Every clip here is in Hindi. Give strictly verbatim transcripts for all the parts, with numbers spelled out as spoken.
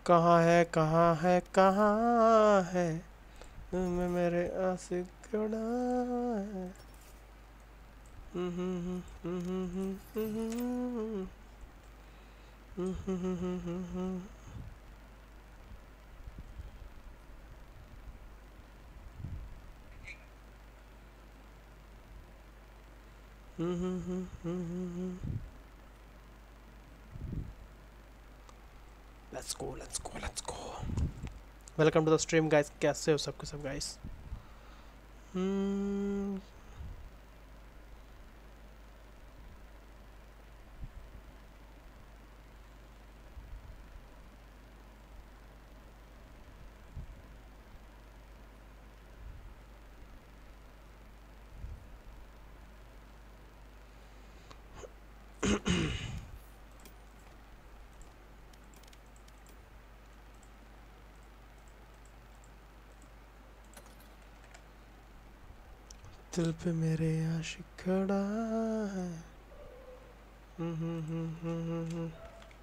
कहाँ है कहाँ है कहाँ है तुम मेरे आशिक खड़ा है। Let's go let's go let's go. Welcome to the stream guys. कैसे हो सबके सब गाइस? हम्म दिल पे मेरे आशिक खड़ा है। हम्म हम्म हम्म हम्म हम्म।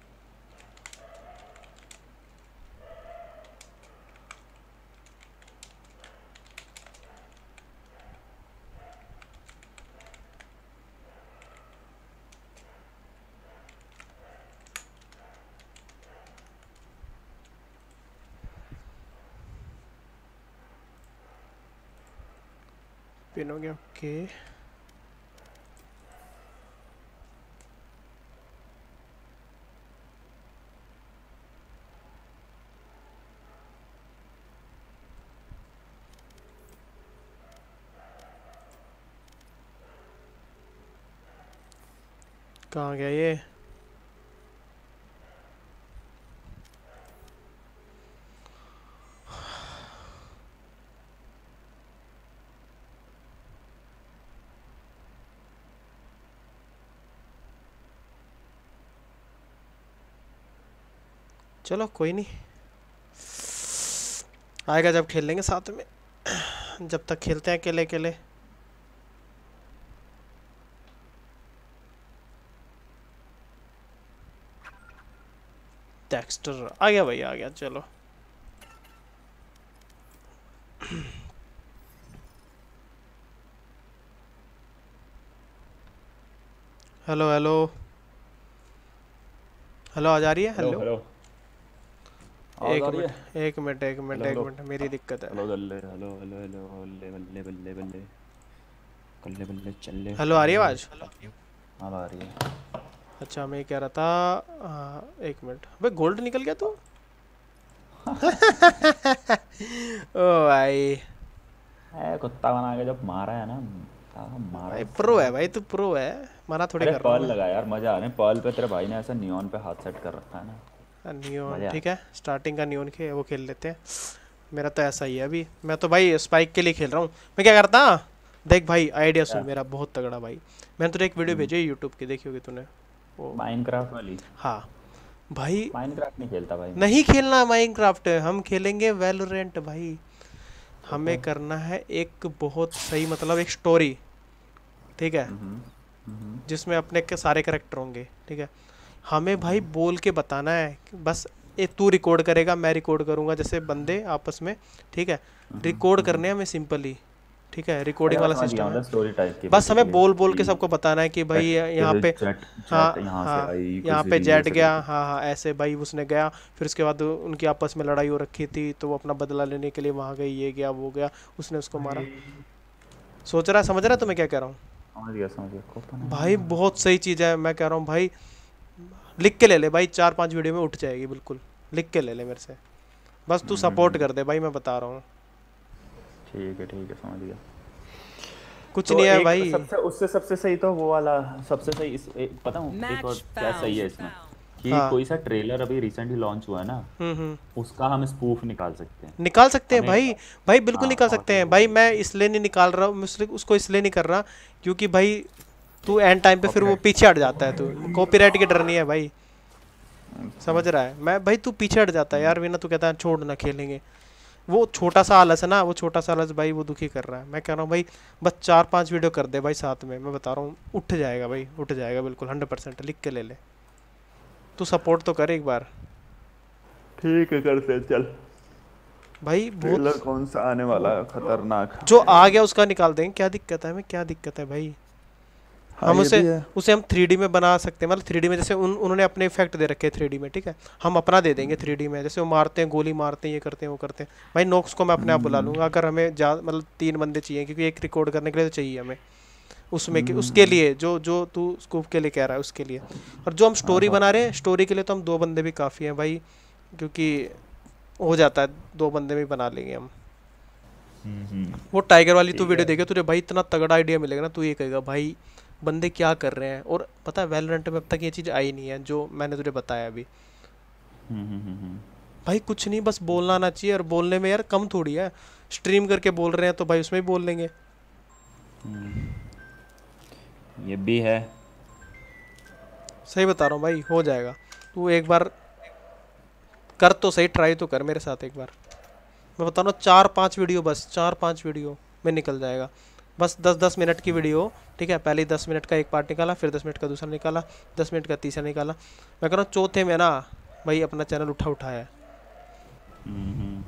पिन हो गया। ओके कहाँ गया ये? चलो कोई नहीं, आएगा जब खेल लेंगे साथ में। जब तक खेलते हैं अकेले अकेले। डेक्स्टर आ गया भाई, आ गया। चलो हेलो हेलो हेलो, आ जा रही है? Hello hello hello. आवाज एक आ रही है? मिनट एक मिनट एक मिनट हेलो एक हेलो। मिनट, मेरी दिक्कत है। हेलो दल्ले हेलो हेलो हेलो बल्ले बल्ले बल्ले बल्ले कल्ले बल्ले चल्ले हेलो आ रही है बल्ले। आवाज़? अब आ रही है। अच्छा मैं कह रहा था, हाँ, एक मिनट। भाई गोल्ड निकल गया तू? ओ भाई, ए कुत्ता बना के जब मारा है ना, साला मारा भाई है प्रो है साला। भाई, तू प्रो है। मना थोड़ी अरे कर रहा हूँ पर्ल मैं। लगा यार, मजा आ रहा है पर्ल पे। तेरे भाई ने ऐसा नियॉन पे हाथ सेट कर रखा है ना, नियोन मजा आ ठीक रहा है, स्टार्टिंग का नियोन के वो खेल लेते हैं। मेरा तो ऐसा ही है अभी। मैं तो भाई स्पाइक के लिए खेल रहा हूँ। मैं क्या करता, देख भाई आइडिया है। सुन क्या? मेरा बहुत तगड़ा भाई। मैंने तुझे एक वीडियो हम्म। भेजी है यूट्यूब की, देखी होगी तूने वो। माइनक्राफ्ट वाली? हाँ भाई, माइनक्राफ्ट नहीं खेलता भाई मैं। नहीं खेलना माइनक्राफ्ट, हम खेलेंगे वैलोरेंट भाई। तो हमें फिर? करना है एक बहुत सही, मतलब एक स्टोरी, ठीक है, हम्म हम्म। जिसमें अपने के सारे करेक्टर होंगे, ठीक है। हमें भाई हम्म बोल के बताना है कि बस, ए तू रिकॉर्ड करेगा, मैं रिकॉर्ड करूंगा, जैसे बंदे आपस में, ठीक है। हम्म रिकॉर्ड हम्म। करने हैं हमें सिंपली, ठीक है, अरे रिकॉर्डिंग मैं वाला समझ गया, सिस्टम है। मतलब स्टोरी टाइप की बस हमें बेसिकली बोल बोल कि के सबको बताना है कि भाई जेट यहाँ के पे, जेट हाँ जेट यहाँ से हाँ, आई, यहाँ पे गुजरी, जेट ऐसे गया, करके। हाँ हाँ ऐसे भाई उसने गया। फिर उसके बाद उनकी आपस में लड़ाई हो रखी थी, तो वो अपना बदला लेने के लिए वहाँ गई, ये गया वो गया, उसने उसको मारा। सोच रहा है, समझ रहा है हम्म, तो मैं क्या कह रहा हूँ? समझ गया समझ गया को तो भाई नहीं। बहुत सही चीज़ है, मैं कह रहा हूँ भाई, लिख के ले ले भाई, चार पांच वीडियो में उठ जाएगी बिल्कुल। लिख के ले ले मेरे से, बस तू हम्म हम्म, सपोर्ट हम्म। कर दे भाई, मैं बता रहा हूँ। ठीक है ठीक है, समझ गया। कुछ तो नहीं है एक भाई। सबसे उससे सबसे सही तो वो वाला सबसे सही इस एक, पता हूँ एक और Match क्या सही found. है इसमें, कि हाँ। कोई सा ट्रेलर अभी रिसेंटली लॉन्च हुआ है ना, हम्म हम्म। उसका हम स्पूफ निकाल सकते हैं। निकाल सकते हैं हमें एक भाई, बार। भाई बिल्कुल हाँ निकाल सकते हैं भाई। ऑडियो। मैं इसलिए नहीं निकाल रहा हूँ, मैं इसलिए- उसको इसलिए नहीं कर रहा क्योंकि भाई तू एंड टाइम पे फिर वो कॉपीराइट। पीछे हट जाता है। तू कॉपीराइट की डर नहीं है भाई, समझ रहा है? मैं भाई, तू पीछे हट जाता है यार, बिना तू कहता है छोड़ ना खेलेंगे। वो छोटा सा आलस है ना, वो छोटा सा आलस भाई वो दुखी कर रहा है। मैं कह रहा हूँ भाई, बस चार पांच वीडियो कर दे भाई साथ में, मैं बता रहा हूँ उठ जाएगा भाई, उठ जाएगा बिल्कुल हंड्रेड परसेंट। लिख के ले ले, तू सपोर्ट तो कर एक बार। ठीक है करते हैं, चल। भाई ट्रेलर बहुत कौन सा आने वाला है खतरनाक? जो आ गया उसका निकाल देंगे, क्या दिक्कत है हमें, क्या दिक्कत है भाई। हाँ हम ये उसे भी है। उसे हम थ्री डी में बना सकते हैं, मतलब थ्री डी में जैसे उन, उन्होंने अपने इफेक्ट दे रखे हैं थ्री डी में, ठीक है, हम अपना दे देंगे थ्री डी में, जैसे वो मारते हैं, गोली मारते हैं, ये करते हैं, वो करते हैं। भाई नोक्स को मैं अपने आप बुला हम्म लूंगा, अगर हमें जा मतलब तीन बंदे चाहिए, क्योंकि एक रिकॉर्ड करने के लिए तो चाहिए हमें, उसमें कि उसके हम्म। लिए जो जो तू स्कूप के लिए कह रहा है उसके लिए। और जो हम हाँ स्टोरी हाँ। बना रहे हैं, स्टोरी के लिए तो हम दो बंदे भी काफ़ी हैं भाई, क्योंकि हो जाता है, दो बंदे में ही बना लेंगे हम। हम्म हम्म। वो टाइगर वाली तू ठीक वीडियो है। देखे तुझे भाई, इतना तगड़ा आइडिया मिलेगा ना, तू ये कहेगा भाई बंदे क्या कर रहे हैं। और पता है वैलोरेंट में अब तक ये चीज़ आई नहीं है जो मैंने तुझे बताया अभी। हम्म हम्म हम्म हम्म। भाई कुछ नहीं, बस बोलना आना चाहिए, और बोलने में यार कम थोड़ी है, स्ट्रीम करके बोल रहे हैं तो भाई उसमें भी बोल लेंगे। हम्म, ये भी है। सही बता रहा हूँ भाई, हो जाएगा। तू एक बार कर तो सही, ट्राई तो कर मेरे साथ एक बार। मैं बता रहा हूँ, चार पांच वीडियो, बस चार पांच वीडियो में निकल जाएगा। बस दस दस मिनट की वीडियो, ठीक है, पहले दस मिनट का एक पार्ट निकाला, फिर दस मिनट का दूसरा निकाला, दस मिनट का तीसरा निकाला। मैं कह रहा हूँ चौथे में ना भाई अपना चैनल उठा उठाया है। हम्म हम्म।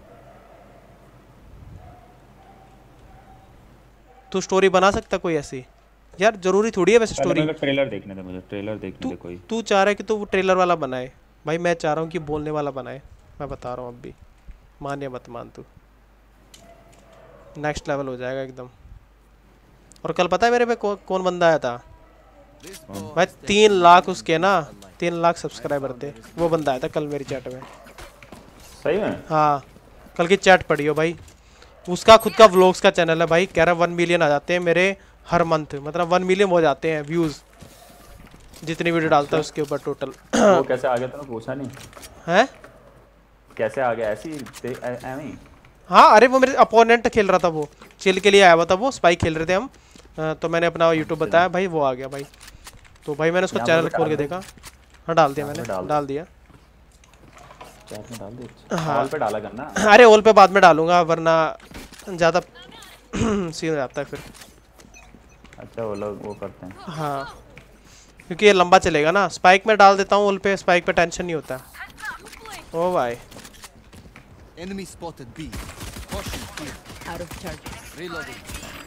तू स्टोरी बना सकता कोई ऐसी? यार जरूरी थोड़ी है वैसे पहले स्टोरी। मेरे को ट्रेलर देखने दे, मुझे ट्रेलर देखने तू दे कोई। तू चाह रहा है कि तू वो ट्रेलर वाला बनाए, भाई मैं चाह रहा हूँ कि बोलने वाला बनाए। मैं बता रहा हूँ अब भी, मान या मत मान, तू नेक्स्ट लेवल हो जाएगा एकदम। और कल पता है मेरे पे कौ, कौन बंदा आया था भाई? तीन लाख उसके ना, तीन लाख सब्सक्राइबर थे, वो बंदा आया था कल मेरी चैट में। सही में? हाँ, कल की चैट पढ़ी हो भाई, उसका खुद का व्लॉग्स का चैनल है भाई, कह रहा वन मिलियन आ जाते हैं मेरे हर मंथ, मतलब वन मिलियन हो जाते हैं व्यूज़ जितनी वीडियो डालता है अच्छा, उसके ऊपर टोटल। वो कैसे आ गया? तूने पूछा नहीं है? कैसे आ गया? ऐसी एवं ही? हाँ अरे वो मेरे अपोनेंट खेल रहा था, वो चिल के लिए आया हुआ था, वो स्पाइक खेल रहे थे हम, अ, तो मैंने अपना यूट्यूब अच्छा, बताया भाई, वो आ गया भाई। तो भाई मैंने उसको यहाँ पे चैनल भी खोल डाल के दे। देखा। हाँ डाल दिया यहाँ पे मैंने, डाल दे, डाल दिया। चैट में डाल दे। हाँ हॉल पे डाला करना। अरे ओल पे बाद में डालूंगा, वरना ज़्यादा सीन हो जाता है फिर। अच्छा वो लोग वो करते हैं। हाँ क्योंकि ये लंबा चलेगा ना, स्पाइक में डाल देता हूँ ओल पे, स्पाइक पे टेंशन नहीं होता। ओ भाई Enemy spotted B. Caution here. Out of charges. Reloading.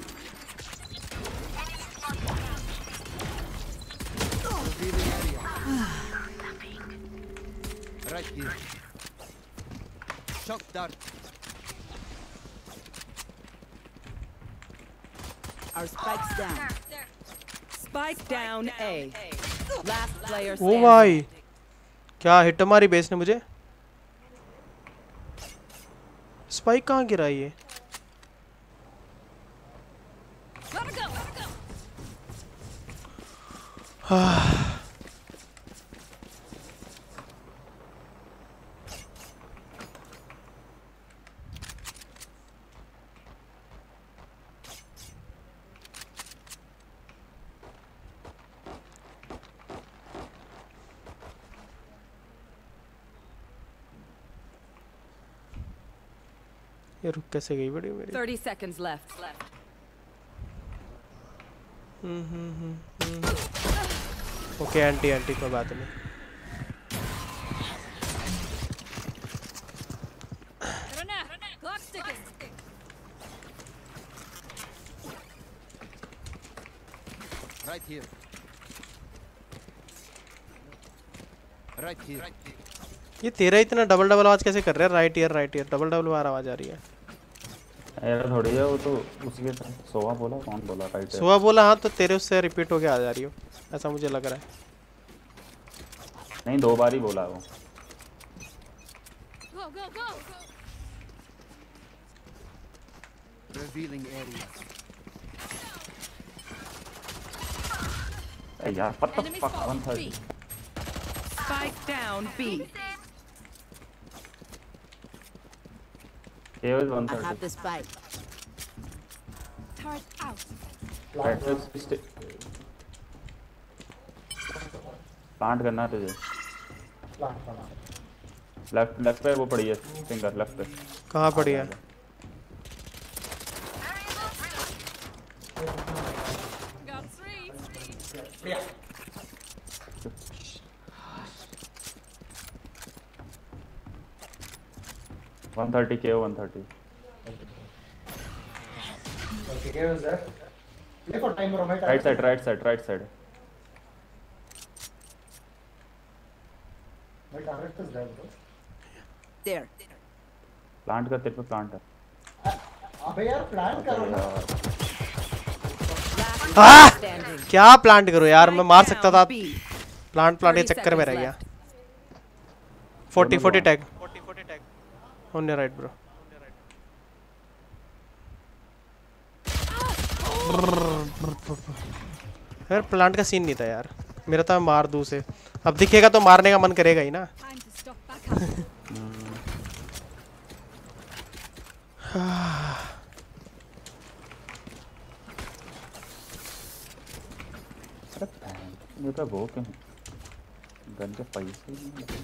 Revealing area. Right here. Shock dart. Our spikes down. Spike down A. Last player O standing. भाई क्या हिट मारी बेस ने मुझे। स्पाइक कहाँ गिरा ये? ये रुक कैसे गई वीडियो मेरी? Thirty seconds left. Left. Hmm hmm hmm hmm. Okay एंटी एंटी कोई बात नहीं। Right here. Right here. ये तेरा इतना डबल डबल आवाज कैसे कर रहा है? Right ear right ear double double बार आवाज आ रही है। यार थोड़ी है वो तो, उसी के साथ सोवा बोला, कौन बोला? राइट है। सुबह बोला हाँ, तो तेरे उससे रिपीट होके आ जा रही हो, ऐसा मुझे लग रहा है। नहीं दो बार ही बोला वो। Go, go, go! Revealing area. ए यार what the Enemy fuck, spotted one B. thirty। Spike down B. ये was one I have thirty। the spike. Turret out. Right पे स्टे प्लांट करना है तुझे। लेफ्ट लेफ्ट पे वो पड़ी है फिंगर, लेफ्ट पे। कहाँ पड़ी है? Got three. one thirty K O, one thirty. Okay, where was that? Play for time, bro. My Right side, right side, right side. My target is dead, bro. There. Plant का तेरे पे प्लांट है. अबे यार प्लान करो ना. Last Ah! player standing. क्या प्लांट करो यार, मैं मार सकता था. B. प्लांट प्लांट के thirty चक्कर में रह seconds गया. left. forty forty दोनों tag. On your right, bro. यार प्लांट का सीन नहीं था यार. मेरा था मार दूं से. अब दिखेगा तो मारने का मन करेगा ही ना. Time to stop back up. ये तो वो क्यों गन के पैसे ही नहीं.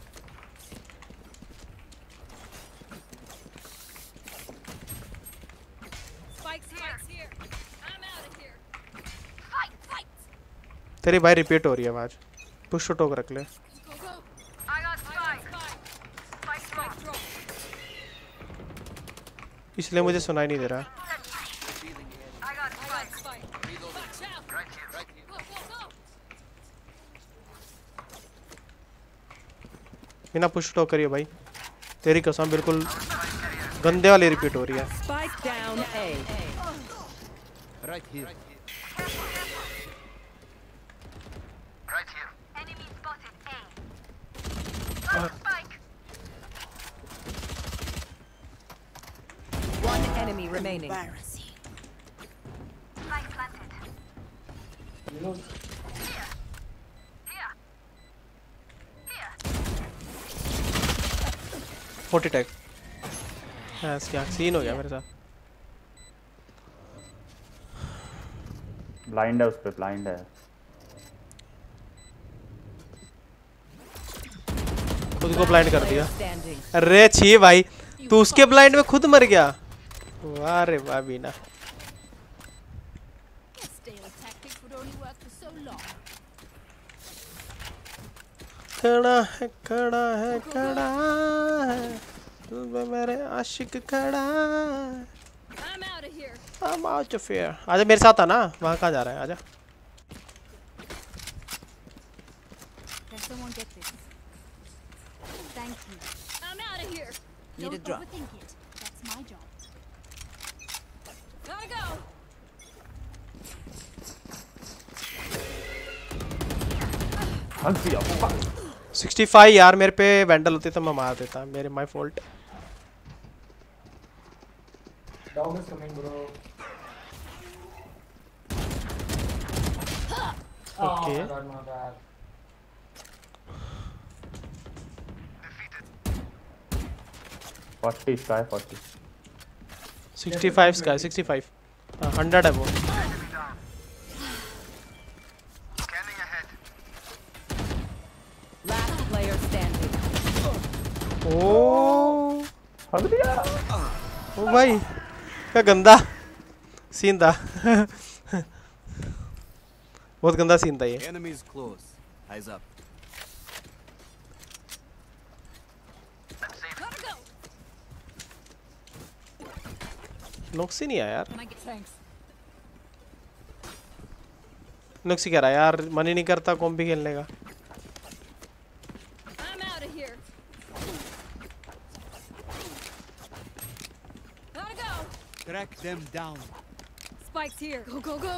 Spikes here. here. I'm out of here. Fight, fight. तेरी भाई रिपीट हो रही है आवाज. पुश टोक रख ले. Go, go. I got spike. Spike, spike drop. इसलिए मुझे सुनाई नहीं दे रहा. I got spike. Watch out. Right here, right here. Go, go, go. बिना पुश टोक करिए भाई. तेरी कसम बिल्कुल गंदे वाली रिपीट हो रही है. Spike down A. Right here. Enemy spotted A. Spike. One enemy remaining. Spike planted. You know, Here. Here. Here. forty tag. Yes क्या सीन हो गया मेरे साथ. ब्लाइंड है उस पे, ब्लाइंड है. खुद को ब्लाइंड कर Player दिया. standing. अरे छी भाई, तू उसके ब्लाइंड में खुद मर गया. वाह रे वाह बीना. Your stale tactics would only work for so long. खड़ा है खड़ा है खड़ा है तू बे मेरे आशिक खड़ा है. I'm out of here. I'm out of here. आजा मेरे साथ आना. वहाँ कहाँ जा रहा है? आजा. Can someone get this? Thank you. I'm out of here. Need a Don't drop. overthink it. That's my job. Gotta go. हंस दिया. sixty-five यार मेरे पे वैंडल होती तो मैं मार देता. मेरे my fault. dog is coming, bro. Oh Okay. my god, my bad. forty sky forty. sixty-five का sixty-five. हाँ one hundred है वो. Last player standing. ओ हंस दिया. ओ भाई क्या गंदा सीन था. बहुत गंदा सीन था ये. Enemies close. Eyes up. Gotta go. नुक्सी नहीं आया यार. Can I get thanks? नुक्सी कह रहा है यार, मन ही नहीं करता कॉम्पी खेलने का. I'm out of here. Gotta go. Track them down. Spike's here. Go, go, go.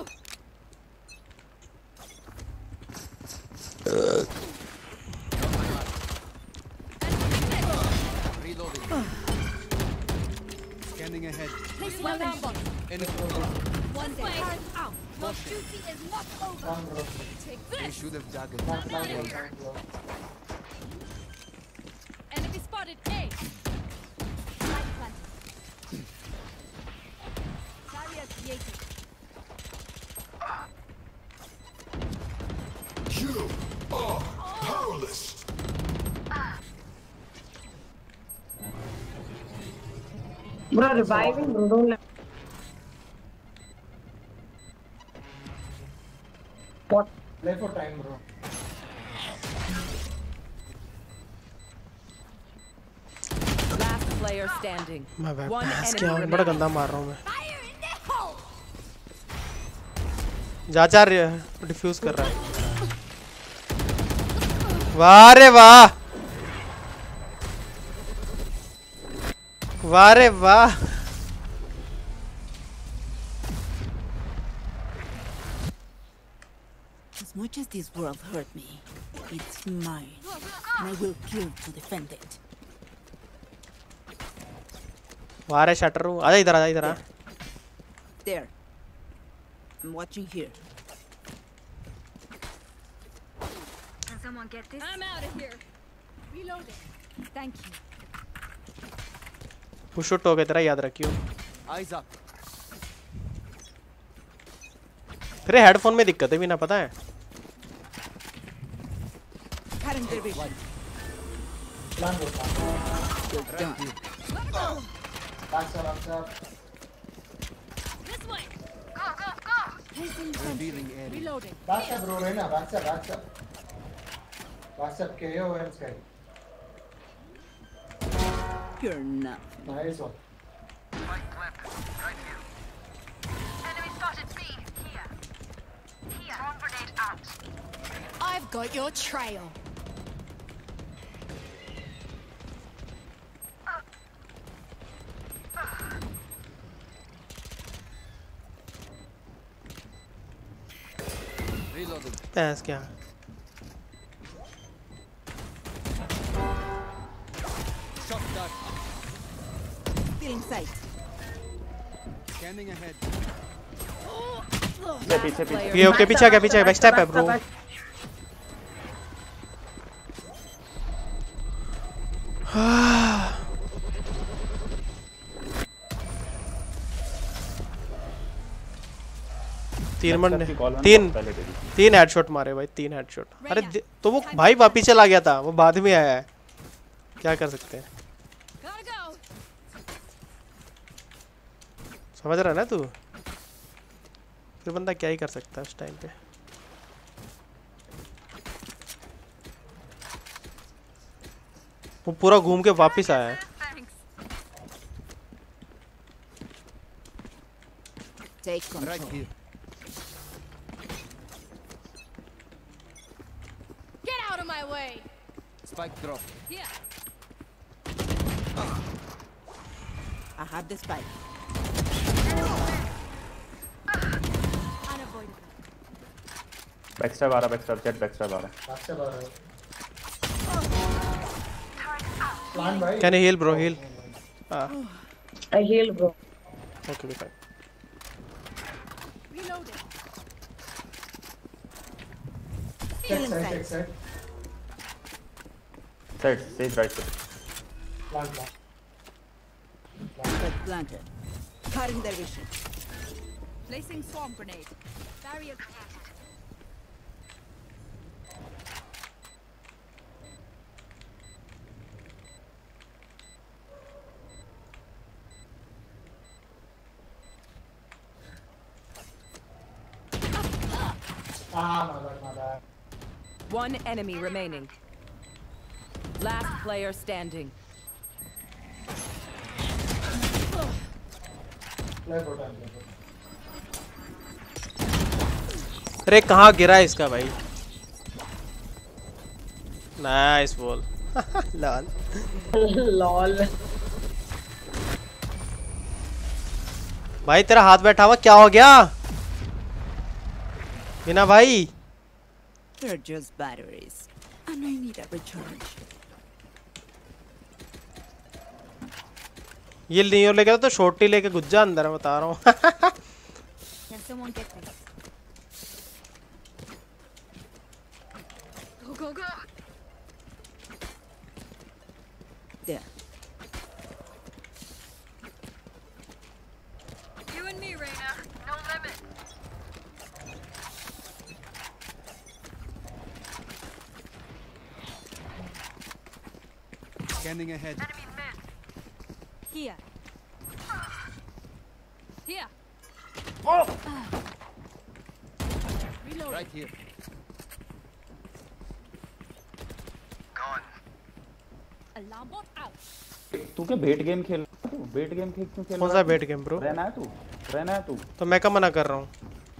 Reloading. Scanning ahead. Place well down, boss. Enemy. One day. Out. Your duty is not over. Come, bro. Take They this. should have dug I'm it. out of here. Come, bro. Enemy spotted A. Light planted. Barrier created. You are powerless. Bro, reviving, bro. Don't let. What? Play for time, bro. Last player standing. मैं भाई One भैंस enemy क्या हूँ, बड़ा remaining. गंदा मार रहा हूँ मैं। जा जा डिफ्यूज कर रहा है। वाह रे वाह, वाह रे वाह। As much as this world hurt me, it's mine, and I will kill to defend it. वाह रे शटर हूँ, आजा इधर, आजा इधर आ। There. I'm watching here. Can someone get this? I'm out of here. Reloading. Thank you. Push out हो गया तेरा, याद रखियो। Eyes up. तेरे हेडफोन में दिक्कत है भी ना, पता है? Cutting their vision. Plan go plan. You're done. Back sir, back sir. This way. Go, go, go. Placing Revealing area. Reloading. Back sir bro, Reina, back sir, back sir. Back sir, K O and Sky. You're not. Nice one. Enemy spotted B. Here. Here. Swarm grenade out. I've got your trail. Reloading. भैंस क्या? Shot dart. Still in sight. Scanning ahead. पीछे पीछे पीछे ये ओके, पीछे आ गया, पीछे बैक स्टेप है ब्रो। तीन मन तीन तीन हेडशॉट मारे भाई, तीन हेडशॉट। अरे दे- तो वो भाई वापिस चला गया था, वो बाद में आया है, क्या कर सकते हैं? Gotta go. समझ रहा है ना तू? फिर बंदा क्या ही कर सकता है उस टाइम पे। वो पूरा घूम के वापिस आया है। Thanks. Take control. Right here. Get out of my way. Spike drop. Here. I have the spike. Unavoidable. Backstab आ रहा, बैकस्टैब जेट बैकस्टैब आ रहा। Back sir, back sir. Plan भाई. Can you heal bro, heal? हाँ I heal, bro. Okay fine. Reloading. Check side, check side. Side Sage right side. Plan, plan. But planted. Cutting their vision. Placing swarm grenade. Barrier created. Ah, my bad, my bad. One enemy remaining. Last player standing. Play for time, play for time. अरे कहाँ गिरा है इसका भाई? Nice ball. लाल। Lol. भाई तेरा हाथ बैठा हुआ क्या हो गया? बिना भाई। They're just batteries. And I need a recharge. ये नहीं लेके तो शॉर्टी लेके घुस जा अंदर, बता रहा हूँ। Can someone get this? Go, go, go. There. You and me, Reina. No limit. Scanning ahead. Enemy mid. Here. Here. Reload. Right here. Alarm bot out. तू क्या बेट गेम खेल तू बेट गेम खेल क्यों खेल कौन सा बेट गेम ब्रो? रहना है तू रहना है तू तो मैं कब मना कर रहा हूँ?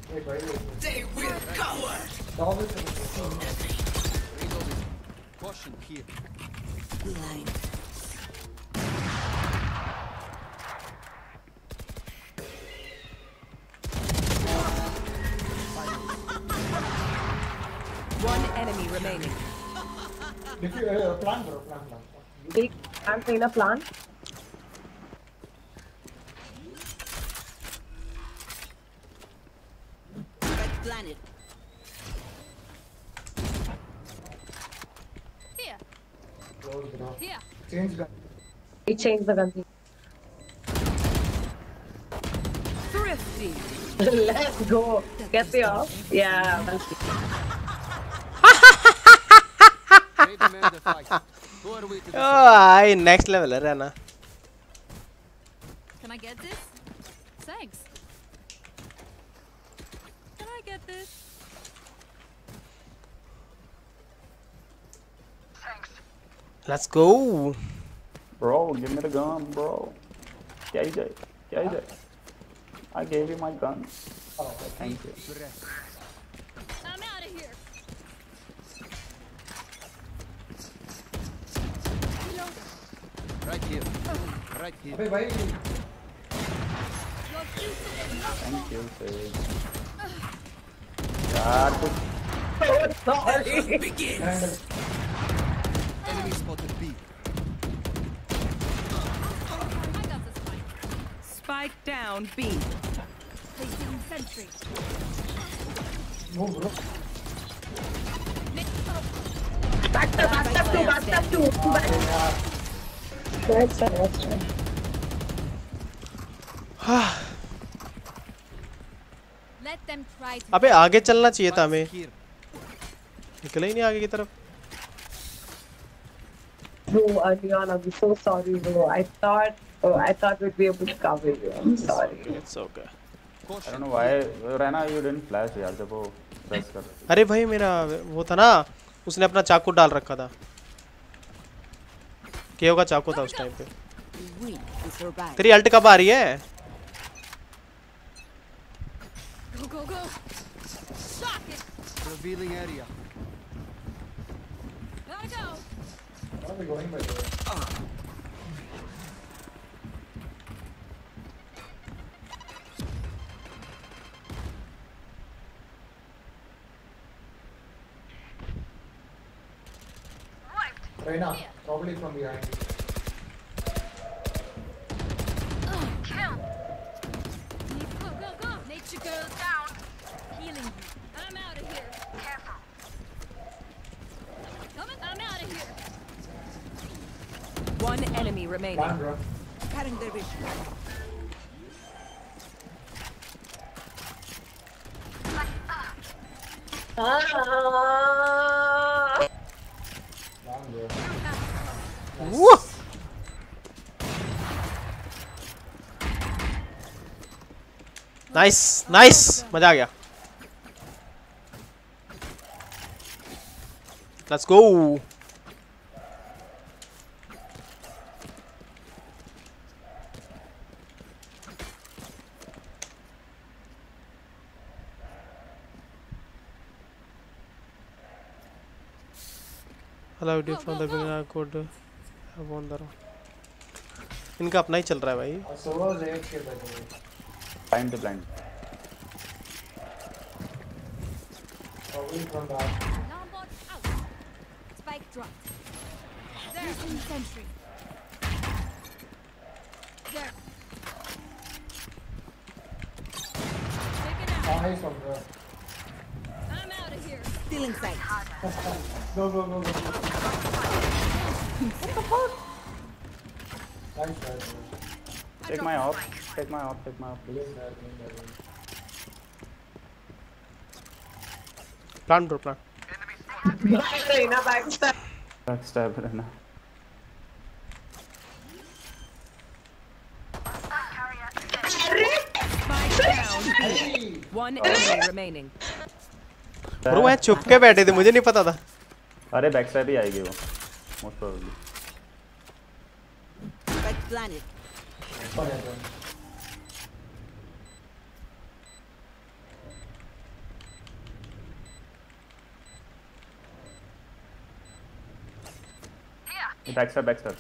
Caution here. Blind. One enemy remaining. If you uh, plan bro, plan plan. Big plant in a plant. Red planet. Here. Close bro. Here. Change gun. He changed the gun. Thrifty. Let's go. Get the off. Yeah. They demand the fight. Who are we to decide? आई नेक्स्ट लेवल है रहना. Can I get this? Thanks. Can I get this? Let's go. bro give me the gun bro क्या ही जाए क्या ही जाए I gave you my gun oh thank you I'm out of here. Right here. Right here. अबे भाई Your future is not thank you Sage यार कुछ Sorry. Enemy spotted B. I got this fight. Spike down B. Placing sentry. move bro. Back step, back step two, back step two. Two back. That's right, that's right. Let them try to. अबे आगे चलना चाहिए था हमें. Here. निकला ही नहीं आगे की तरफ. Bro, uh, Leon, I'm so sorry, bro. I thought, oh, I thought we'd be able to cover you. I'm sorry. It's okay. I don't know why रहना you didn't flash यार जब वो press कर अरे भाई मेरा वो था ना, उसने अपना चाकू डाल रखा था. केओ का चाकू था उस टाइम पे. We survive. तेरी अल्ट कब आ रही है? Go, go, go. Shock it. Revealing area. Gotta go. Where are we going by the way? Reina, probably from behind. Go, go, go. Nature girl down. Healing you. I'm out of here. Careful. Coming. I'm out of here. One enemy remaining. Plan bro. Cutting their vision. Ah. Plan bro. Woo! Nice nice मजा आ गया. Let's go. Allow you from the beginning I could have won the round. इनका अपना ही चल रहा है भाई. Uh, so was eight के by the way. blind to blind Probably from that. Alarm bot out. Spike dropped. There's in sentry. There. Take it out. Nice one bro. I'm out of here. Still inside. Go go go go. What the fuck? Nice try bro. take my off take my off take my off please Doing that, doing that, doing that. Plan bro plan. Reina, back step. backstab रहना Spike down B. One enemy remaining. Bro मैं छुप के बैठे थे, मुझे नहीं पता था. अरे बैक साइड ही आएगी वो मोस्ट प्रोबेबली planet. ऊपर है तो। Back back sir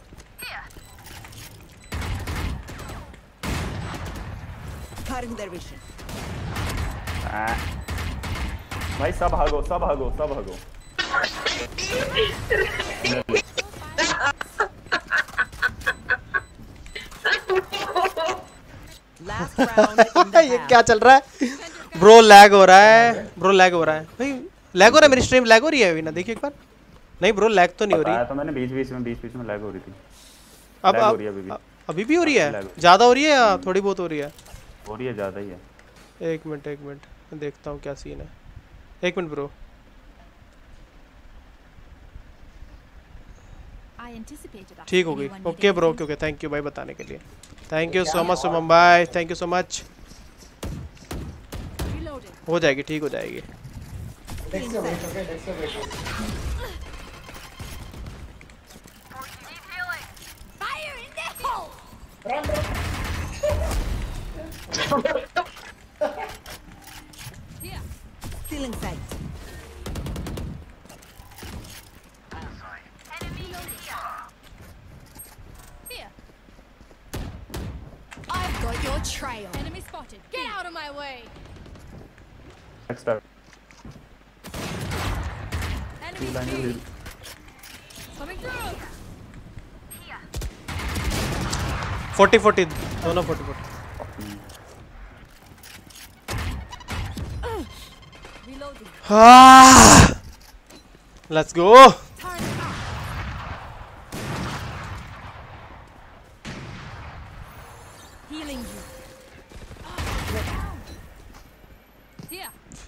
Cutting their vision. भाई सब भागो सब भागो सब भागो Last round in the ये half. क्या चल रहा है ब्रो? लैग हो रहा है ब्रो, लैग हो रहा है भाई, लैग हो रहा है। मेरी स्ट्रीम लैग हो रही है अभी ना, देखिए एक बार। नहीं ब्रो लैग तो नहीं हो रही। बताया तो मैंने बीच बीच में बीच बीच में लैग हो रही थी। अब लैग हो अब रही है अभी भी। अभी भी हो रही है? लैग ज़्यादा हो रही है या थोड़ी बहुत हो रही है? हो रही है ज़्यादा ही है। एक मिनट एक मिनट मैं देखता हूँ क्या सीन है। एक minute bro. I anticipated us. ठीक हो गई। Anyone okay need bro, anything? Okay okay, thank you भाई बताने के लिए। Thank you so much Suman भाई, thank you so much. Reloading. हो जाएगी, ठीक हो जाएगी। डेक्स से वेट ओके, डेक्स से wait. Fire in the hole. Run run. Here. Still in sight. Enemy here. Here. I've got your trail. Enemy spotted. Get out of my way. Next time Enemy B. Coming through. Forty forty दोनों फोर्टी फोर्टी। Reloading. हाँ let's go. Turn up. Healing you. Here.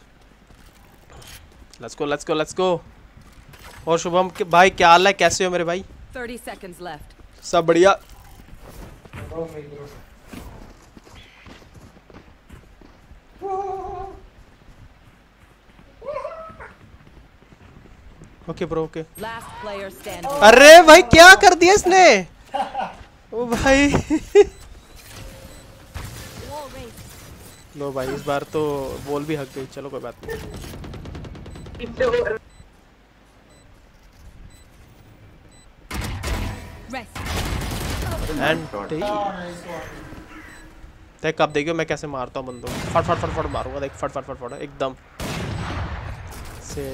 Let's go let's go let's go. और शुभम के भाई क्या हाल है, कैसे हो मेरे भाई? thirty seconds left. सब बढ़िया। ब्रो मेरी bro. Okay bro okay. Last player standing. अरे भाई क्या कर दिया इसने? ओ भाई Wall raised. लो भाई इस बार तो बॉल भी हक गई, चलो कोई बात नहीं। Rest. And nice one. देख अब देखियो मैं कैसे मारता हूँ बंदों को। फट फट फट फट मारूंगा, देख फट फट फट फट एकदम से।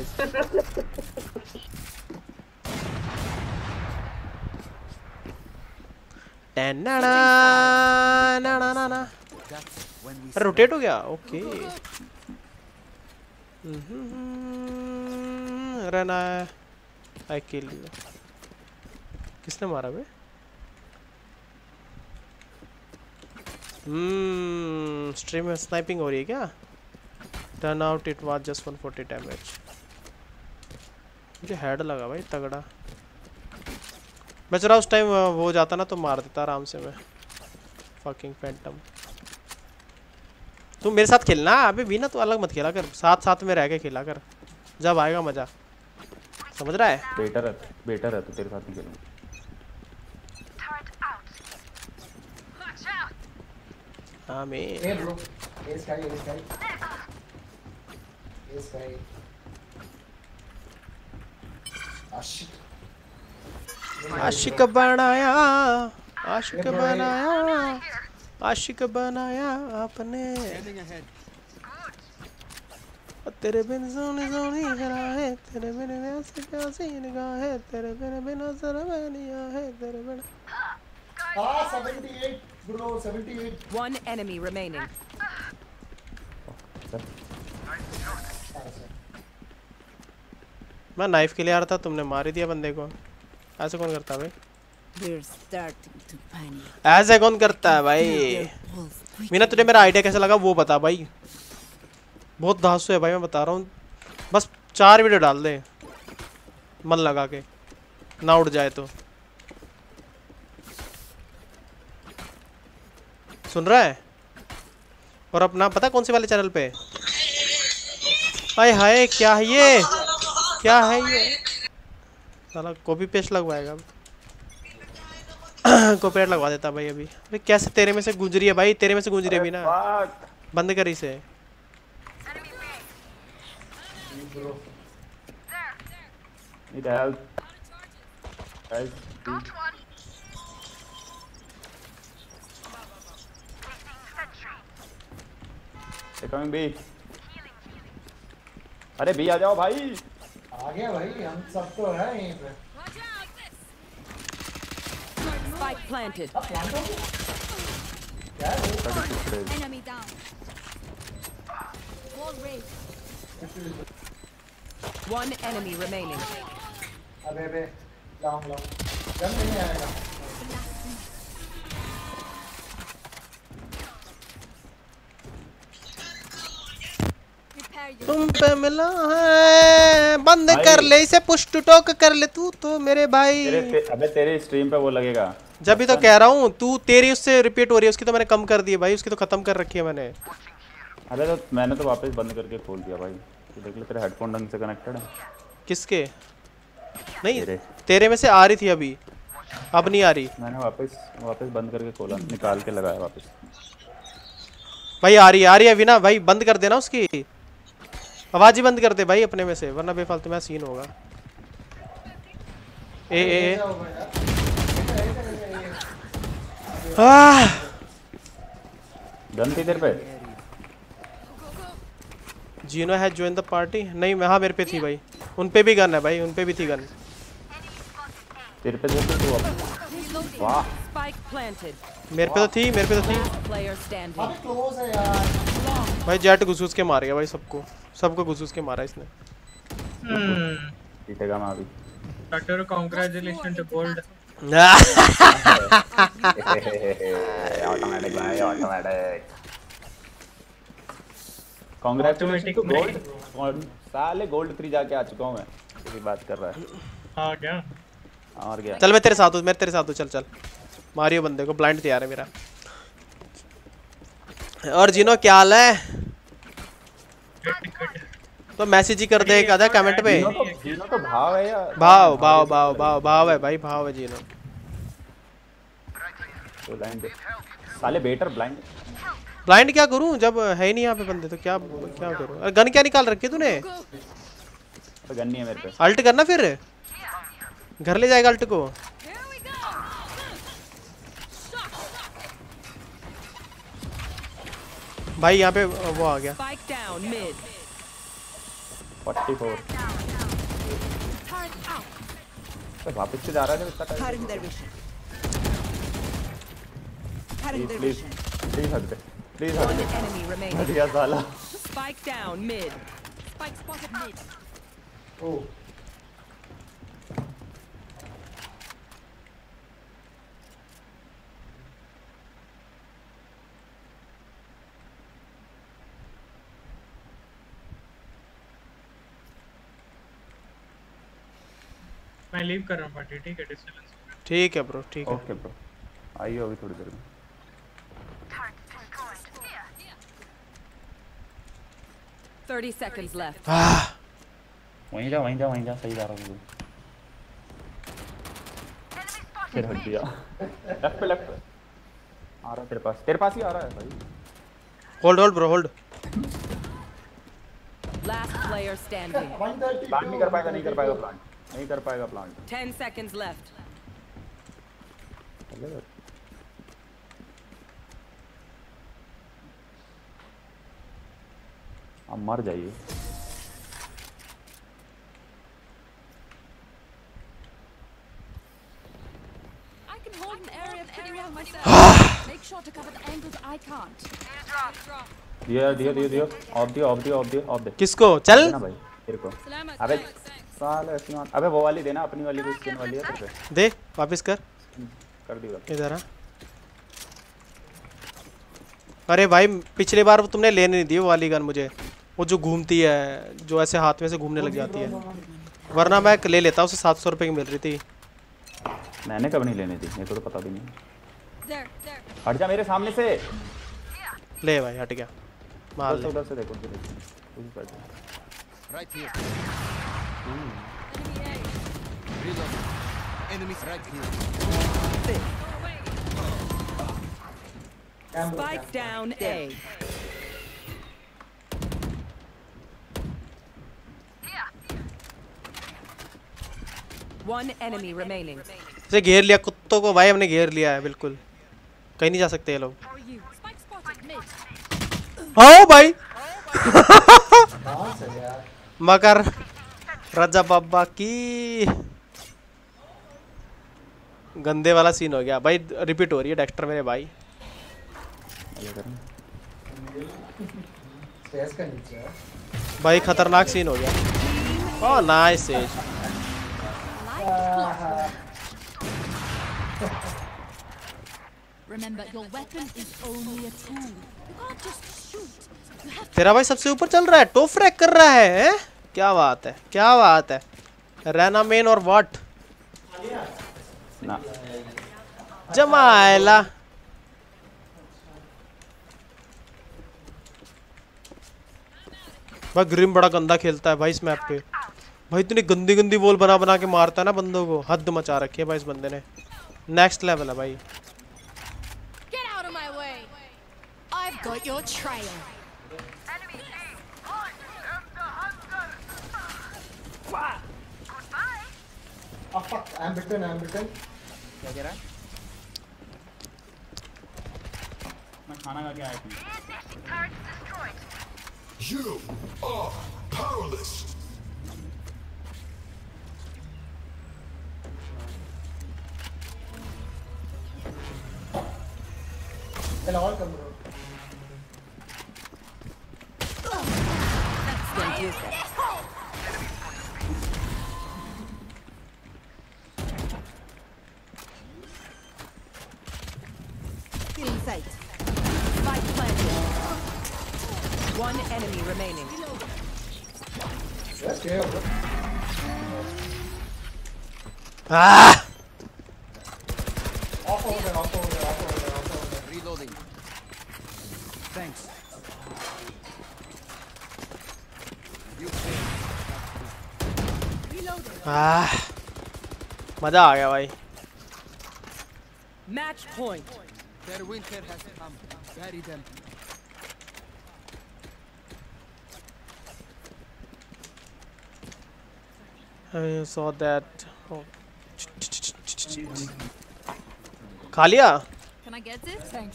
ना ना ना ना ना ना रोटेट हो गया। Okay run I kill. किसने मारा बे? हम्म स्ट्रीम में स्नाइपिंग हो रही है क्या? Turn out it was just one forty damage. मुझे हेड लगा भाई तगड़ा। मैं जरा उस टाइम वो जाता ना तो मार देता आराम से मैं। फकिंग फैंटम तू मेरे साथ खेलना अभी भी ना, तो अलग मत खेला कर, साथ साथ में रह के खेला कर, जब आएगा मजा। समझ रहा है? बेटर है बेटर है तो तेरे साथ ही खेलूंगा। हाँ मैं A bro. A Skye A Skye. A Skye. आशिक। आशिक बनाया आशिक बनाया आशिक बनाया आपने। Standing ahead. तेरे बिन सोनी सोनी है, तेरे बिन वैसे प्यासी निगाह है, तेरे बिन बिना सरवनिया है, तेरे बिन। Ah, seventy-eight bro, seventy-eight. One enemy remaining. मैं नाइफ के लिए आ रहा था, तुमने मार ही दिया बंदे को। ऐसे कौन करता है भाई? We're starting to panic. ऐसे कौन करता है भाई? मीना तुझे मेरा आइडिया कैसा लगा वो बता भाई। बहुत धांसू है भाई, मैं बता रहा हूँ। बस चार वीडियो डाल दे मन लगा के, ना उड़ जाए तो। सुन रहा है? और अपना पता कौन से वाले चैनल पे? हाय हाय क्या है ये? क्या है ये? साला कॉपी पेस्ट लगवाएगा। कॉपीराइट लगवा देता भाई अभी। अरे कैसे तेरे में से गुजरी है भाई, तेरे में से गुजरी है अभी ना। बंद कर इसे। Need help. Guys, they're coming B. अरे B आ जाओ भाई। आ गया भाई, हम सब तो है यहीं पे। Spike planted. क्या है वो? Enemy down. Wall raised. One enemy remaining. अबे अबे लॉन्ग लॉन्ग जम नहीं आएगा। Prepare you. तुम पे मिला है, बंद कर ले इसे, पुश टू टॉक कर ले तू तो मेरे भाई। तेरे ते, अबे तेरे स्ट्रीम पे वो लगेगा। जब भी तो कह रहा हूँ, तू तेरी उससे रिपीट हो रही है, उसकी तो मैंने कम कर दी है भाई, उसकी तो खत्म कर रखी है मैंने। अरे तो मैंने तो वापस बंद करके खोल दिया भाई। तो देख ले तेरे हेडफोन ढंग से कनेक्टेड है। किसके? नहीं तेरे। तेरे में से आ रही थी अभी, अब नहीं आ रही। मैंने वापस वापस बंद करके खोला, निकाल के लगाया वापस। भाई आ रही है, आ रही है अभी ना भाई, बंद कर देना उसकी आवाज ही बंद कर दे भाई अपने में से, वरना बेफालतू में सीन होगा। ए ए ए आह गन थी तेरे पे? Jeeno has joined the party. नहीं मैं, हाँ मेरे पे थी भाई, उन पे भी गन है भाई, उन पे भी थी गन। तेरे पे तो तू अब वाह Spike planted. मेरे पे तो थी, मेरे पे तो थी Player standing. अबे क्लोज है यार। भाई। जेट घुस घुस के मार गया भाई सबको, सबको घुस घुस के मारा इसने। हम्म जीतेगा मैं अभी। Doctor congratulation to gold. Automatic भाई, ऑटोमेटिक। Congratulation to gold. साले गोल्ड थ्री जाके आ चुका हूं मैं। तेरी बात कर रहा है। हां क्या? और क्या? चल मैं तेरे साथ हूं, मैं तेरे साथ हूं, चल चल मारियो बंदे को, ब्लाइंड तैयार है मेरा। और जिनो क्या हाल है? तो मैसेज ही कर दे एक आधा कमेंट पे। जीनो तो जीनो तो भाव है यार। भाव भाव भाव भाव भाव है भाई, भाव है जीनो। तो ब्लाइंड साले बेटर ब्लाइंड। ब्लाइंड क्या करूं जब है ही नहीं यहाँ पे बंदे, तो क्या क्या करूं? अरे गन क्या निकाल रखी है तूने? तो गन नहीं है मेरे पे। अल्ट करना फिर, घर ले जाएगा अल्ट को। भाई यहाँ पे वो आ गया। Spike down mid. चौवालीस। तो वापस से जा रहा है इसका टाइम। प्लीज प्लीज हट दे, प्लीज हट दे। Enemy remaining. हटिया साला। Spike down mid. Spike spotted mid. ओ मैं लीव कर रहा हूं पार्टी, ठीक है? डिस्टर्बेंस। ठीक है ब्रो, ठीक है। ओके ब्रो, आइए अभी थोड़ी देर में। thirty seconds left. वहीं जा वहीं जा वहीं जा, सही जा रहा हूँ। फिर हट दिया। लेफ्ट पे लेफ्ट पे आ रहा है तेरे पास, तेरे पास ही आ रहा है भाई। Hold hold bro hold. Last player standing. Plant नहीं कर पाएगा, नहीं कर पाएगा प्लांट, नहीं कर पाएगा प्लांट। ten seconds left. आप मर जाइए। I can hold an area pretty well myself. Make sure to cover the angles I can't. दिया दिया दिया दिया ऑफ दिया ऑफ दिया ऑफ दिया ऑफ दे। किसको? चल देना भाई तेरे को। अबे साला ऐसी मत। अबे वो वाली देना, अपनी वाली कोई स्किन वाली है तेरे पे। दे वापस कर कर दिया इधर। अरे भाई पिछली बार तुमने लेने नहीं दी वो वाली गन मुझे, वो जो घूमती है, जो ऐसे हाथ में से घूमने लग जाती है, वरना मैं ले लेता। उसे सात सौ रुपए की मिल रही थी। मैंने कब नहीं लेने दी, मेरे को तो पता भी नहीं। There, there. हट जा मेरे सामने से। ले भाई हट गया, मार ले। उधर से देखो, उधर देखो। Right here. Reload. Enemies right here. Spike down A. One enemy remaining. इसे घेर लिया कुत्तों को भाई, हमने घेर लिया है बिल्कुल, कहीं नहीं जा सकते ये लोग। आओ भाई मगर राजा बाबा की गंदे वाला सीन हो गया भाई, रिपीट हो रही है डेक्स्टर मेरे भाई। भाई खतरनाक सीन हो गया। Oh nice Sage. Remember, your weapon is only a tool. You can't just shoot. You have तेरा भाई सबसे ऊपर चल रहा है, टॉप फ्रैग कर रहा है, है? क्या बात है, क्या बात है। रैना मेन और व्हाट ना जमायला। भाई ग्रिम बड़ा गंदा खेलता है भाई इस मैप पे भाई, इतनी गंदी गंदी बॉल बना बना के मारता है ना बंदों को, हद मचा रखी है भाई इस बंदे ने, नेक्स्ट लेवल है भाई। Get out of my way. I've got your trail. Oh fuck, I'm bitten, I'm bitten. क्या कह रहा है? मैं खाना खा के आया हूँ। You are powerless. They'll all come, bro. Don't use that. Feeling sight. Spike planted. One enemy remaining. Yes, yeah, bro. Ah! Off over there, off over there, off over there, off over there. Reloading. Thanks. Ah! मजा आ गया भाई। Match point. Their winter has come. Bury them. I saw that. Oh. खा लिया? Can I get this? Thanks.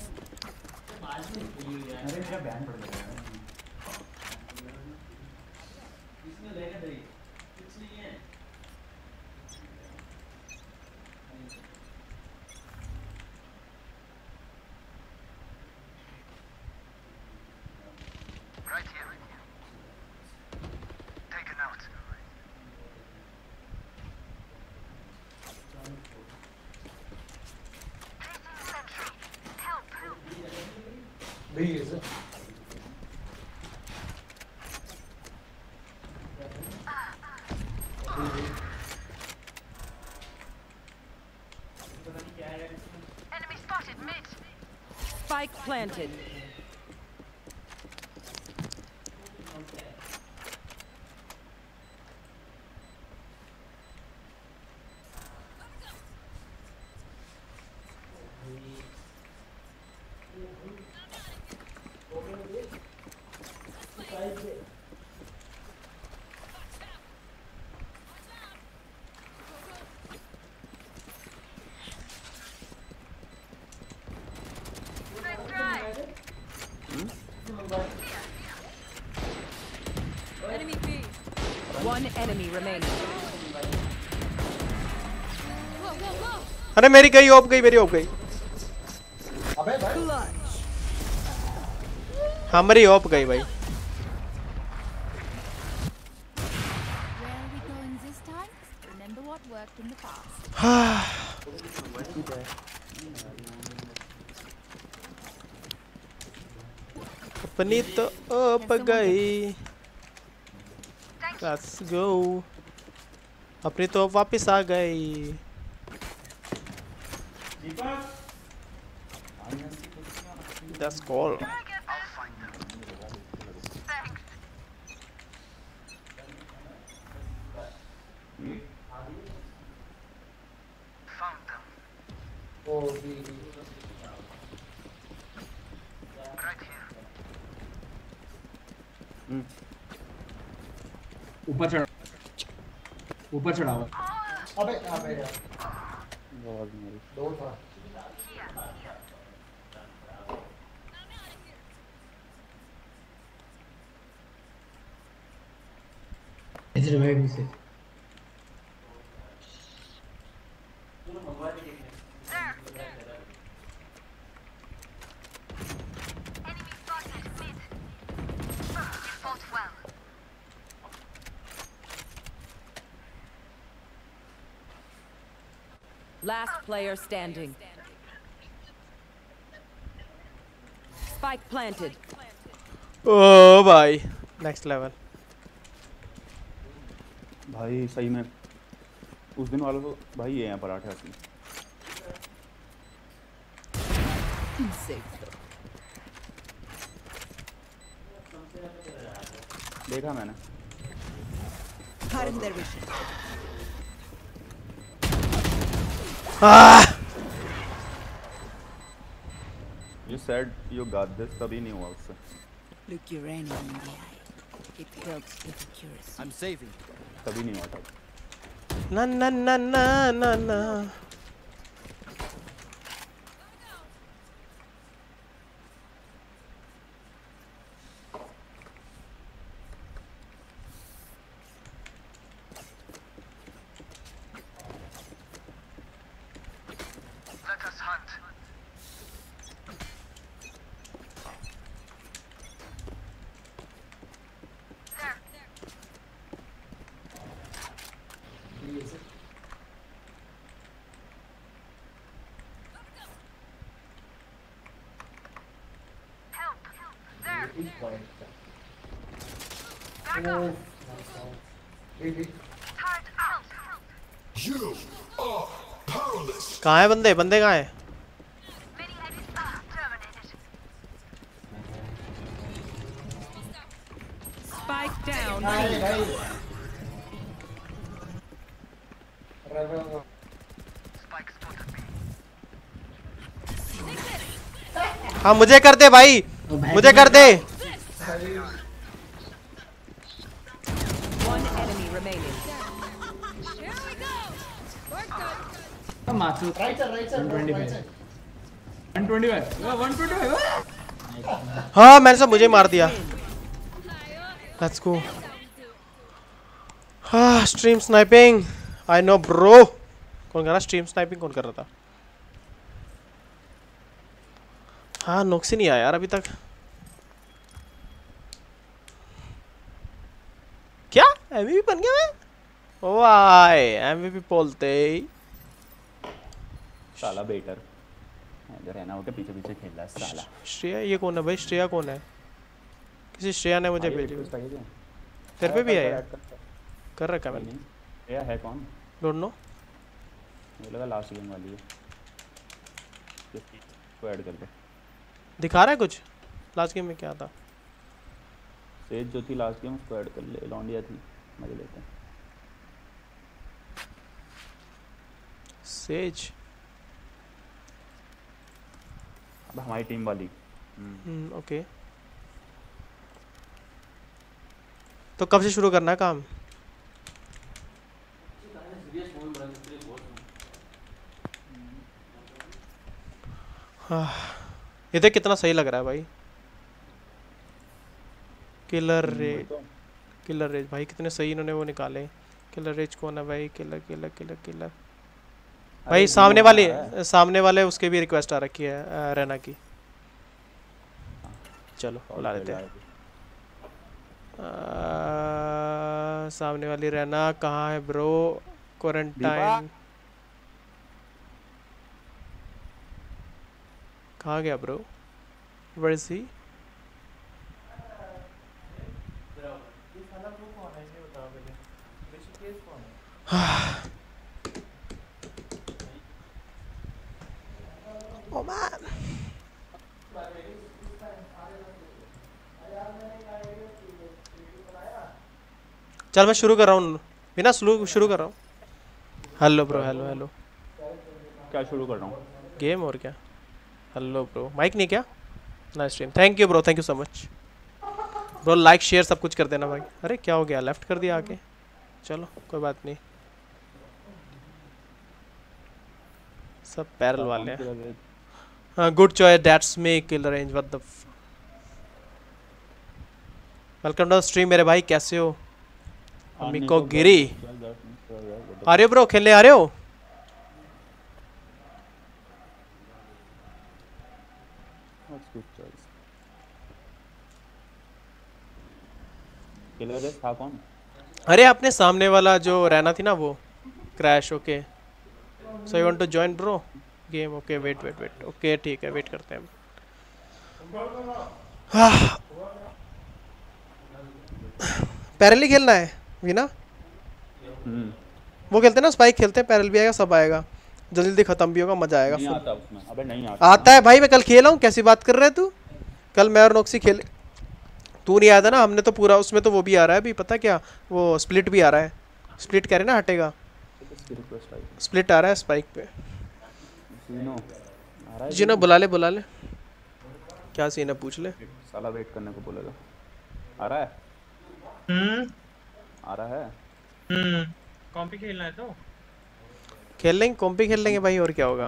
Right here. Taken out. B is it? Enemy spotted mid. Spike planted. Enemy B. One enemy remaining. Whoa, whoa, whoa. अरे मेरी गई, ऑफ गई, मेरी ऑफ गई। अबे भाई हमारी ऑफ गई भाई। Where are we going this time? Remember what worked in the past. अपनी तो ऑफ गई। Let's go. अपनी तो वापस आ गई। That's cool. Oh, B. ऊपर चढ़ ऊपर चढ़ा हुआ। अबे अबे यार आवाज नहीं आ रही। दो था। इधर भाई भी से Last player standing. Spike planted. ओ भाई नेक्स्ट लेवल भाई सही में उस दिन वालों को भाई ये हैं पराठे असली। देखा मैंने। ah! You said you got this, तभी नहीं हुआ उससे। Look your enemy in the eye. It helps with accuracy. I'm saving. तभी नहीं हुआ था। ना ना ना ना ना ना You are powerless. कहाँ है बंदे बंदे कहाँ है Spike down. अरे भाई हाँ मुझे कर दे भाई मुझे कर दे One enemy remaining. Macho right sir right sir one twenty-five one twenty-five one twenty-five हाँ मैंने सब मुझे मार दिया लेट्स गो हाँ stream sniping I know bro कौन कर रहा स्ट्रीम स्नाइपिंग कौन कर रहा था हाँ नुक्स ही नहीं आया यार अभी तक क्या एमवीपी बन गया मैं वाई एमवीपी बोलते साला बेटर इधर रहना होके पीछे पीछे खेल रहा है साला। श्रेया ये कौन है भाई श्रेया कौन है किसी श्रेया ने मुझे भेजी तेरे पे भी है कर रखा मैंने श्रेया है कौन डोंट नो मुझे लगा लास्ट गेम वाली है को ऐड कर दे दिखा रहा है कुछ लास्ट गेम में क्या था सेज जो थी लास्ट गेम उसको ऐड कर ले लौंडिया थी मजे लेते हैं सेज अब हमारी टीम वाली हम्म ओके तो कब से शुरू करना है काम हाँ ये देख कितना सही लग रहा है भाई किलर रेज किलर रेज भाई कितने सही इन्होंने वो निकाले किलर रेज कौन है भाई किलर किलर किलर किलर भाई सामने वाले सामने वाले उसके भी रिक्वेस्ट आ रखी है रहना की चलो बुला लेते हैं सामने वाली रहना कहाँ है ब्रो क्वारंटाइन कहाँ गया bro where is he Oh man. चल मैं शुरू कर रहा हूँ बिना शुरू शुरू कर रहा हूँ हेलो ब्रो हेलो हेलो क्या शुरू कर रहा हूँ गेम और क्या हेलो ब्रो माइक नहीं क्या nice stream thank you bro thank you so much bro like share सब कुछ कर देना भाई। अरे क्या हो गया, लेफ्ट कर दिया आके। चलो कोई बात नहीं, सब पैरल वाले हैं। हाँ good choice, that's me kill range what the. Welcome to stream मेरे भाई, कैसे हो? अमिको गिरी आ रहे हो ब्रो, खेलने आ रहे हो? था कौन? अरे अपने सामने वाला जो रहना थी ना वो crash. Okay so you want to join bro game? Okay wait wait wait okay ठीक है, वेट करते हैं। पैरल ही खेलना है वीना? वो खेलते हैं ना, स्पाइक खेलते हैं, पैरल भी आएगा, सब आएगा, जल्दी जल्दी खत्म भी होगा, मजा आएगा। नहीं आता उसमें। अबे नहीं आता। आता है भाई, मैं कल खेला हूँ। कैसी बात कर रहे है तू? कल मैं और नोक्सी खेले, तू नहीं आया था ना। हमने तो पूरा उसमें तो वो भी आ रहा है अभी, पता क्या, वो स्प्लिट भी आ रहा है। स्प्लिट कह रहे ना हटेगा, स्प्लिट आ रहा है स्पाइक पे। जिनो बुला ले बुला ले, क्या सीन है पूछ ले। साला वेट करने को बोलेगा। आ रहा है? हम्म आ रहा है। हम्म कॉम्पी खेलना है तो खेल लेंगे, कॉम्पी खेल लेंगे भाई, और क्या होगा।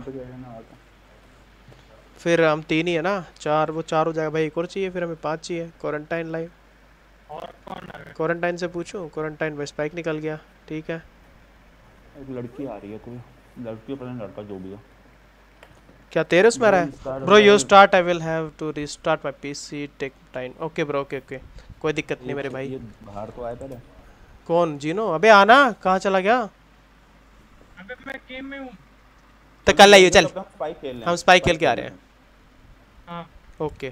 फिर हम तीन ही है ना, चार, वो चार हो जाएगा भाई, एक और चाहिए, फिर हमें पांच चाहिए। क्वारंटाइन लाइव और कौन आ गया? क्वारंटाइन से पूछूं? क्वारंटाइन में स्पाइक निकल गया, ठीक है। एक लड़की आ रही है, कोई लड़की पता नहीं लड़का जो भी हो। क्या तेरे उसमें आ रहा है? Bro you start, I will have to restart my PC, take time. Okay bro okay okay, कोई दिक्कत नहीं मेरे भाई। बाहर तो आए पहले। कौन? जीनो? अबे आना, कहाँ चला गया? अबे मैं गेम में हूँ। तो कल आइए, चल स्पाइक खेल हम स्पाइक खेल के आ रहे हैं। हाँ ओके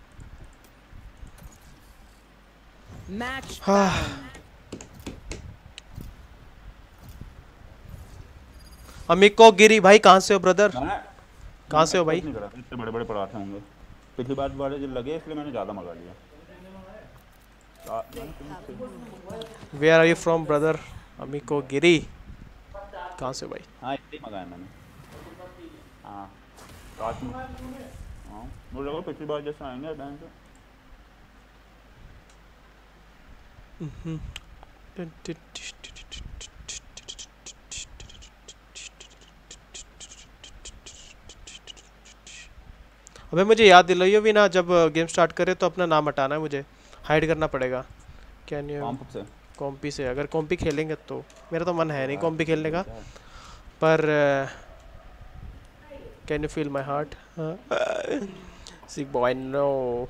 मैच। अमिको गिरी भाई, कहाँ से हो ब्रदर? कहाँ से हो भाई? इतने बड़े बड़े पराठे होंगे, पिछली बार वाले जो लगे इसलिए मैंने ज़्यादा मंगा लिया। Where are you from brother? अमिको गिरी कहाँ से भाई? हाँ इतने ही मंगाए मैंने। हाँ काट में, हाँ वो लगा पिछली बार जैसे आएंगे बैंक से। अबे मुझे याद दिलाइयो भी ना, जब गेम स्टार्ट करे तो अपना नाम हटाना है, मुझे हाइड करना पड़ेगा। क्या नहीं कॉम्प से? कॉम्पी से। अगर कॉम्पी खेलेंगे तो, मेरा तो मन है नहीं कॉम्पी खेलने का, पर can you feel my heart? Sick boy no.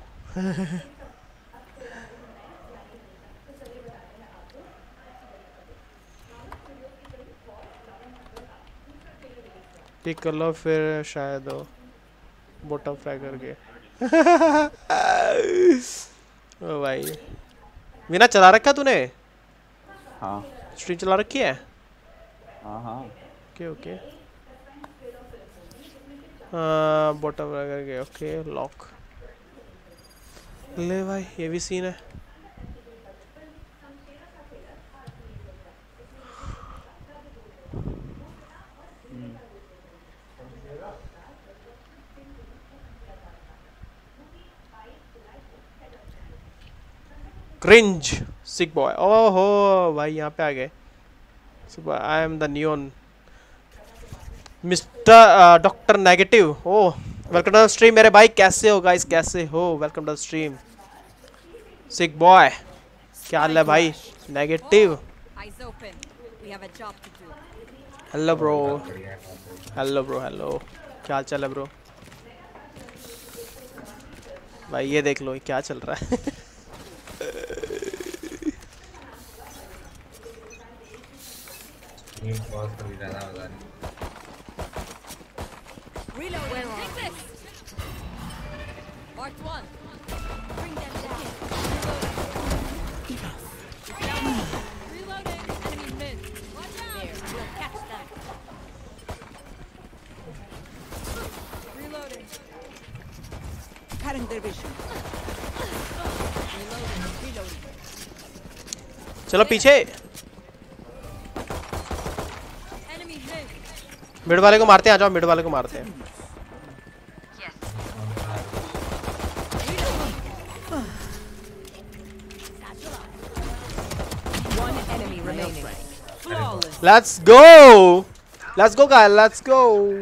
Pick कर लो फिर शायद हो बॉटम फ्राई करके। ओ भाई वीना चला रखा तूने? हाँ स्ट्रीम चला रखी है। हाँ हाँ ओके ओके बॉटम फ्राई करके। ओके लॉक ले भाई, ये भी सीन है। Cringe sick boy. ओहो भाई यहाँ पे आ गए। I am the Neon mister doctor negative. Oh welcome to the stream मेरे भाई, कैसे हो गाइस? कैसे हो? Welcome to the stream sick boy. क्या हाल है भाई? Negative hello bro. Hello bro hello, क्या हाल चाल है ब्रो? भाई ये देख लो क्या चल रहा है। Reload. Take this. Mark one. Bring them down. Reloading. Enemy mid. Watch out. There. We'll catch that. Reloading. Cutting their vision. Reloading. Reloading. चलो पीछे। मिड वाले को मारते हैं, आ जाओ मिड वाले को मारते हैं। Let's go. Let's go guys. Let's go.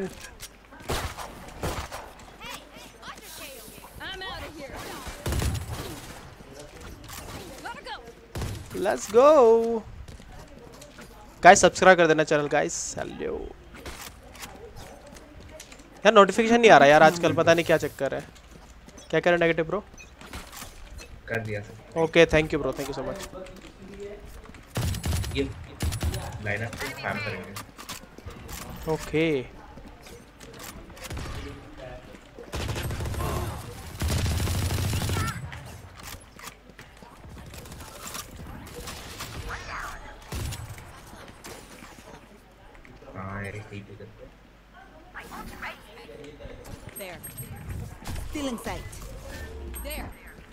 I'm out of here. Gotta go. Let's go. Guys subscribe कर देना चैनल गाइस. हेलो. यार नोटिफिकेशन नहीं आ रहा यार आजकल, पता नहीं क्या चक्कर है. क्या करें नेगेटिव ब्रो? कर दिया sir. Okay thank you bro, thank you so much. ये लाइनअप पे काम करेंगे. ओके हाँ यार ठीक है. There. Still in sight. There.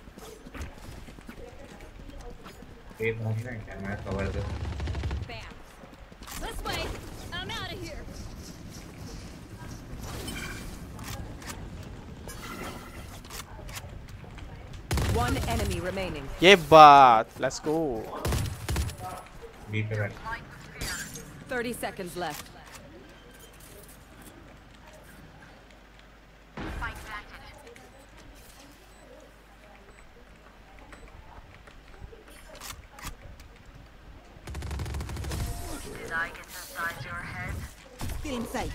ये पहुंचना है क्या? मैं कवर कर. Bam. This way. I'm out of here. One enemy remaining. ये बात. Let's go. बी पे बैठ. Thirty seconds left. Still in sight.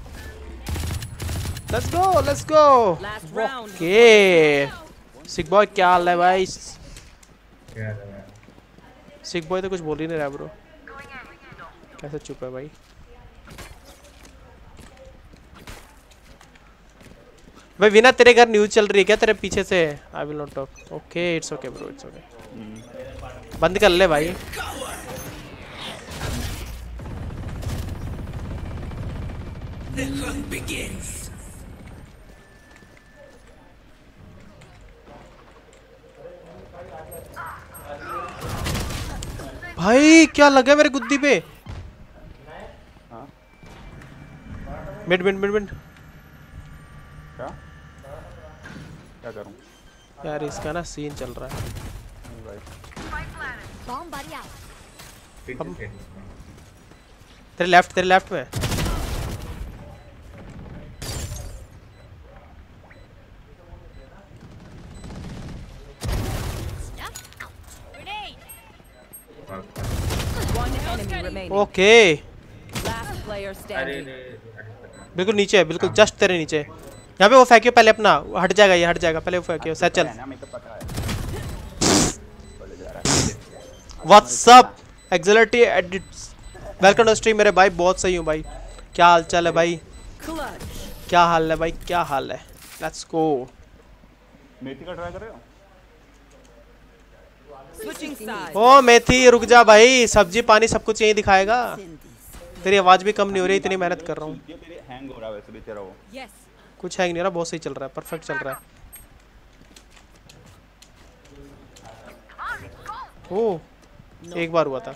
Let's go, let's go. Last round. Okay. Sick boy क्या हाल है भाई? क्या है? सिक बॉय तो कुछ बोल ही नहीं रहा ब्रो. कैसे चुप है भाई? भाई विना तेरे घर न्यूज़ चल रही है क्या तेरे पीछे से? I will not talk. Okay it's okay bro, it's okay. बंद कर ले भाई. The hunt begins. भाई क्या लगा मेरे गुद्दी पे? Mid mid mid mid. क्या क्या करूं यार इसका ना सीन चल रहा है. Bomb buddy out. तेरे लेफ्ट तेरे लेफ्ट में. One enemy remaining. Okay Last player standing. बिल्कुल नीचे है, बिल्कुल जस्ट तेरे नीचे. यहाँ पे वो फेंकियो पहले अपना. हट जाएगा ये, हट जाएगा पहले वो फेंकियो. सच चल. व्हाट्सअप एक्सेलरिटी एडिट्स. वेलकम टू स्ट्रीम मेरे भाई. बहुत सही हूँ भाई. क्या हाल चाल है भाई? क्या हाल है भाई? क्या हाल है? लेट्स गो. मेथी का ट्राई कर रहे हो? Switching sides. ओ मेथी रुक जा भाई. सब्जी पानी सब कुछ यही दिखाएगा. तेरी आवाज भी कम नहीं हो रही, इतनी मेहनत कर रहा हूँ. ये तेरे हैंग हो रहा है वैसे भी तेरा वो. Yes. कुछ हैंग नहीं हो रहा, बहुत सही चल रहा है. परफेक्ट चल रहा है. ओ एक बार हुआ था.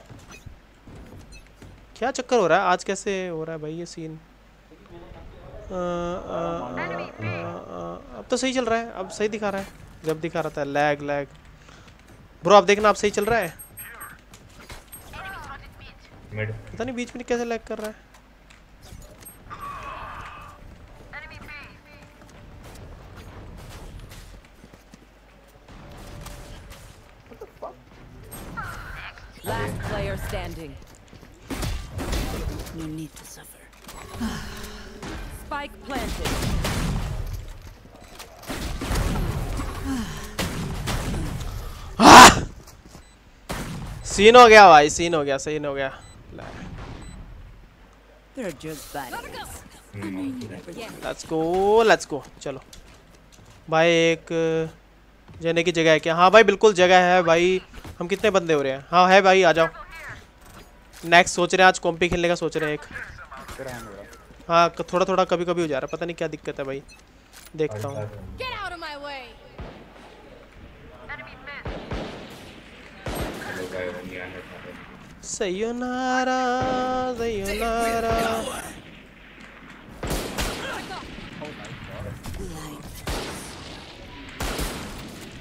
क्या चक्कर हो रहा है आज? कैसे हो रहा है भाई ये सीन? आ, आ, आ, आ, अब तो सही चल रहा है. अब सही दिखा रहा है. जब दिखा रहा था लैग लैग. ब्रो आप देखना, आप सही चल रहा है. पता नहीं बीच में कैसे लैग कर रहा है. Last player standing. No need to suffer. Spike planted. Scene हो गया भाई, सीन हो गया, सीन हो गया. They're just bodies. Let's go, let's go. चलो भाई एक जाने की जगह है क्या? हाँ भाई बिल्कुल जगह है भाई. हम कितने बंदे हो रहे हैं? हाँ है भाई, आ जाओ. नेक्स्ट सोच रहे हैं आज कॉम्पी खेलने का सोच रहे हैं एक. हाँ थोड़ा थोड़ा कभी कभी हो जा रहा है, पता नहीं क्या दिक्कत है भाई. देखता हूँ. Get out of my way. sayonara sayonara.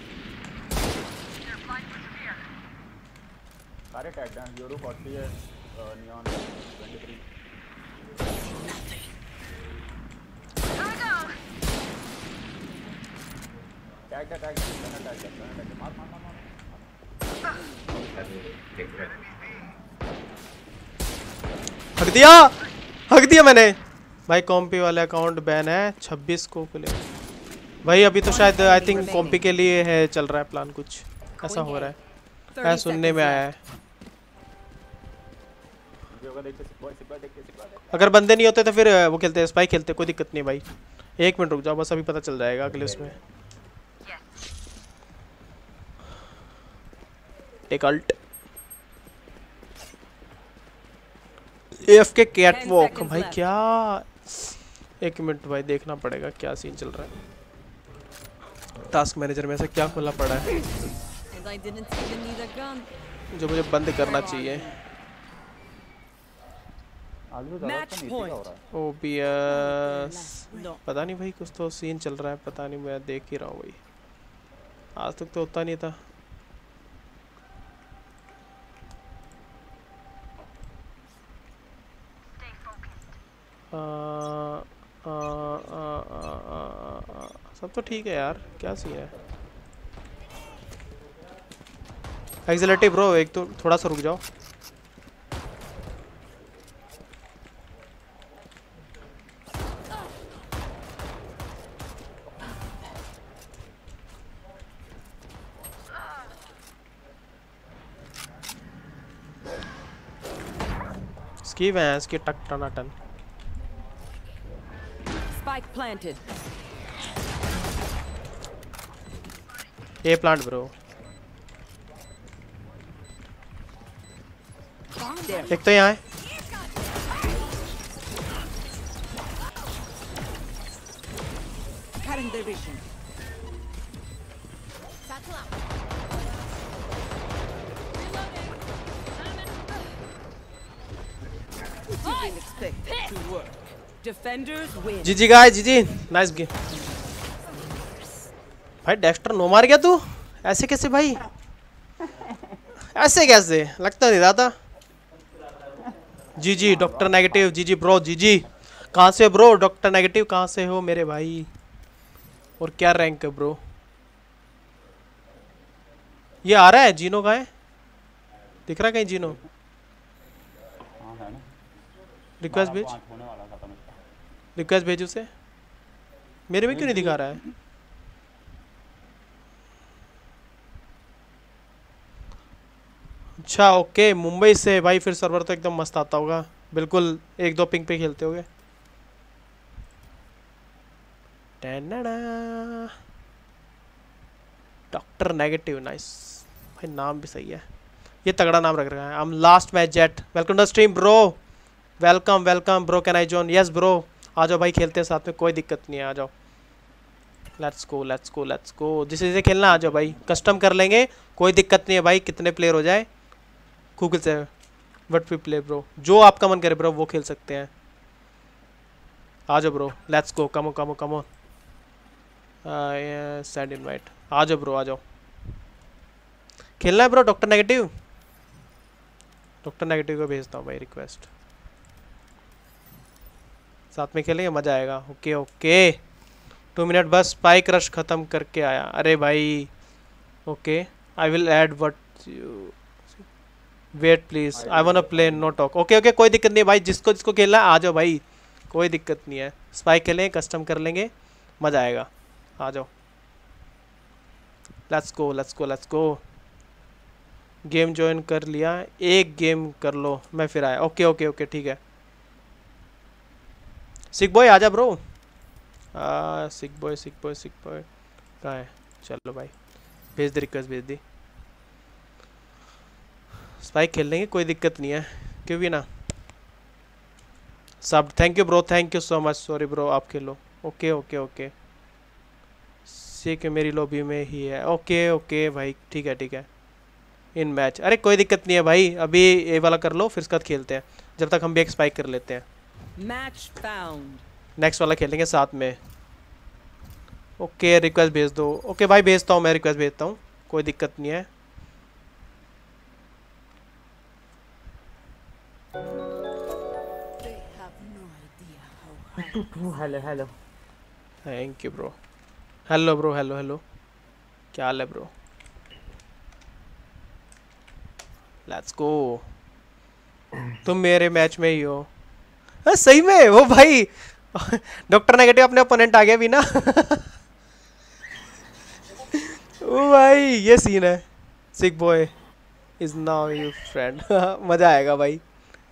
सारे टैग हैं. योरू फोर्टी है, uh, neon twenty-three. Tag that, tag that, tag that, tag that, tag that. Mark, mark, mark, mark. हक दिया, हक दिया मैंने भाई। कॉम्पी वाले अकाउंट बैन है छब्बीस को खुले भाई। अभी तो शायद आई थिंक कॉम्पी के लिए है, चल रहा है प्लान, कुछ ऐसा हो रहा है, ऐसा सुनने में आया है। अगर बंदे नहीं होते तो फिर वो खेलते हैं, स्पाई खेलते, कोई दिक्कत नहीं भाई। एक मिनट रुक जाओ बस, अभी पता चल जाएगा अगले उसमें। टेक अल्ट एफ के कैट वॉक भाई। क्या एक मिनट भाई, देखना पड़ेगा क्या सीन चल रहा है। टास्क मैनेजर में से क्या खुला पड़ा है जो मुझे बंद करना चाहिए। ओबीएस पता नहीं भाई, कुछ तो सीन चल रहा है, पता नहीं, मैं देख ही रहा हूँ भाई। आज तक तो होता नहीं था। आ, आ, आ, आ, आ, आ, सब तो ठीक है यार, क्या सीन है। एक्सेलरेटिव ब्रो, एक तो थोड़ा सा रुक जाओ। इसकी भैंस की टक टनाटन। Spike planted. A plant bro. एक तो यहाँ है। Cutting their vision. Didn't expect it to work. Defenders win. G G guys, G ji nice game भाई। डेक्स्टर नो मार गया तू, ऐसे कैसे भाई, ऐसे कैसे, लगता नहीं रहा था। G G doctor negative, G G bro, G G. कहाँ से ब्रो डॉक्टर नेगेटिव, कहाँ से हो मेरे भाई, और क्या रैंक है ब्रो। ये आ रहा है जीनो, का है दिख रहा है कहीं जीनो। रिक्वेस्ट भेज, रिक्वेस्ट भेज उसे। मेरे में क्यों नहीं दिखा रहा है। अच्छा ओके, मुंबई से भाई, फिर सर्वर तो एकदम मस्त आता होगा। बिल्कुल एक दो पिंग पे खेलते होगे। डॉक्टर नेगेटिव, नाइस भाई, नाम भी सही है, ये तगड़ा नाम रख रखा है। I am last match Jett, welcome to stream bro, welcome welcome bro, can I join, yes bro, आ जाओ भाई, खेलते हैं साथ में, कोई दिक्कत नहीं है, आ जाओ। Let's go let's go let's go, जिसे जिसे खेलना आ जाओ भाई, कस्टम कर लेंगे, कोई दिक्कत नहीं है भाई, कितने प्लेयर हो जाए। गूगल से व्हाट वी प्ले ब्रो, जो आपका मन करे ब्रो वो खेल सकते हैं। आ जाओ ब्रो, लेट्स गो, कमो कमो कमो, सेंड इनवाइट, आ जाओ ब्रो, आ जाओ। खेलना है bro doctor negative, doctor negative को भेजता हूँ भाई रिक्वेस्ट, साथ में खेलेंगे, मजा आएगा। ओके ओके, टू मिनट बस, स्पाइक रश खत्म करके आया। अरे भाई okay, I will add what you, wait please, I want to play, no talk. Okay okay, कोई दिक्कत नहीं भाई, जिसको जिसको खेलना है आ जाओ भाई, कोई दिक्कत नहीं है। स्पाइक खेलेंगे, कस्टम कर लेंगे, मजा आएगा, आ जाओ। Let's go let's go let's go. Game join कर लिया, एक गेम कर लो, मैं फिर आया। ओके ओके ओके ठीक है। सिक बॉय आजा ब्रो, आ sick boy sick boy sick boy कहाँ है, चलो भाई भेज दे, रिक्वेस्ट भेज दी। स्पाइक खेल लेंगे, कोई दिक्कत नहीं है, क्यों भी ना। सब thank you bro, thank you so much, sorry bro, आप खेलो। ओके ओके ओके, सिक मेरी लॉबी में ही है। ओके ओके भाई, ठीक है ठीक है, इन मैच, अरे कोई दिक्कत नहीं है भाई, अभी ये वाला कर लो, फिर उसके बाद खेलते हैं, जब तक हम भी एक स्पाइक कर लेते हैं। Match found. नेक्स्ट वाला खेलेंगे साथ में। ओके रिक्वेस्ट भेज दो। ओके भाई भेजता हूँ, मैं रिक्वेस्ट भेजता हूँ, कोई दिक्कत नहीं है। Hello hello thank you bro. Hello bro, hello hello, क्या हाल है ब्रो? लेट्स गो। तुम मेरे मैच में ही हो। हाँ सही में वो भाई डॉक्टर नेगेटिव अपने ओपोनेंट आ गया भी ना ओ भाई ये सीन है। Sick boy is now your friend. मजा आएगा भाई।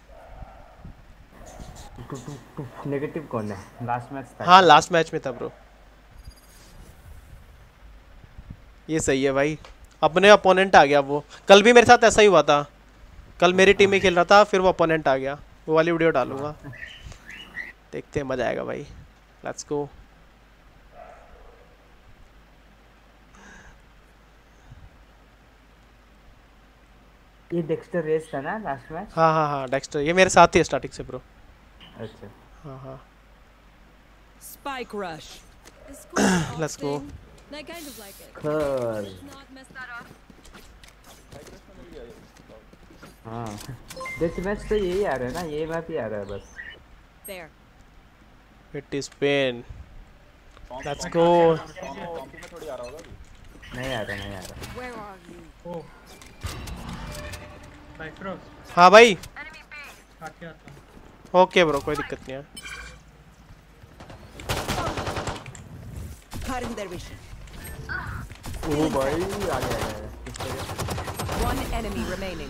नेगेटिव कौन है? लास्ट मैच था। हाँ लास्ट मैच में था ब्रो। ये सही है भाई, अपने ओपोनेंट आ गया वो। कल भी मेरे साथ ऐसा ही हुआ था। कल मेरी टीम में खेल रहा था, फिर वो ओपोनेंट आ गया। वो वाली वीडियो डालूंगा, देखते हैं, मजा आएगा भाई। Let's go. ये डेक्स्टर रेस था ना लास्ट मैच? हाँ हाँ हाँ डेक्स्टर, ये मेरे साथ ही स्टार्टिंग से ब्रो। अच्छा हाँ हाँ। Spike rush. Let's go. I kind of like it. Cool. Not mess that up. हाँ डेथ मैच तो यही आ रहा है ना, ये मैप ही आ रहा है बस। There. It is pain. Let's go. नहीं आ रहा, नहीं आ रहा। Where are you? Oh. Bifrost. हाँ भाई। आके आता हूँ। ओके ब्रो, कोई दिक्कत नहीं है। Cutting their vision. ओ भाई आ गया है। One enemy remaining.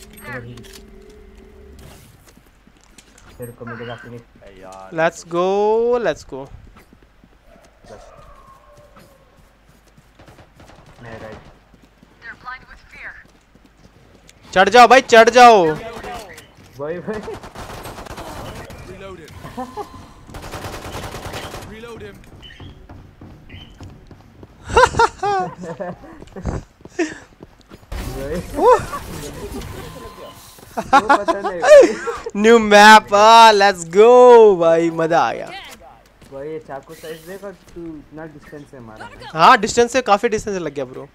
फिर को मिलेगा finish. Let's go, let's go. नहीं राइट। चढ़ जाओ भाई, चढ़ जाओ। भाई भाई Reload him. Reload him. New map, let's go भाई, मजा आ गया भाई। ये चाकू साइज देखो तू, इतना डिस्टेंस से मारा। हाँ डिस्टेंस से, काफी डिस्टेंस से लग गया bro.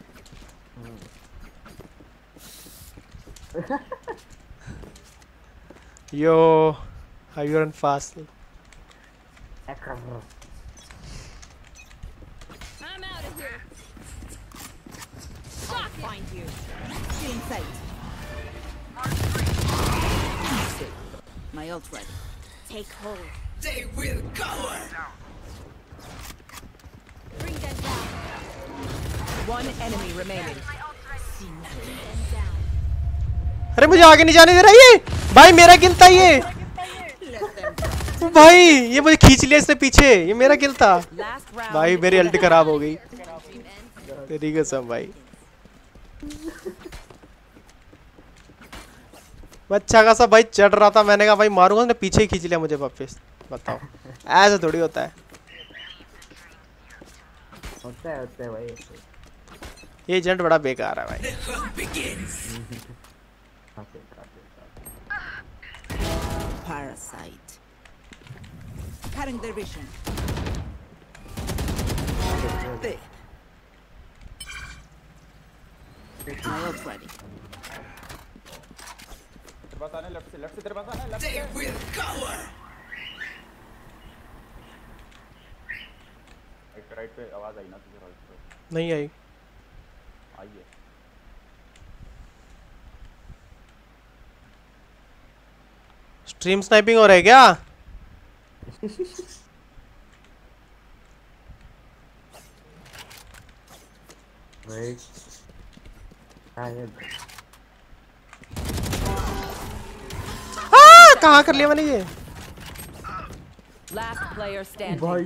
Yo how you run fast. I'm out of here. I'll find you. In sight. My ult ready. Take hold. They will cower. Bring them down. One enemy remaining. Bring them down. अरे मुझे आगे नहीं जाने दे रहा ये भाई, मेरा गिनता ये भाई, ये मुझे खींच लिया इसने पीछे, ये मेरा किल था भाई। मेरी अल्टी खराब हो गई तेरी कसम भाई। अच्छा खासा भाई चढ़ रहा था, मैंने कहा भाई मारूंगा, उसने पीछे ही खींच लिया मुझे वापस। बताओ ऐसा थोड़ी होता है। होता है होता है भाई। ये एजेंट बड़ा बेकार है भाई। Parasite. Cutting their vision. There. My ult ready. तेरे पास आने, लेफ्ट से, लेफ्ट से तेरे पास आने, लेफ्ट से। They will cower. एक राइट पे आवाज आई ना तुझे? राइट पे नहीं आई। आई है। स्ट्रीम स्नाइपिंग हो रहा है क्या? भाई हाँ कहाँ कर लिया मैंने ये? Last player standing. भाई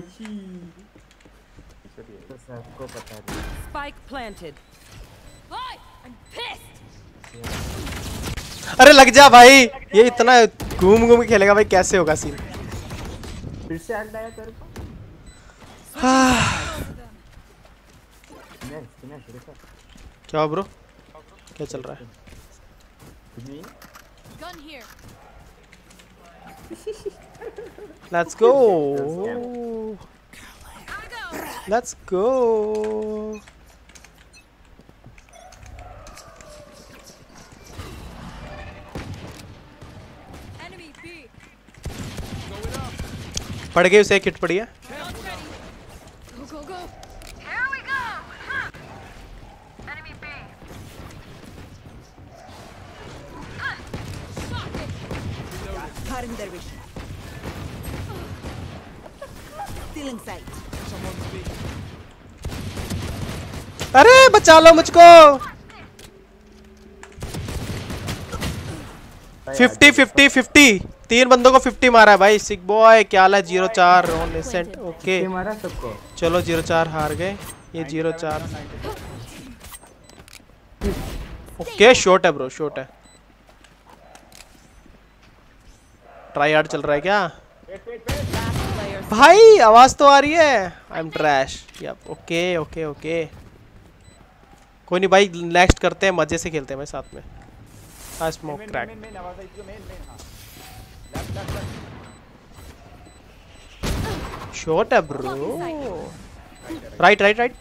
तो सबको पता है। Spike planted. Boy, I'm pissed. अरे लग जा भाई, ये इतना घूम घूम के खेलेगा भाई, कैसे होगा सीन? फिर से अल्ट आया तेरे को? क्या ब्रो, क्या चल रहा है? Gun here. Let's go. Let's go. Enemy B. पड़ गई, उसे एक हिट पड़ी है। Go, go, go. Here we go. Huh. Enemy B. Cutting their vision. Still in sight. अरे बचा लो मुझको। फिफ्टी फिफ्टी फिफ्टी तीन बंदों को फिफ्टी मारा है भाई। सिक बॉय क्या हाल है? जीरो चार ऑनेसेंट। ओके मारा सबको। चलो जीरो चार हार गए। ये जीरो चार ओके शॉट है ब्रो, शॉट है। ट्राई हार्ड चल रहा है क्या भाई? आवाज तो आ रही है। I am trash. Yup okay okay okay कोई नहीं भाई, नेक्स्ट करते हैं, मजे से खेलते हैं भाई साथ में। हाँ स्मोक क्रैक। शॉट है bro. Right right right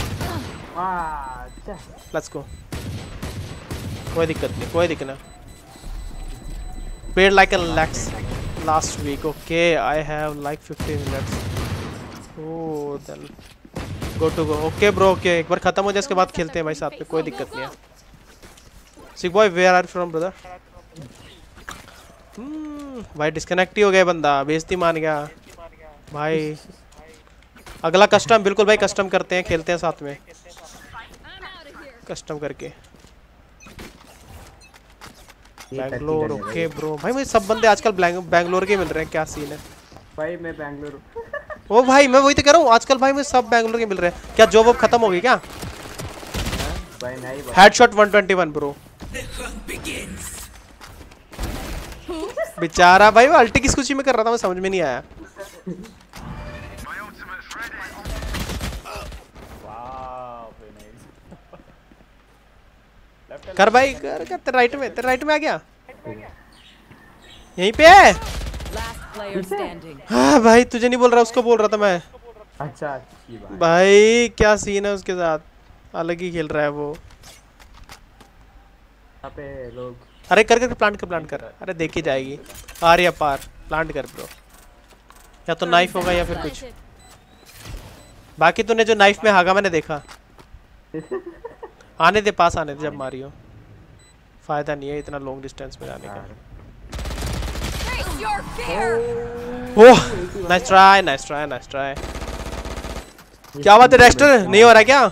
let's go. कोई दिक्कत नहीं, कोई दिक्कत नहीं। Played like a lax last week. Okay, I have like fifteen minutes. Oh, then go to go. Okay, bro. Okay, एक बार खत्म हो जाए इसके बाद खेलते हैं भाई साथ में, कोई दिक्कत नहीं है। Sick boy, where are you from, brother? Hmm, भाई डिस्कनेक्ट ही हो गया बंदा, बेइज्जती मान गया भाई। अगला कस्टम, बिल्कुल भाई कस्टम करते हैं, खेलते हैं साथ में कस्टम करके। Bangalore okay bro. भाई मुझे सब बंदे आजकल बैंगलोर के मिल रहे हैं, क्या सीन है भाई? मैं बैंगलोर। ओ भाई मैं वही तो कह रहा हूँ, आजकल भाई मुझे सब बैंगलोर के मिल रहे हैं। क्या जॉब अब खत्म हो गई क्या? भाई नहीं भाई। Headshot one twenty one bro. बेचारा भाई वो अल्टी किस खुशी में कर रहा था, मैं समझ में नहीं आया। कर भाई कर कर। तेरे राइट में, तेरे राइट में आ गया, यहीं पे है। हाँ भाई तुझे नहीं बोल रहा, उसको बोल रहा था मैं। अच्छा अच्छी बात। भाई क्या सीन है उसके साथ, अलग ही खेल रहा है वो। यहाँ पे लोग। अरे कर कर प्लांट कर, प्लांट कर। अरे देखी जाएगी। आ रही है पार, प्लांट कर ब्रो। या तो नाइफ होगा या फिर कुछ। बाकी तूने जो नाइफ में हागा मैंने देखा। आने दे, पास आने दे जब मारी हो। फायदा नहीं है इतना लॉन्ग डिस्टेंस में जाने का। Oh nice try, nice try, nice try. क्या बात है रेस्टर, नहीं हो रहा क्या?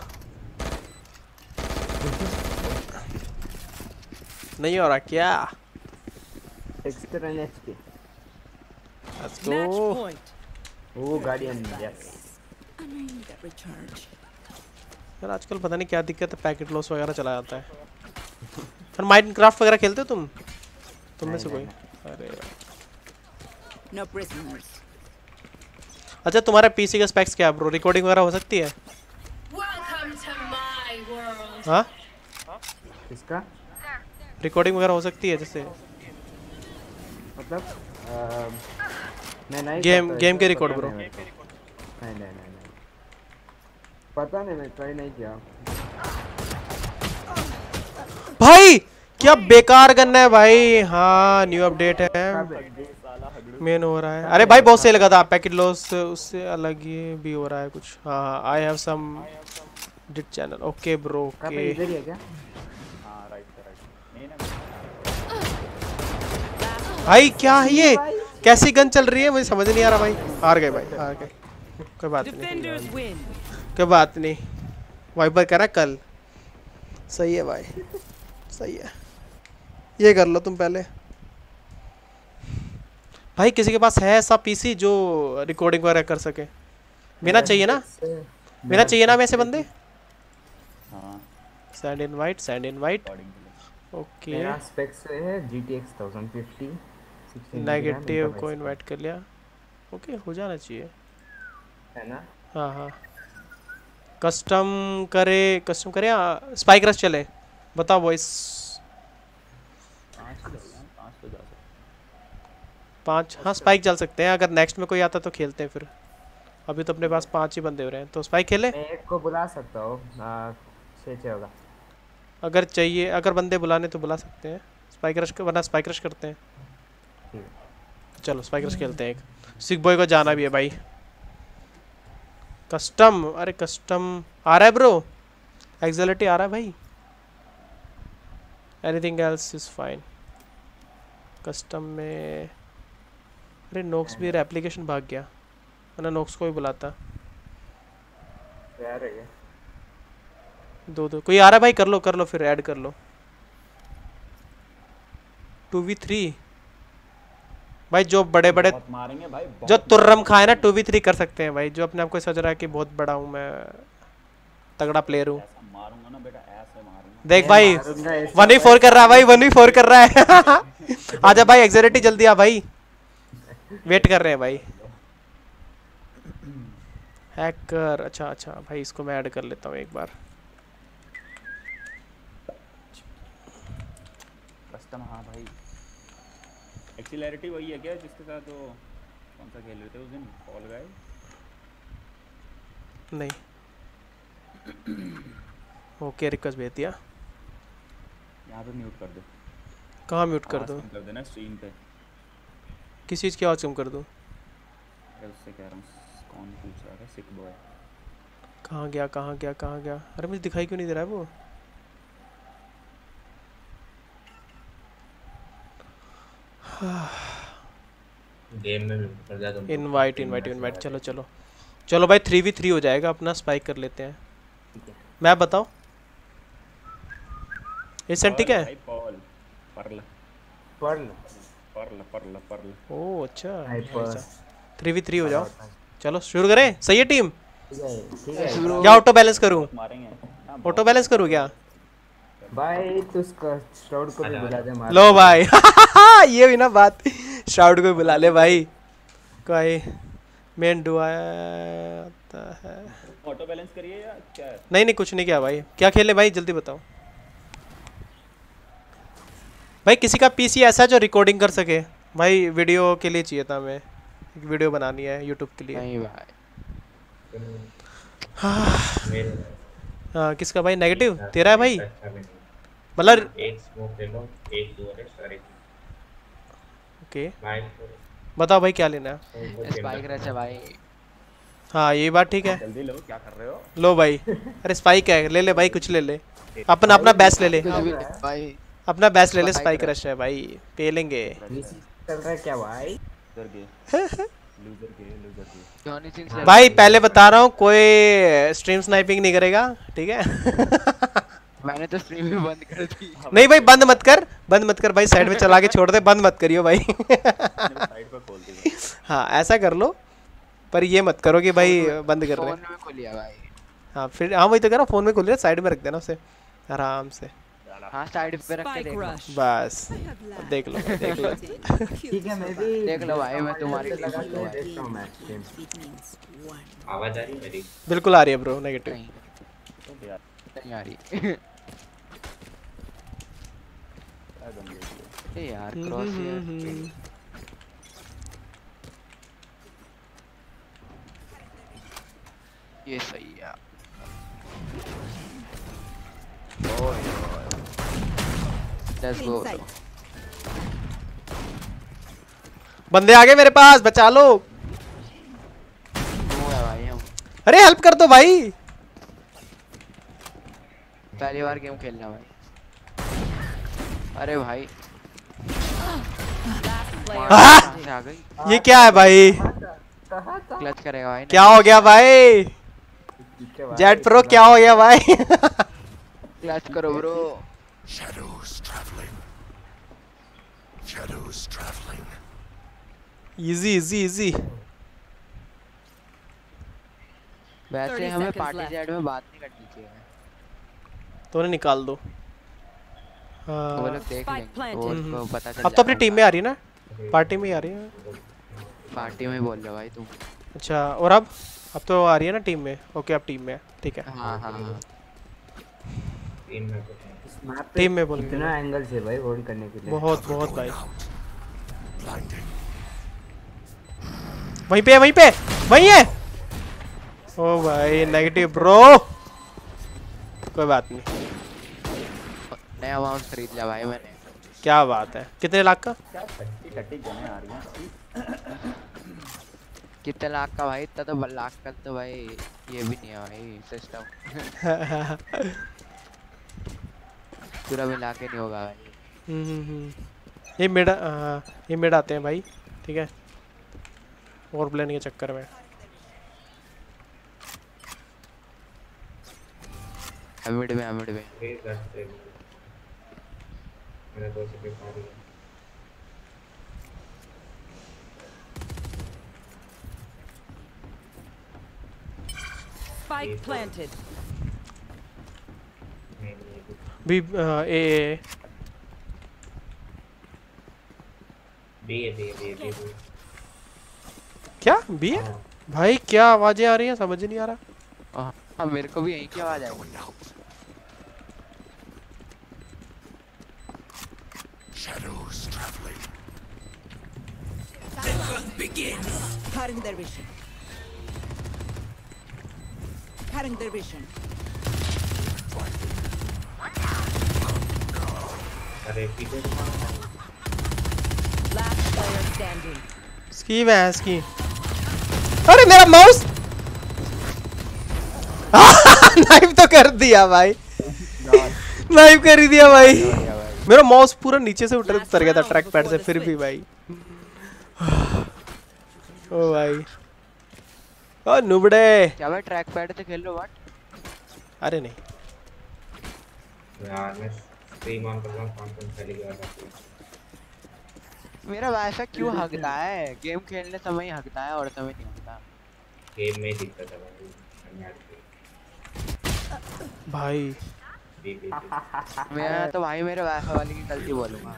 नहीं हो रहा क्या? Extra HP. Let's go. Oh guardian yes. यार आजकल पता नहीं क्या दिक्कत है, पैकेट लॉस वगैरह चला जाता है। और माइनक्राफ्ट वगैरह खेलते हो तुम? तुम में से कोई? अरे No prisoners. अच्छा तुम्हारे पीसी का स्पेक्स क्या है ब्रो? रिकॉर्डिंग वगैरह हो सकती है? Welcome to my world. हाँ इसका रिकॉर्डिंग वगैरह हो सकती है जैसे? मतलब मैं नहीं गेम गेम के रिकॉर्ड ब्रो। नहीं नहीं नहीं पता नहीं, मैं ट्राई नहीं किया भाई। क्या बेकार गन है भाई। हाँ न्यू अपडेट है, मेन हो रहा है। अरे भाई बहुत सही लगा था। पैकेट लॉस उससे अलग ही भी हो रहा है कुछ। हाँ आई हैव सम डिट चैनल। Okay bro okay. इधर ही है क्या? हां राइट राइट। भाई क्या है ये, कैसी गन चल रही है मुझे समझ नहीं आ रहा भाई। हार गए भाई, हार गए। कोई बात नहीं, कोई बात नहीं। वाइपर करा कल। सही है भाई, सही है। ये कर लो तुम पहले। भाई किसी के पास है ऐसा पीसी जो रिकॉर्डिंग वगैरह कर सके? बिना चाहिए ना, बिना चाहिए ना वैसे बंदे। हाँ send invite, send invite. Okay मेरा स्पेक्स है जीटीएक्स वन फिफ्टी। नेगेटिव को इनवाइट कर लिया। ओके हो जाना चाहिए है ना। हाँ हाँ कस्टम करे, कस्टम करे या स्पाइक रश चले? बताओ बॉयस। पाँच हाँ स्पाइक चल सकते हैं, अगर नेक्स्ट में कोई आता तो खेलते हैं फिर। अभी तो अपने पास पाँच ही बंदे हो रहे हैं, तो स्पाइक खेले। मैं एक को बुला सकता हूँ, छः छः होगा अगर चाहिए, अगर बंदे बुलाने तो बुला सकते हैं। स्पाइक रश, वरना स्पाइक रश करते हैं। चलो स्पाइकर्स खेलते हैं। एक सिक बॉय को जाना भी है भाई। कस्टम, अरे कस्टम आ रहा है ब्रो, एक्सेलिटी आ रहा है भाई। Anything else is fine. Custom में अरे नोक्स भी एप्लीकेशन भाग गया, वरना नोक्स को भी बुलाता। यार है दो दो कोई आ रहा है भाई, कर लो कर लो फिर ऐड कर लो। टू वी थ्री भाई, जो बड़े बड़े मारेंगे भाई, जो तुर्रम खाए ना टू वी थ्री कर सकते हैं भाई। जो अपने आप को सोच रहा है कि बहुत बड़ा हूँ मैं, तगड़ा प्लेयर हूँ। मारूंगा ना बेटा, ऐसे मारूंगा। देख भाई वन वी फोर कर रहा है भाई, वन वी फोर कर रहा है। आजा भाई एक्सेलिटी जल्दी आ भाई, वेट कर रहे हैं भाई। हैकर, अच्छा अच्छा भाई इसको मैं ऐड कर लेता हूँ एक बार। कस्टम, हाँ भाई। एक्सीलरिटी वही है क्या जिसके साथ वो कौन सा खेल रहे थे उस दिन, फॉल गाय? नहीं। ओके रिक्वेस्ट भेज दिया। यहाँ पे म्यूट कर दो। कहाँ म्यूट कर दो? कर देना स्ट्रीम पे। किस चीज़ की आवाज़ कम कर दूँ? उससे कह रहा हूँ, कौन पूछ रहा है? सिक बॉय कहाँ गया कहाँ गया कहाँ गया? अरे मुझे दिखाई क्यों नहीं दे रहा है वो? गेम में कर जा तुम। इनवाइट इनवाइट इनवाइट चलो चलो चलो भाई, थ्री वी थ्री हो जाएगा अपना। स्पाइक कर लेते हैं। मैं बताओ इस ठीक है। Pearl pearl pearl pearl pearl pearl oh अच्छा, थ्री वी थ्री हो जाओ। चलो शुरू करें, सही है टीम? या ऑटो बैलेंस करूं? ऑटो बैलेंस करूं क्या भाई? तो श्राउड को भी बुला दे मार लो भाई। ये भी ना बात, श्राउड को बुला ले भाई। कोई मेन डुआता है। ऑटो बैलेंस करिए या क्या है? नहीं नहीं कुछ नहीं किया भाई। क्या खेले भाई जल्दी बताओ भाई। किसी का पीसी ऐसा है जो रिकॉर्डिंग कर सके भाई? वीडियो के लिए चाहिए था हमें, एक वीडियो बनानी है यूट्यूब के लिए। नहीं भाई। हाँ किसका भाई? नेगेटिव तेरा है भाई? मतलब एक स्मोक ले लो, एक डुअल है सारे। ओके बताओ भाई क्या लेना है? स्पाइक रच है भाई। हाँ ये बात ठीक है। जल्दी लो, क्या कर रहे हो? लो भाई, अरे स्पाइक है, ले ले भाई, कुछ ले ले। अपना अपना बेस्ट ले ले भाई, अपना बेस्ट ले ले। स्पाइक रश है भाई, पे लेंगे। चल रहा है क्या भाई? लूजर के लूजर के भाई पहले बता रहा हूँ, कोई स्ट्रीम स्नाइपिंग नहीं करेगा, ठीक है? मैंने तो स्ट्रीम भी बंद कर दी। नहीं भाई बंद मत कर, बंद मत कर भाई, साइड में चला के छोड़ दे, बंद मत करियो भाई। साइड पर खोल दे। हाँ ऐसा कर लो, पर ये मत करो कि भाई बंद कर रहे हैं। फोन में खोल लिया भाई। हाँ फिर हाँ वही तो कह रहा हूँ, फोन में खोल लिया, साइड में रख देना उसे आराम से। हाँ साइड पे रख के देख लो बस, देख लो देख लो। ठीक है मैं भी देख लो भाई, मैं तुम्हारी टीम लगा में के देखता हूं मैच टीम। आवाज आ रही है मेरी? बिल्कुल आ रही है ब्रो, नेगेटिव नहीं आ रही। ए यार क्रॉस यार, ये सही है। Let's go. बंदे आ गए मेरे पास, बचा लो। वो है भाई हम। अरे हेल्प कर दो भाई, पहली बार गेम खेलना भाई। अरे भाई आ गई। ये क्या है भाई? क्लच करेगा भाई। क्या हो गया भाई? जेट प्रो क्या हो गया भाई? क्लच करो bro. Shadows traveling. Shadows traveling. Easy easy easy. वैसे हमें पार्टी चैट में बात नहीं करनी चाहिए, तो उन्हें निकाल दो। वो लोग देख लेंगे, वो पता चल। अब तो अपनी टीम में आ रही है ना, पार्टी में ही आ रही है। पार्टी में बोल रहे भाई तुम। अच्छा और अब अब तो आ रही है ना टीम में? ओके अब टीम में, ठीक है। हाँ हाँ हाँ टीम में टीम में बोल कितना एंगल से भाई होल्ड करने के लिए? बहुत बहुत भाई। वहीं पे वहीं पे वहीं है। ओ भाई नेगेटिव ब्रो, कोई बात नहीं। नया माउस खरीद लिया भाई मैंने। क्या बात है, कितने लाख का? क्या टट्टी टट्टी गने आ रही हैं? कितने लाख का भाई? इतना तो लाख का तो भाई ये भी नहीं है भाई सिस्टम। पूरा मिला के नहीं होगा भाई। हम्म हम्म ये मिड ये मिड आते हैं भाई, ठीक है, और प्लान के चक्कर में। मिड में मिड में मैंने दो से पा दिया। Spike planted. B A B है बी है बी है बी है। क्या बी है भाई? क्या आवाजें आ रही हैं, समझ नहीं आ रहा। हाँ मेरे को भी यही की आवाज आई। Shadows traveling. Begin. Cutting their vision. Cutting their vision. अरे पीछे Last player standing. इसकी भैंस की। अरे मेरा माउस नाइफ तो कर दिया भाई, नाइफ कर ही दिया भाई। मेरा माउस पूरा नीचे से उतर उतर गया था ट्रैक पैड से, फिर भी भाई। ओ भाई ओ नुबड़े। क्या भाई ट्रैक पैड से खेल लो? व्हाट? अरे नहीं यार मैं स्ट्रीम ऑन कर रहा हूं, कौन कौन चली गया था। मेरा वाईफाई क्यों हगता है? गेम खेलने समय ही हगता है और समय नहीं हगता। गेम में दिक्कत है भाई। भाई मैं तो भाई मेरे वाईफाई वाले की गलती बोलूंगा।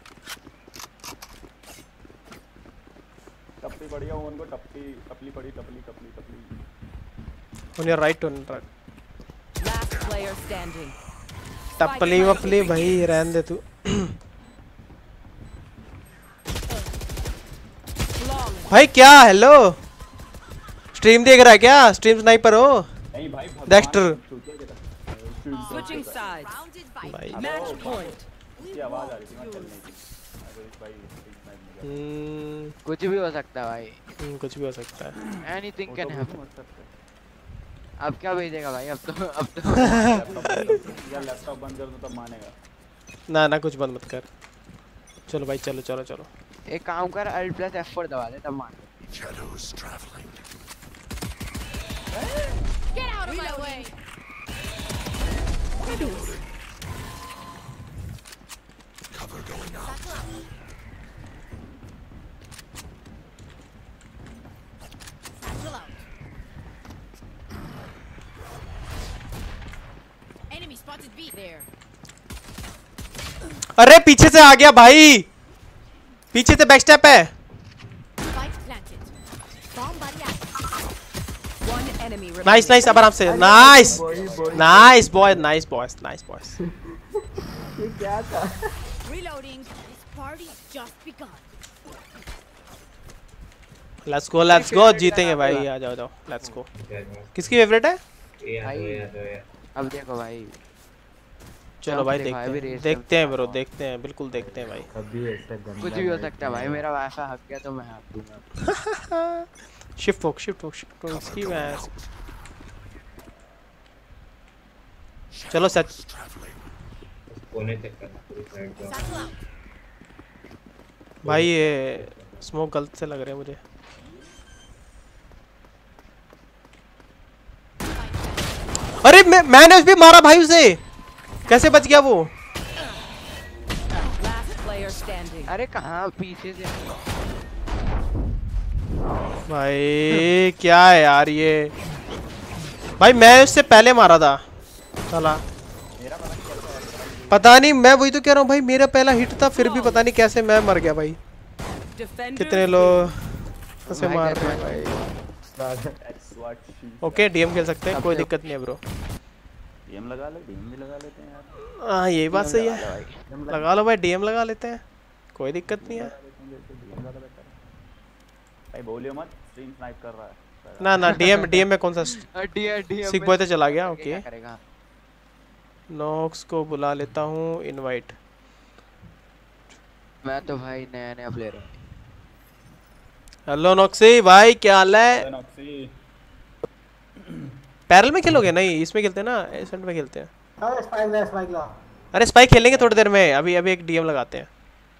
टप्पी बढ़िया हो उनको, टप्पी टपली पड़ी टपली टपली टपली। on your right on right. Last player standing. टपली वपली भाई रहने दे तू। भाई क्या हेलो, स्ट्रीम देख रहा है क्या? स्ट्रीम स्नाइपर हो? नहीं भाई डेक्टर। Switching sides. भाई Match point. की आवाज आ रही थी ना चलने की। अरे भाई हम्म कुछ भी हो सकता है भाई। हम्म, कुछ भी हो सकता है। Anything can happen. अब क्या भेजेगा भाई? अब तो अब तो यार लैपटॉप बंद कर दो तब मानेगा। ना ना कुछ बंद मत कर। चलो भाई चलो चलो चलो। एक काम कर, अल्ट प्लस एफ फोर दबा दे तब मान। Shadows traveling. Get out of my way. Cover going out. Satchel out. Enemy spotted B there. अरे पीछे से आ गया भाई, पीछे से बैकस्टेप है। Spike planted. Bomb buddy out. One enemy remaining. Nice nice, अब आराम से। Nice nice boy, nice boys, nice boys. ये क्या था? Reloading. This party's just begun. Let's go let's go, जीतेंगे भाई। आ जाओ जाओ लेट्स गो। किसकी फेवरेट है? भाई अब देखो भाई, चलो भाई देखते हैं, देखते हैं ब्रो, देखते हैं, बिल्कुल देखते हैं भाई। कभी ऐसा गंदा कुछ भी हो सकता है भाई। मेरा वाईफाई हक गया तो मैं हक दूंगा। शिफ्ट फोक शिफ्ट फोक शिफ्ट फोक इसकी वैस। चलो सच कोने तक करना पूरी साइड को। Satchel out. भाई ये स्मोक गलत से लग रहे हैं मुझे। अरे मैं मैंने उस पे मारा भाई, उसे कैसे बच गया वो? Last player standing. अरे कहाँ पीछे से? भाई क्या है यार ये? भाई मैं उससे पहले मारा था साला, पता नहीं। मैं वही तो कह रहा हूँ भाई, मेरा पहला हिट था फिर भी पता नहीं कैसे मैं मर गया भाई। कितने लोग ऐसे मार रहे हैं भाई। ओके डीएम खेल सकते हैं, कोई दिक्कत नहीं है ब्रो। डीएम लगा ले, डीएम भी लगा लेते हैं यार। हाँ ये बात सही है, लगा लो भाई, डीएम लगा लेते हैं, कोई दिक्कत नहीं है। भाई बोलियो मत, स्ट्रीम स्नाइप कर रहा है। ना ना डीएम डीएम में कौन सा डीएम सिक बॉय तो चला गया। ओके नॉक्स को बुला लेता हूँ इनवाइट। मैं तो भाई नया नया प्लेयर हूँ। हेलो नॉक्सी भाई, क्या हाल है? नॉक्सी पैरल में खेलोगे? नहीं इसमें खेलते हैं ना, एसेंट में खेलते हैं। अरे स्पाइक ला स्पाइक ला। अरे स्पाइक खेलेंगे थोड़ी देर में, अभी अभी एक डीएम लगाते हैं।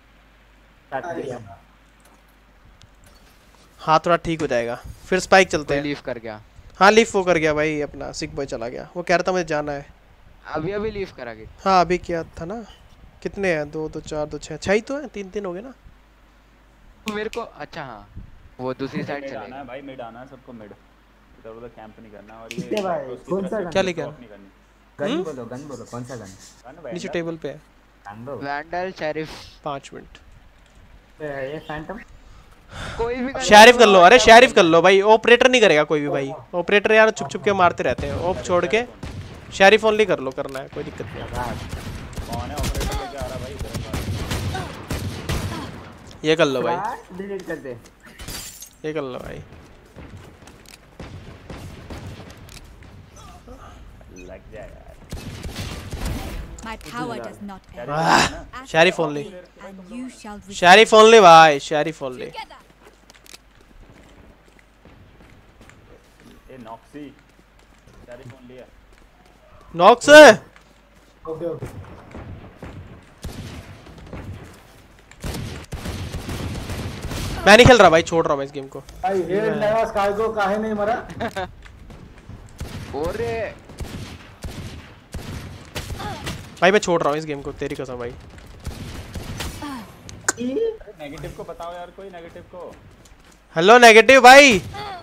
हाँ थोड़ा ठीक हो जाएगा, फिर स्पाइक चलते हैं। लीव कर गया। हाँ लीव वो कर गया भाई, अपना सिक बॉय चला गया। वो कह रहा था मुझे जाना है। अभी अभी लीव करा गया। हाँ अभी क्या था ना, कितने हैं? दो दो चार दो छः, छह ही तो है, तीन तीन हो गए ना मेरे को। अच्छा हाँ वो दूसरी साइड चले आना है भाई, मिड आना है सबको, मिड इधर उधर कैंप नहीं करना। और कितने ये भाई? कौन सा गन? क्या लेके आया? गन बोलो, गन बोलो, कौन सा गन? नीचे टेबल पे है। Vandal sheriff. पाँच मिनट। ये फैंटम कोई भी शेरिफ कर लो। अरे शेरिफ कर लो भाई, ऑपरेटर नहीं करेगा कोई भी भाई। ऑपरेटर यार छुप छुप के मारते रहते हैं। ऑप छोड़ के शेरिफ ओनली कर लो, करना है कोई दिक्कत नहीं। कौन है ऑपरेटर लेके आ रहा भाई? ये कर लो भाई, डिलीट कर दे। ये कर लो भाई। लग जाएगा। My power does not end. Sheriff only, And you shall receive. Sheriff only भाई, शेरिफ ओनली। ए नॉक्सी शेरिफ ओनली है। Knox okay okay. मैं नहीं खेल रहा भाई, छोड़ रहा हूँ मैं इस गेम को। भाई हेड लगा स्काई को, काहे नहीं मरा? ओरे भाई मैं छोड़ रहा हूँ इस गेम को, तेरी कसम भाई। नेगेटिव को बताओ यार, कोई नेगेटिव को। हेलो नेगेटिव भाई।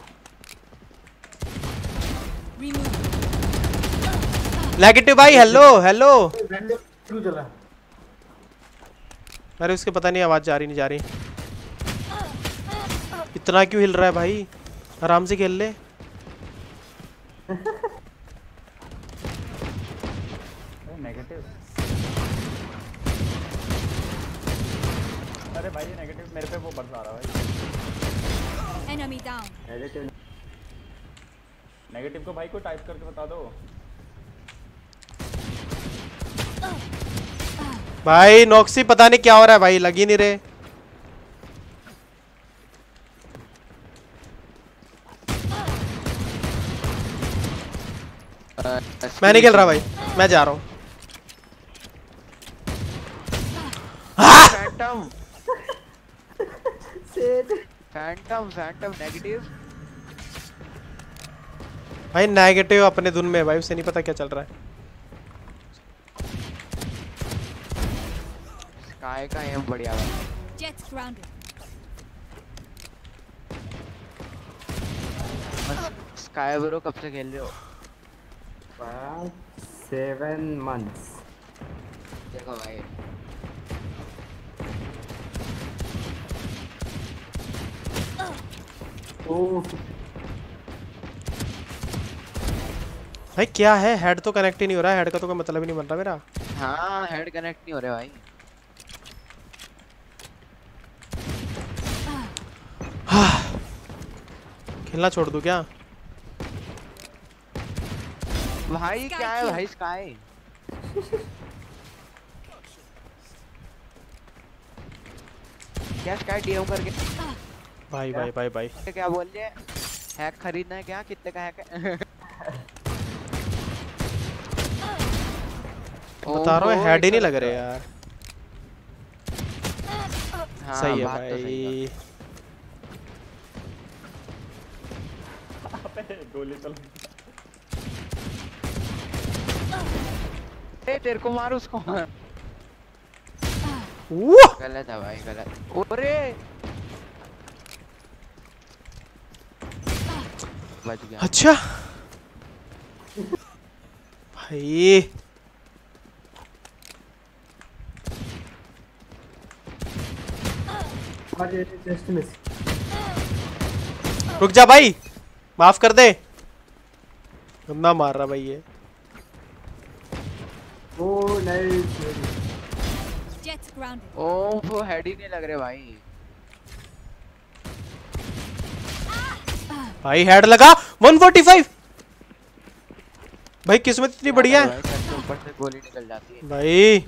नेगेटिव भाई हेलो हेलो। क्यों चला? अरे उसके पता नहीं आवाज जा रही नहीं जा रही। इतना क्यों हिल रहा है भाई? आराम से खेल ले। नेगेटिव। अरे भाई ये नेगेटिव मेरे पे वो बरसा रहा भाई। Enemy down. नेगेटिव नेगेटिव को भाई को टाइप करके बता दो। भाई नॉक्सी पता नहीं क्या हो रहा है भाई, लग ही नहीं रहे। मैं नहीं खेल रहा भाई, मैं जा रहा हूँ। फैंटम फैंटम फैंटम नेगेटिव भाई नेगेटिव अपने धुन में भाई, उसे नहीं पता क्या चल रहा है। स्काई का एम बढ़िया है। Jets grounded. स्काई ब्रो कब से खेल रहे हो? Seven months. देखो भाई भाई क्या है, हेड तो कनेक्ट ही नहीं हो रहा है। हेड का तो कोई मतलब ही नहीं बन रहा मेरा। हाँ हेड कनेक्ट नहीं हो रहे भाई। खेलना छोड़ दूं क्या? भाई क्या है भाई स्काई? क्या स्काई डीएम करके भाई भाई भाई भाई क्या बोल रहे? हैक खरीदना है क्या? कितने का हैक है? बता रहा हूँ हेड ही नहीं लग रहे यार। हाँ, सही है बात तो सही भाई। गोली चल। ए तेरे को मार उसको। गलत है भाई गलत। ओरे बच गया। अच्छा भाई रुक जा भाई, माफ कर दे। गंदा मार रहा भाई ये। Oh nice. Jets grounded. ओ वो हेड ही नहीं लग रहे भाई। भाई हेड लगा वन फोर्टी फाइव। भाई किस्मत इतनी बढ़िया है ऊपर से गोली निकल जाती है भाई।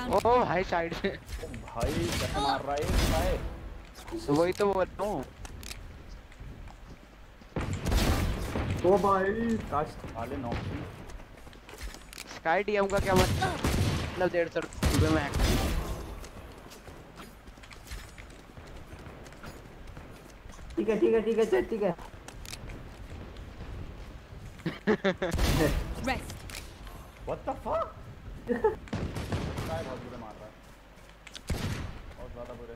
ओ भाई साइड से भाई कैसे मार रहा है भाई? वही तो बोल रहा हूँ। ओ भाई काश वाले नॉक्सी स्काई डीएम का क्या मतलब डेढ़ सौ रुपये में ठीक है ठीक है ठीक है चल ठीक है Rest. What the fuck? काय बहुत बुरे मार रहा है बहुत ज़्यादा बुरे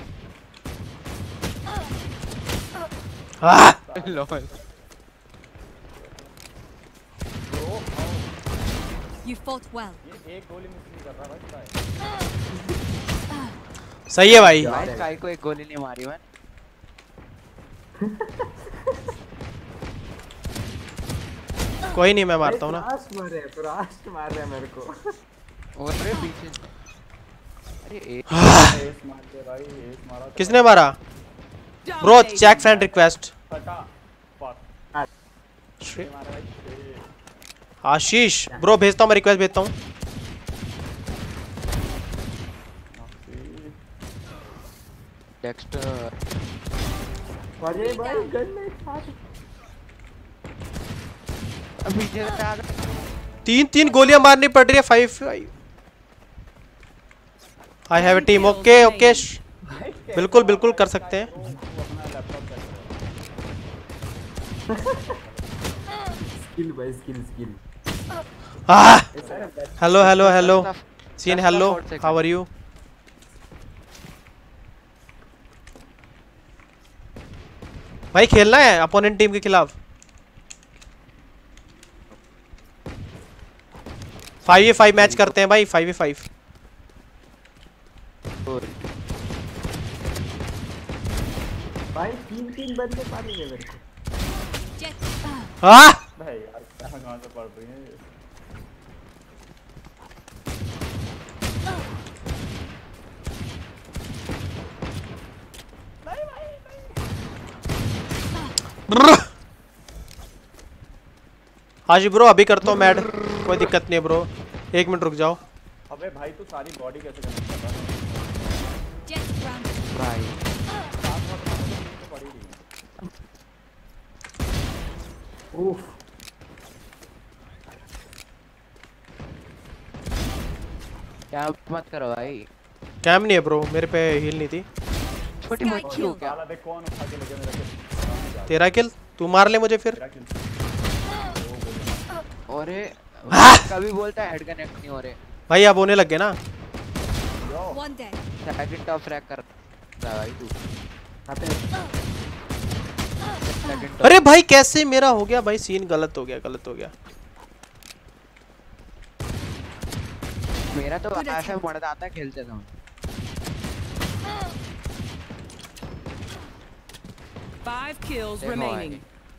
ah lol You fought well. ये एक गोली मिस नहीं कर रहा भाई काय सही है भाई भाई स्काई को एक गोली नहीं मारी मैंने कोई नहीं मैं मारता हूँ ना फ्रास्ट मार रहे फ्रास्ट मार रहे मेरे को और रे पीछे अरे एक एस मार दे भाई एस मारा किसने मारा ब्रो चेक फ्रेंड रिक्वेस्ट फटा फक मारा भाई आशीष ब्रो भेजता हूँ मैं रिक्वेस्ट भेजता हूँ डेक्स्टर अरे भाई गन में था पीछे से आ तीन तीन गोलियां मारनी पड़ रही है five five I have a team okay okay बिल्कुल बिल्कुल कर सकते हैं स्किल भाई skill skill hello hello hello scene hello how are you भाई खेलना है अपोनेंट टीम के खिलाफ फाइव वी फाइव मैच करते हैं भाई फाइव वी फाइव भाई तीन तीन बंदे पालेंगे मेरे को हाँ भाई यार कहाँ कहाँ से पड़ रही है ये हाँ जी ब्रो अभी करता हूँ मैड कोई दिक्कत नहीं है ब्रो एक मिनट रुक जाओ अबे भाई तू सारी बॉडी कैसे कनेक्ट कर रहा है भाई उफ क्या मत करो भाई कैम नहीं है ब्रो मेरे पे हील नहीं थी छोटी मच्छी हो क्या साला देख कौन उठा के लेके मेरा किल तेरा किल तू मार ले मुझे फिर अरे कभी बोलता है हेड कनेक्ट नहीं हो रहे भाई अब होने लग गए ना One dead. Second top frag कर रहा है भाई तू सेकंड अरे भाई कैसे मेरा हो गया भाई सीन गलत हो गया गलत हो गया मेरा तो ऐसा मर्द आता खेलते थे Five kills remaining.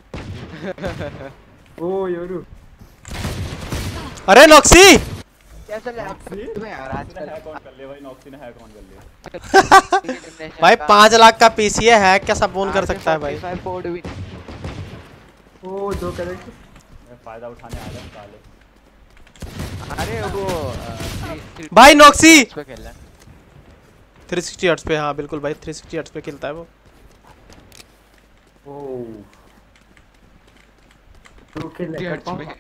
ओ योरू अरे नॉक्सी कैसे लैपटॉप में यार आजकल है कौन कर ले भाई नॉक्सी ने है कौन कर लिया भाई पाँच लाख का पीसी है हैक कैसा फोन कर सकता है भाई कोड भी ओ दो करेक्ट मैं फायदा उठाने आ रहा साले अरे वो भाई नॉक्सी पे खेल रहा है थ्री सिक्सटी हर्ट्ज पे हाँ बिल्कुल भाई थ्री सिक्सटी हर्ट्ज पे खेलता है वो ओ दो किल हर्ट्ज पे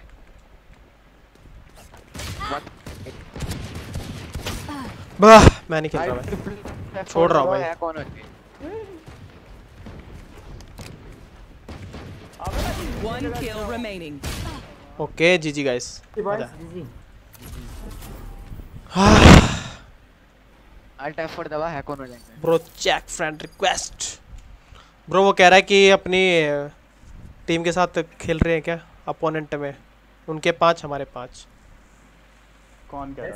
वाह मैं नहीं खेल रहा भाई छोड़ रहा हूँ भाई कौन है One kill remaining. Okay GG guys alt F four दबा है कौन हो जाएंगे bro check friend request bro वो कह रहा है कि अपनी टीम के साथ खेल रहे हैं क्या अपोनेंट में उनके पांच हमारे पांच कौन कह रहा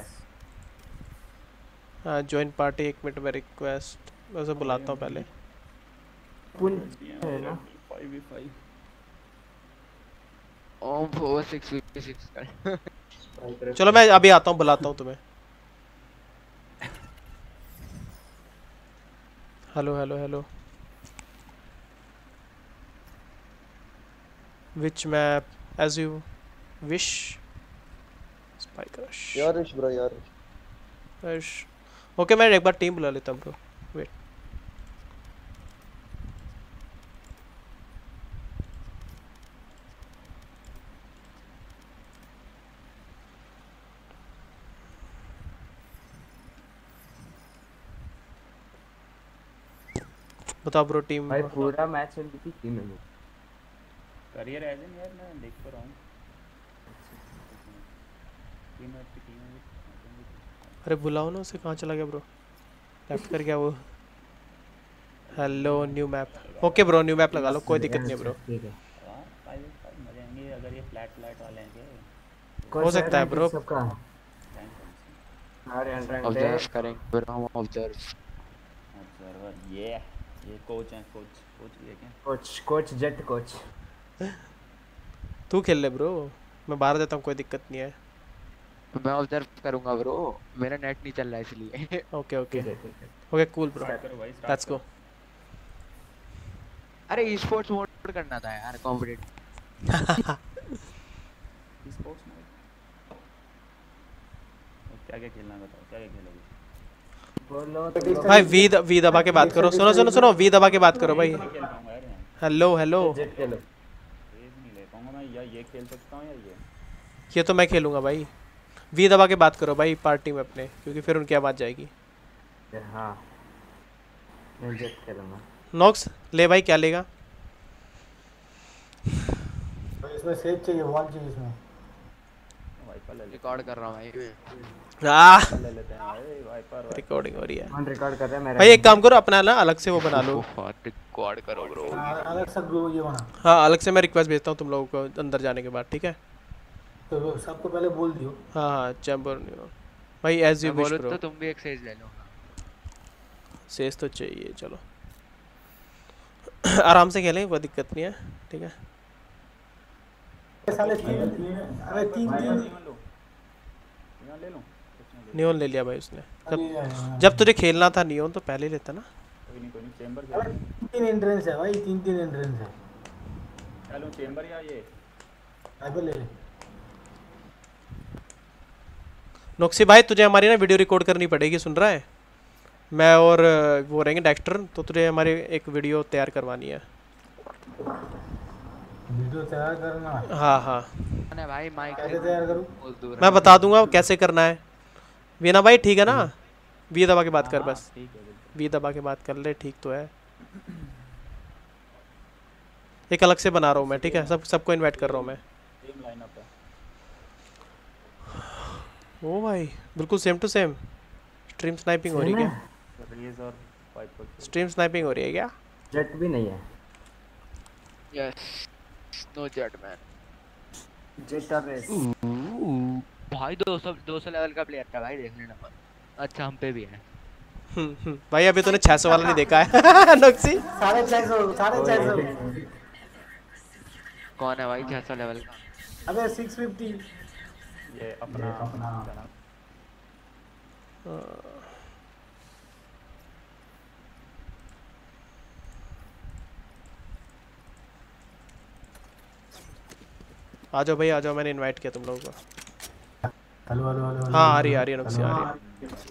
हाँ ज्वाइन पार्टी एक मिनट में रिक्वेस्ट मैं उसे बुलाता हूँ पहले है ना फाइव वी फाइव ओम फोर सिक्स फिफ्टी सिक्स कर चलो मैं अभी आता हूँ बुलाता हूँ तुम्हें hello hello hello which map as you wish spike rush Yarish bro Yarish okay मैं एक बार टीम बुला लेता हूँ ब्रो वेट बताओ ब्रो टीम भाई पूरा मैच चल रही थी टीम में करियर एज इन यार मैं देख तो रहा हूँ टीम में की टीम में अरे बुलाओ ना उसे कहाँ चला गया ब्रो लेफ्ट कर गया वो hello new map okay bro new map लगा लो कोई दिक्कत नहीं ब्रो ठीक है हां फाइव फाइव मजे आएंगे अगर ये फ्लैट फ्लैट वाले हैं हो सकता है ब्रो सबका अरे रैंक ऑब्जर्व करेंगे ब्रो हम ऑब्जर्व ऑब्जर्वर ये ये कोच है कोच कोच भी है क्या कोच कोच जेट कोच तू खेल ले ब्रो मैं बाहर जाता हूँ कोई दिक्कत नहीं है मैं ऑब्जर्व करूंगा ब्रो मेरा नेट नहीं चल रहा है इसलिए okay okay okay cool bro let's go अरे ई स्पोर्ट्स मोड करना था यार कॉम्पिटिटिव ई स्पोर्ट्स मोड क्या क्या खेलना बताओ क्या क्या खेलोगे बोलो भाई वी वी दबा के बात करो सुनो सुनो सुनो वी दबा के बात करो भाई हेलो हेलो जेट खेलो नहीं ले पाऊंगा मैं या ये खेल सकता हूं या ये ये तो मैं खेलूंगा भाई वी दबा के बात करो भाई पार्टी में अपने क्योंकि फिर उनकी आवाज जाएगी हां मैं जेट खेलूंगा नॉक्स ले भाई क्या लेगा इसमें सेव चाहिए वॉल चाहिए इसमें वाइपर ले रिकॉर्ड कर रहा हूं भाई आ ले लेते हैं भाई वाइपर रिकॉर्डिंग हो रही है कौन रिकॉर्ड कर रहा है मेरा भाई एक काम करो अपना ना अलग से वो बना लो रिकॉर्ड करो ब्रो अलग सा ग्रुप ये बना हाँ अलग से मैं रिक्वेस्ट भेजता हूँ तुम लोगों को अंदर जाने के बाद ठीक है तो सबको पहले बोल दियो हाँ हाँ चैम्बर भाई एज यू विश ब्रो तो तुम भी एक सेज ले लो सेज तो चाहिए चलो आराम से खेलें कोई दिक्कत नहीं है ठीक है साले तीन अरे तीन तीन ले लूं नियोन ले लिया भाई उसने जब जब तुझे खेलना था नियोन तो पहले लेता ना कोई नहीं कोई नहीं चेंबर तीन एंट्रेंस है भाई तीन तीन एंट्रेंस है चलो चेंबर या ये आगे ले ले नोक्सी भाई तुझे हमारी ना वीडियो रिकॉर्ड करनी पड़ेगी सुन रहा है मैं और वो रहेंगे डेक्टर तो तुझे हमारी एक वीडियो तैयार करवानी है वीडियो तैयार करना हाँ हाँ अरे भाई माइक कैसे तैयार करूं मैं बता दूंगा कैसे करना है वीना भाई ठीक है ना वी दबा के बात कर बस वी दबा के बात कर ले ठीक तो है एक अलग से बना रहा हूँ मैं ठीक है सब सबको इनवाइट कर रहा हूँ मैं टीम लाइनअप है ओ भाई बिल्कुल same to same stream sniping हो रही है क्या रेज और वाइपर स्ट्रीम स्नाइपिंग हो रही है क्या जेट भी नहीं है yes no jet man jet और रेस भाई दो सौ दो सौ लेवल का प्लेयर था भाई देख लेना अच्छा हम पे भी है भाई अभी तूने छह सौ वाला नहीं देखा है नोक्सी साढ़े छह सौ साढ़े छह सौ कौन है भाई छह सौ लेवल का अबे सिक्स फिफ्टी ये अपना अपना आ जाओ भाई आ जाओ मैंने इनवाइट किया तुम लोगों को हेलो हेलो हेलो हाँ आ रही है आ रही है नोक्सी आ रही है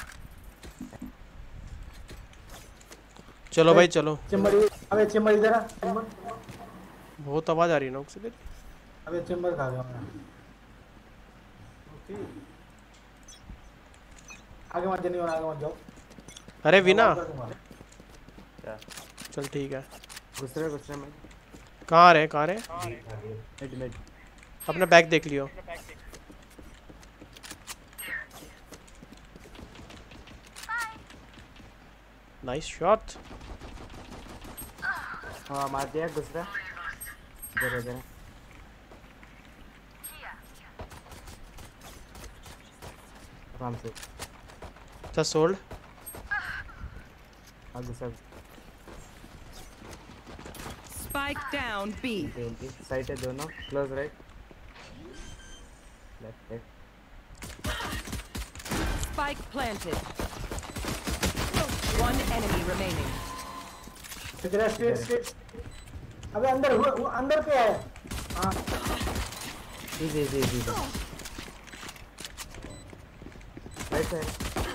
चलो भाई चलो चेंबर अबे चेंबर इधर आ चेंबर बहुत आवाज आ रही है नोक्सी तेरी अबे चेंबर खा गया मैं आगे मत जानिए आगे मत जाओ अरे विना क्या चल ठीक है दूसरे दूसरे में कहाँ रहे कहाँ रहे मिड मिड अपना बैग देख लियो नाइस शॉट हाँ मार दिया दूसरा इधर इधर आराम से अच्छा सोल्ड आगे सब Spike down B. साइड है दोनों close right left right Spike planted. One enemy remaining. इधर स्ट्रेट स्ट्रेट अबे अंदर वो, वो अंदर पे है हां जी जी जी जी राइट साइड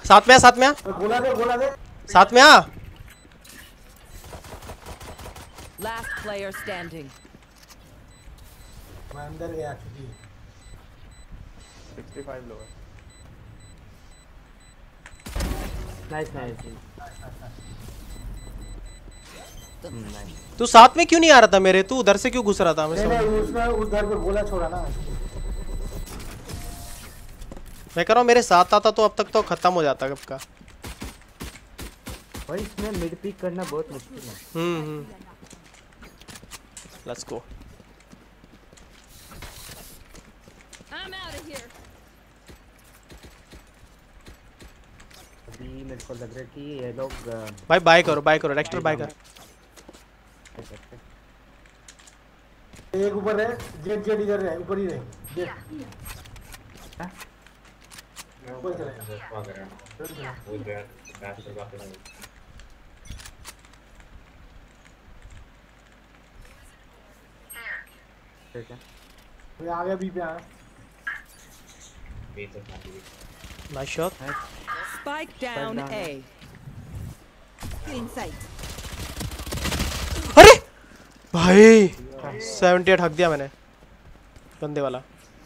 साथ में आ, साथ में आ, गोला दे गोला दे साथ में आ। Last player standing. मैं अंदर गया किसी पैंसठ लो है। नाइस नाइस तू साथ में क्यों नहीं आ रहा था मेरे? तू उधर से क्यों घुस रहा था? मैं नहीं समझ नहीं उसने उधर पे गोला छोड़ा ना। मैं कह रहा हूँ मेरे साथ आता तो अब तक तो खत्म हो जाता कब का। भाई इसमें मिड पिक करना बहुत मुश्किल है। Hmm hmm let's go. I'm out of here. अभी मेरे को लग रहा है कि ये लोग भाई बाय करो बाय करो डेक्स्टर बाय कर। एक ऊपर है जेट जेट इधर है ऊपर ही रहे जेट ऊपर चले वो कर रहा हूं वो बैठ बैठ कर बात कर रहा हूं। ठीक है ये आ गया बी पे आ बी तो खाली nice shot. Spike down A. Inside. अरे भाई अठहत्तर हक दिया मैंने बंदे वाला।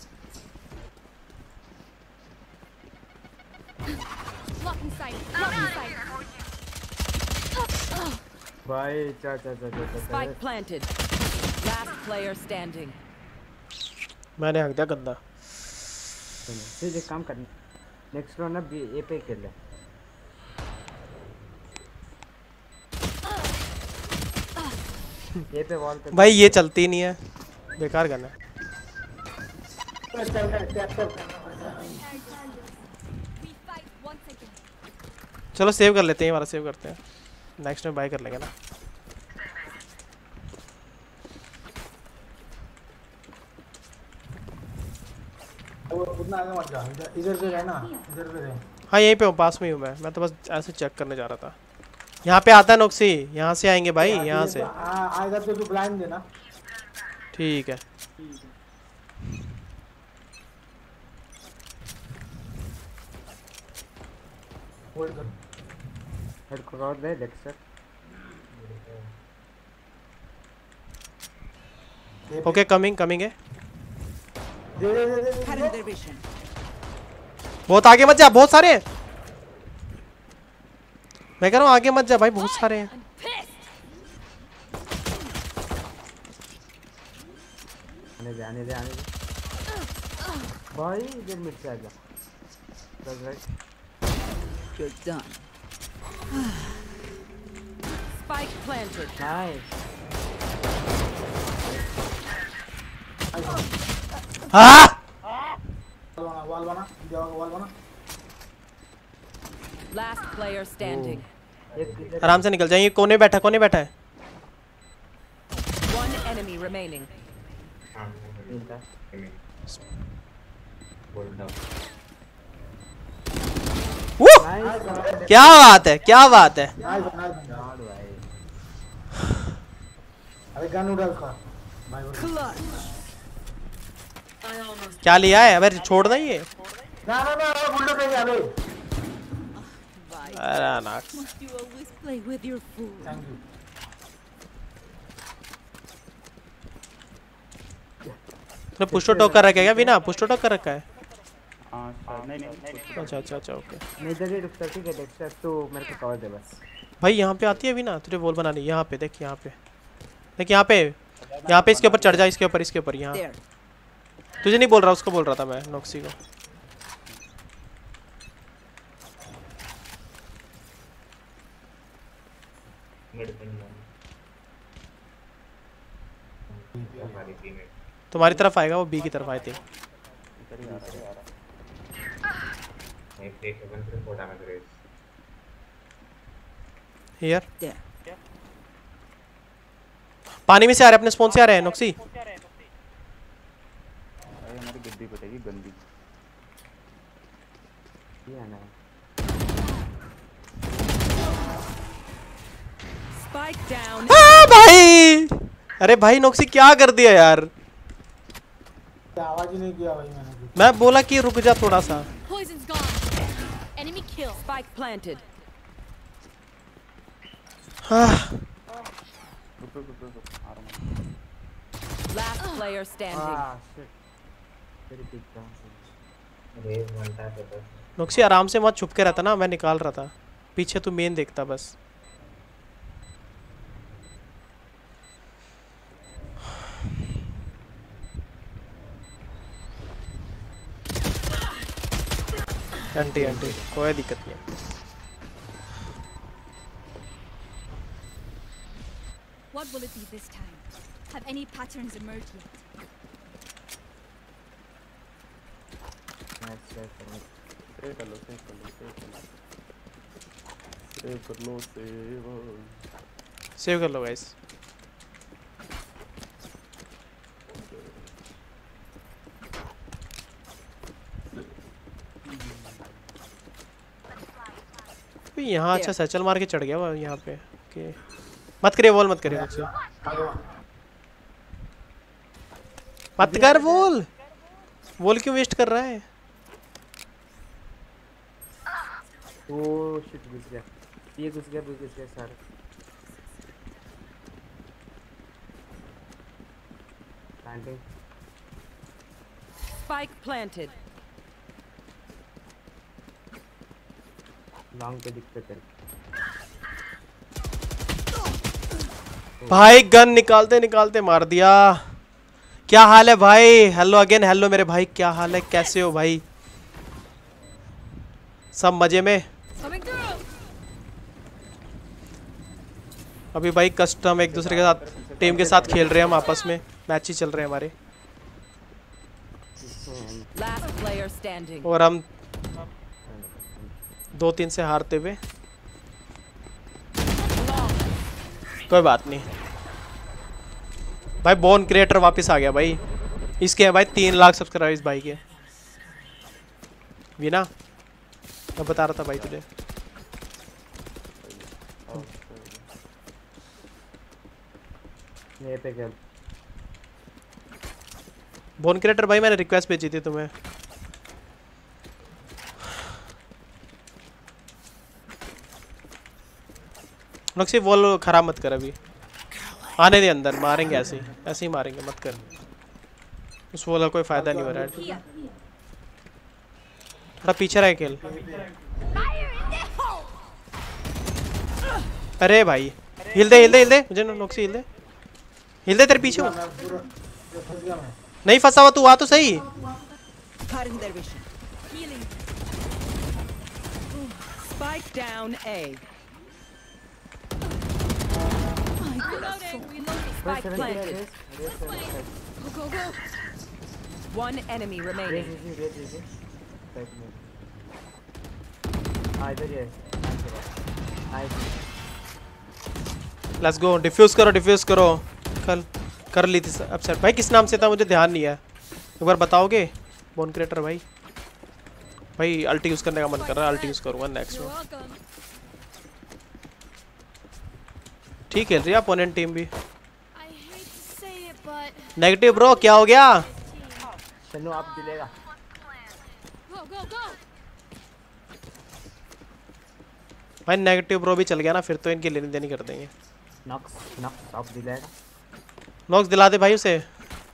Blocking sight. Blocking sight. भाई चा चा चा चा Spike planted. Last player standing. मैंने हक दिया गंदा। फिर एक काम करना नेक्स्ट राउंड अब ए पे खेल ले। ये पे वॉल पे भाई ये चलती ही नहीं है बेकार करना। चलो सेव कर लेते हैं, ये वाला सेव करते हैं, नेक्स्ट में बाय कर लेंगे ना। उतना आगे मत जा, इधर पे रहना, इधर पे रह। हाँ यहीं पे हूँ, पास में ही हूँ मैं मैं तो बस ऐसे चेक करने जा रहा था। यहाँ पे आता है नोक्सी, यहाँ से आएंगे भाई, यहाँ से आएगा तो तू ब्लाइंड देना। ठीक है। होल्ड कर, हेड क्रॉस दे डेक्स्टर। ओके कमिंग कमिंग है। दे दे दे दे बहुत आगे मत जा, बहुत सारे हैं। मैं कह रहा हूँ आगे मत जा भाई, बहुत सारे हैं। आने दे आने दे आने दे भाई, इधर मिड से आ जा। That's right. You're done. Spike planted. Nice. हाँ बना, वॉल बना, जाओ वॉल बना। Last player standing. आराम से निकल जाइए। कोने बैठा, कोने बैठा है। One enemy remaining. वो क्या बात है, क्या बात है। अरे गन उड़ा उसका भाई। क्या लिया है? अबे छोड़ना ही है। ना ना ना बुल्डो पे जा बे। अरे ना Must you always play with your food? Thank you. तूने पुश टू टॉक कर रखा है क्या? बिना पुश टू टॉक कर रखा है। हां नहीं नहीं अच्छा अच्छा अच्छा ओके। मैं इधर ही रुकता, ठीक है डेक्स्टर, तो मेरे को कवर दे बस। भाई यहाँ पे आती है बिना, तुझे वॉल बनानी। यहाँ पे देख, यहाँ पे देख, यहाँ पे यहाँ पे इसके ऊपर चढ़ जा, इसके ऊपर इसके ऊपर। यहाँ तुझे नहीं बोल रहा, उसको बोल रहा था मैं, नॉक्सी को। तुम्हारी तरफ आएगा वो, बी की तरफ आई थी। हियर पानी में से आ रहे, अपने स्पॉन से आ रहे हैं नॉक्सी। अरे हमारी गद्दी पटेगी गंदी। ये आना है। Spike down. हाँ भाई, अरे भाई नॉक्सी क्या कर दिया यार। आवाज ही नहीं किया भाई मैंने। मैं बोला कि रुक जा थोड़ा सा। Poison's gone. Enemy kill. Spike planted. रुक रुक रुक रुक आ रहा हूँ। Last player standing. Ah shit. तेरी पिक कहाँ से? रेज बनता है तो नोक्सी आराम से मत छुप के रहता ना, मैं निकाल रहा था पीछे, तू मेन देखता बस। एंटी एंटी कोई दिक्कत नहीं। What will it be this time? Have any patterns emerged yet? Nice, nice, nice. Save कर लो सेव कर लो सेव कर लो सेव कर लो सेव सेव कर लो गाइस। यहाँ अच्छा सैचल मार के चढ़ गया वो यहाँ पे। ओके मत करिए वॉल, मत करिए मुझसे, मत कर वॉल। वॉल क्यों वेस्ट कर रहा है? ओह शिट घुस गया, ये घुस गया, घुस गया सारे। प्लांटिंग। Spike planted. लॉन्ग पे दिक्कत है भाई, गन निकालते निकालते मार दिया। क्या हाल है भाई? हेलो अगेन, हेलो मेरे भाई, क्या हाल है, कैसे हो भाई? सब मजे में? अभी भाई कस्टम एक दूसरे के साथ टीम के साथ खेल रहे हैं हम, आपस में मैच ही चल रहे हैं हमारे। Last player standing. और हम दो तीन से हारते हुए, कोई बात नहीं भाई। बोन क्रिएटर वापस आ गया भाई। इसके हैं भाई तीन लाख सब्सक्राइबर्स भाई के। वीना मैं बता रहा था भाई तुझे। ये पे क्या? बोन क्रिएटर भाई मैंने रिक्वेस्ट भेजी थी तुम्हें। नक्सी वॉल खराब मत कर, अभी आने दे अंदर, मारेंगे ऐसे ही, ऐसे ही मारेंगे, मत कर। उस वॉल का कोई फायदा नहीं हो रहा है। थोड़ा पीछे रहे खेल। अरे भाई हिल दे हिल दे हिल दे मुझे, नक्सी हिल दे हिल दे, तेरे पीछे हूँ। नहीं फंसा हुआ तू, आ तो सही। Spike down A. Spike planted. Go, go, go. One enemy remaining. Let's go, defuse करो डिफ्यूज करो। कल कर ली थी अपसेट भाई, किस नाम से था मुझे ध्यान नहीं है, एक बार बताओगे? बोन क्रिएटर भाई। भाई अल्टी यूज करने का मन कर रहा है, अल्टी यूज करूंगा नेक्स्ट में। ठीक खेल रही है अपोनेंट टीम भी। नेगेटिव ब्रो क्या हो गया? चलो आप दिलेगा। भाई नेगेटिव ब्रो भी चल गया ना, फिर तो इनकी लेनी देनी कर देंगे। नॉक्स नॉक्स आप दिलाएगा। नॉक्स दिला दे भाई उसे।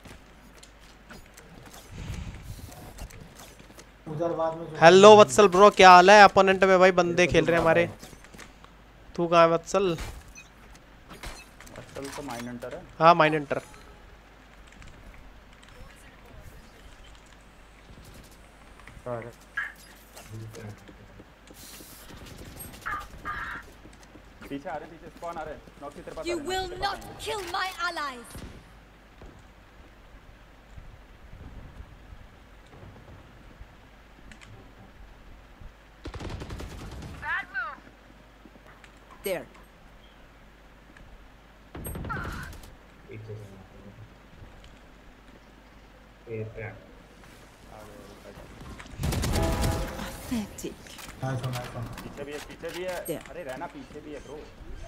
हेलो वत्सल ब्रो, क्या हाल है? अपोनेंट में भाई बंदे खेल रहे हैं हमारे। तू कहाँ है वत्सल? वत्सल तो माइन हंटर है। हाँ माइन हंटर। पीछे आ रहे, पीछे स्पॉन आ रहे। नॉक्सी तेरे पास। You will not kill my allies. Bad move. There. Pathetic. पीछे भी है, पीछे भी है। अरे रहना, पीछे भी है ब्रो।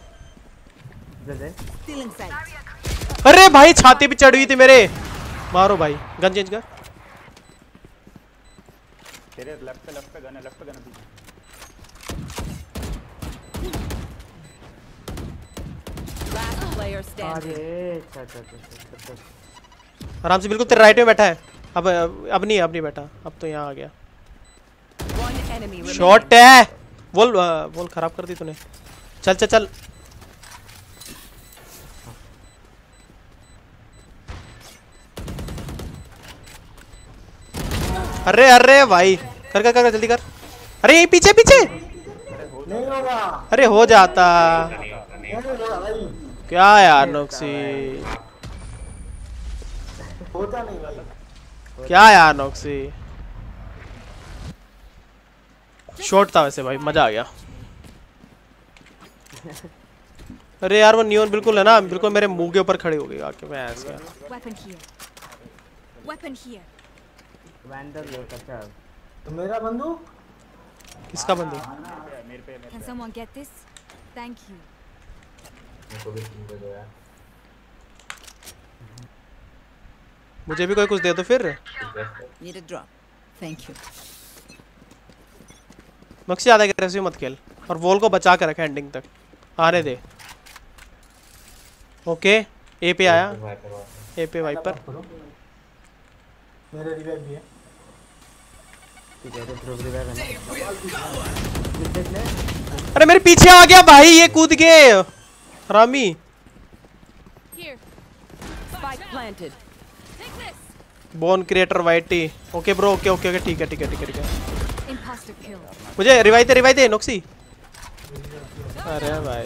Still inside. अरे भाई छाती पे चढ़ हुई थी मेरे। मारो भाई, गन चेंज कर। तेरे लेफ्ट पे लेफ्ट पे गन है, लेफ्ट पे गन है पीछे। player standing. अरे अच्छा अच्छा अच्छा अच्छा। आराम से बिल्कुल तेरे राइट में बैठा है। अब अब नहीं अब नहीं बैठा, अब तो यहाँ आ गया। One enemy remaining. शॉट है। वॉल वॉल खराब कर दी तूने। चल चल चल। अरे अरे भाई कर कर कर जल्दी कर। अरे यही पीछे पीछे। नहीं होगा। अरे हो जाता। नहीं होगा भाई। क्या यार नॉक्सी, होता नहीं भाई। क्या यार नॉक्सी। शॉट था वैसे भाई, मजा आ गया। अरे यार वो नियॉन बिल्कुल है ना, बिल्कुल मेरे मुंह के ऊपर खड़े हो गए आके। मैं ऐसा Weapon here. Weapon here. Vandal लो अच्छा। तो मेरा बंदूक किसका बंदूक? Can someone get this? Thank you. मुझे भी कोई कुछ दे दो फिर। Need a drop. Thank you. Nakshi ज्यादा एग्रेसिव मत खेल और वॉल को बचा के रख एंडिंग तक, आने दे। ओके ए पे आया, ए पे वाइपर। मेरे रिवाइव भी है। ठीक है तो प्रो रिवाइव है ना। अरे मेरे पीछे आ गया भाई ये कूद के हरामी। Here. Spike planted. Take this. बोन क्रिएटर वाइटी। Okay bro okay okay okay ठीक है ठीक है ठीक है ठीक है। Imposter kill. मुझे रिवाइव दे रिवाइव दे नॉक्सी। अरे भाई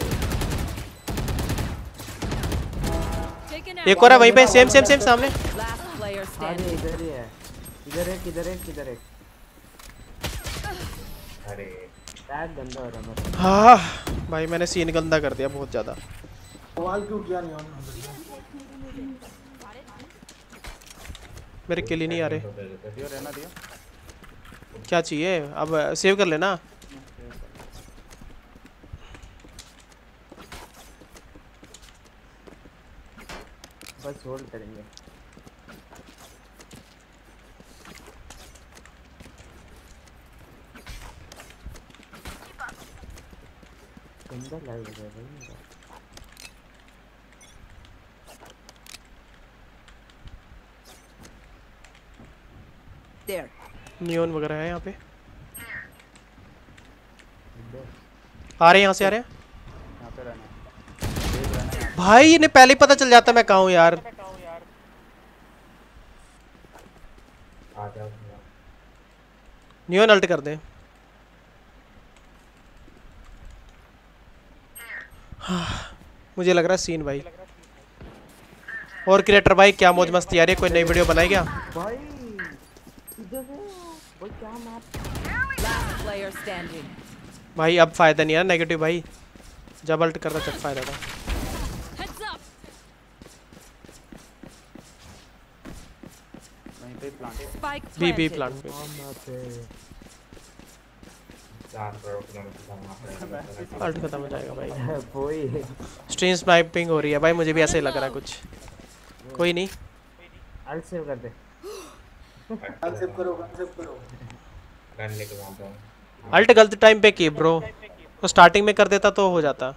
एक और है वहीं पे, सेम सेम सेम सामने। Last player अरे standing. इधर ही है, इधर है किधर है किधर है। अरे टैग गंदा हो रहा है। हाँ भाई मैंने सीन गंदा कर दिया बहुत ज्यादा। सवाल क्यों किया नहीं हमने? मेरे किल ही नहीं आ रहे। दियो रहना दियो। क्या चाहिए अब, सेव कर लेना। बस होल्ड करेंगे। गंदा लाइव हो गया भाई मेरा। There. नियॉन वगैरह है यहाँ पे। आ रहे हैं यहाँ से आ रहे हैं। यहाँ पे रहना भाई इन्हें पहले ही पता चल जाता मैं कहाँ हूँ यार। आ जाओ। नियॉन अल्ट कर दे। मुझे लग रहा है सीन भाई। और क्रिएटर भाई क्या मौज मस्ती आ रही है, कोई नई वीडियो बनाई क्या? भाई इधर है वो क्या मैप। Last player standing. भाई अब फायदा नहीं है ना नेगेटिव भाई, जब अल्ट कर रहा तब फायदा था। Heads up. वहीं पे plant. Spike B B planted. Plant पे चार करोड़ किलोमीटर अल्ट खत्म हो जाएगा भाई। वही स्ट्रीम स्नाइपिंग हो रही है भाई, मुझे भी ऐसे ही लग रहा है कुछ। कोई नहीं अल्ट सेव कर दे। अल्ट सेव करो अल्ट सेव करो। गन लेके आता हूं। अल्ट गलत टाइम पे की ब्रो, तो स्टार्टिंग में कर देता तो हो जाता।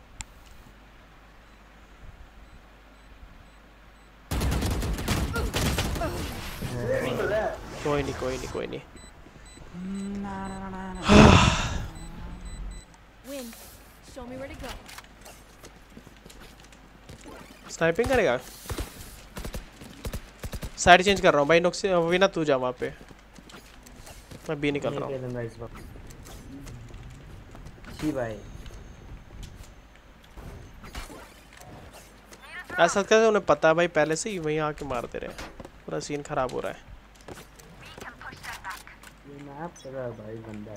कोई नहीं कोई नहीं कोई नहीं। Win. Show me where to go. Sniping करेगा। साइड चेंज कर रहा हूँ भाई। नुक्स विना तू जा वहाँ पे, मैं बी निकल रहा हूँ। इस वक्त जी भाई ऐसा कैसे उन्हें पता है भाई, पहले से ही वहीं आके मारते रहे। पूरा सीन खराब हो रहा है। ये मैप चला भाई गंदा।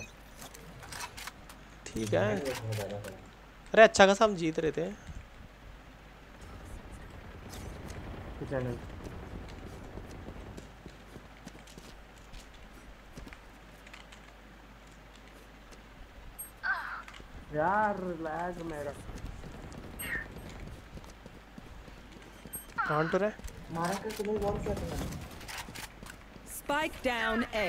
ठीक है अरे अच्छा खासा हम जीत रहे थे। चैनल यार लैग मेरा कौन तो रहा है? मारा के तुम्हें वॉल क्या करना? Spike down A.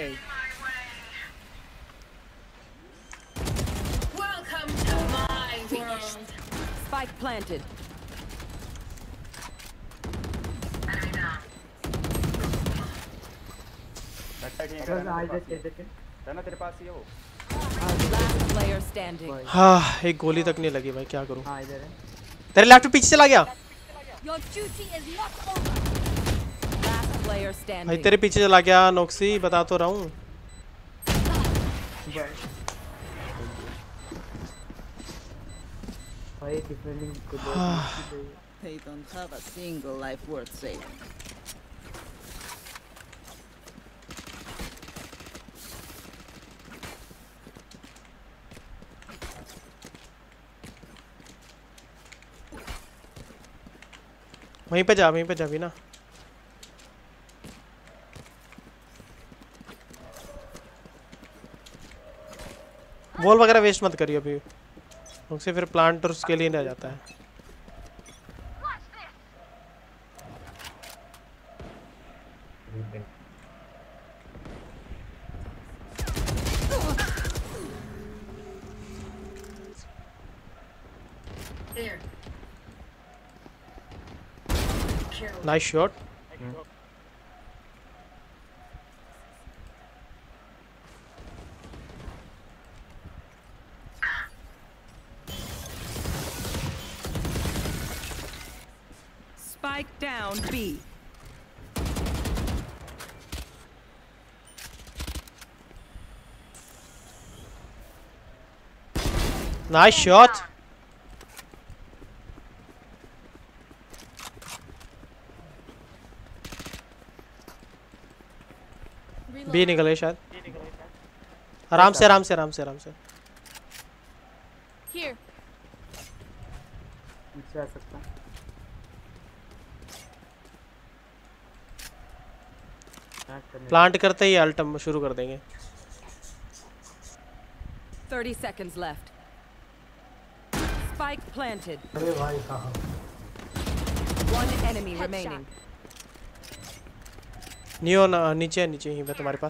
Welcome to my world. Spike planted. Side ही है चल आ जा दे दे रहना तेरे पास ही है वो। Last player standing. हाँ एक गोली तक नहीं लगी भाई, क्या करूं। हां इधर है तेरे लेफ्ट पीछे चला गया। Your duty is not over. Last player standing. भाई तेरे पीछे चला गया नॉक्सी, बता तो रहा हूं। भाई डिफेंडिंग को They don't have a single life worth saving. वहीं पे जा, वहीं पे जा भी ना। वॉल वगैरह वेस्ट मत करियो अभी, उससे फिर प्लांट और उसके लिए रह जाता है। Nice shot. Spike down B. Nice shot. B निकले शायद। आराम से आराम से आराम से आराम से। Here. पीछे आ सकता है। प्लांट करते ही अल्टम शुरू कर देंगे। thirty seconds left. Spike planted. अरे भाई कहाँ? One enemy remaining. नियो ना, नीचे नीचे ही है तुम्हारे पास।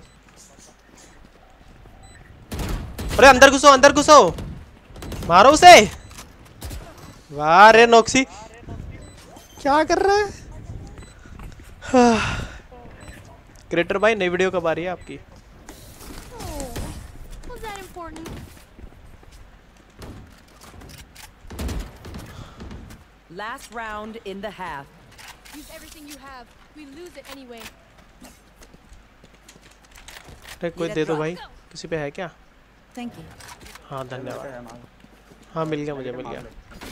अरे अंदर घुसो अंदर घुसो, मारो उसे। वाह रे नॉक्सी, क्या कर रहा है। क्रिएटर भाई नई वीडियो कब आ रही है आपकी? Was that important? Last round in the half. Use everything you have. We lose it anyway. अरे कोई दे दो भाई, किसी पे है क्या? Thank you. हाँ धन्यवाद। हाँ मिल गया, मुझे मिल गया।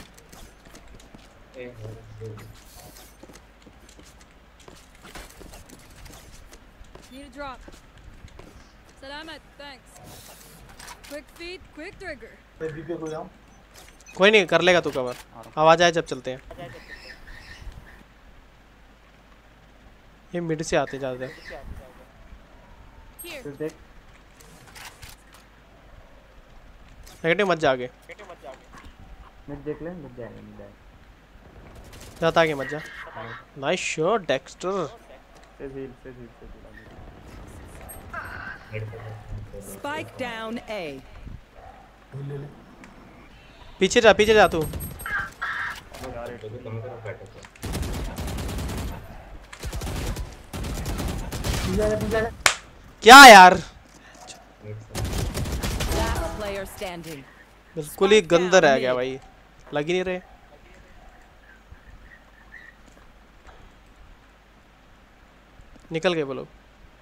Need a drop. Salamat, thanks. Quick feet, quick trigger. कोई नहीं, कर लेगा तू कवर। आवाज आए जब चलते हैं। ये मिड से आते जाते हैं। Here. नेगेटिव मत जा आगे। मिड देख ले, मिड जाएगा मिड जाएगा। जाता आगे मत जा। Nice shot Dexter. से झील से झील से झील। Spike down A. पीछे जा पीछे जा तू। क्या यार, Last player standing. बिल्कुल ही गंदा रह गया भाई, लग ही नहीं रहे। निकल गए वो लोग।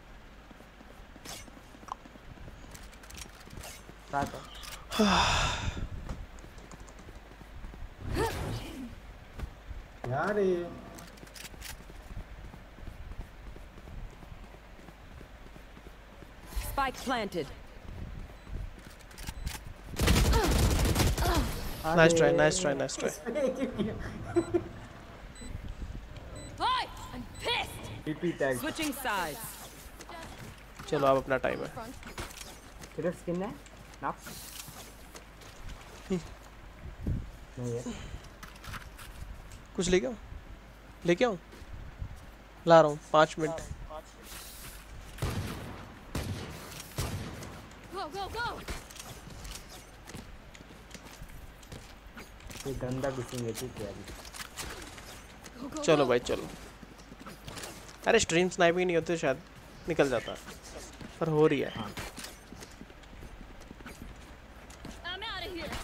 यार ये Spike planted. Nice try, nice try, nice try. Hi, I'm pissed. TP tag. Switching sides. चलो अब अपना टाइम है। सिर्फ स्किन है ना? नहीं है। कुछ लेके आओ, लेके आओ, ला रहा हूँ पाँच मिनट। Go, go, go. ये गंदा बिसिंग है ठीक है अभी। चलो भाई चलो। अरे स्ट्रीम स्नाइपिंग नहीं होती शायद निकल जाता। पर हो रही है। I'm out of here.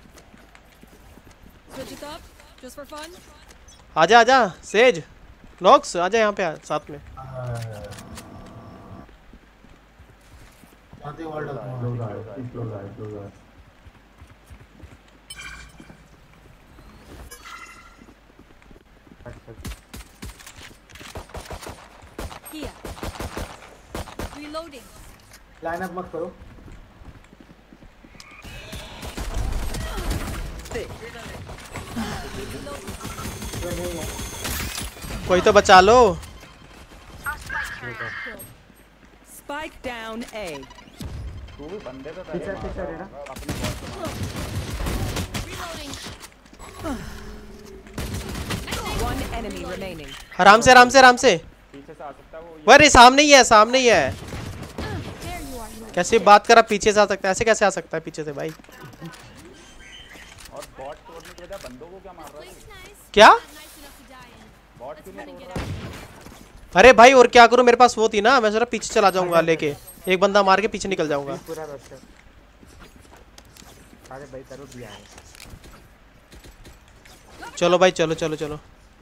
Switch it up, just for fun. आजा आजा सेज नॉक्स आजा यहाँ पे आ, साथ में। आते वर्ल्ड क्लोज आए क्लोज आए क्लोज आए। Here. Reloading. लाइन अप मत करो। कोई तो बचा लो। Spike down A. तू भी बंदे पे पीछे पीछे रहना। One enemy remaining. आराम से आराम से आराम से। पीछे से आ सकता है वो। वो अरे सामने ही है सामने ही है। कैसे बात करा पीछे से आ सकता है, ऐसे कैसे आ सकता है पीछे से भाई? और बॉट तोड़ने के बजाय बंदों को क्या मार रहा है? क्या? बॉट क्यों नहीं तोड़ रहा? अरे भाई और क्या करूं, मेरे पास वो थी ना, मैं जरा पीछे चला जाऊंगा लेके, एक बंदा मार के पीछे निकल जाऊंगा। पूरा रश है। अरे भाई करो दिया है। चलो भाई चलो चलो चलो।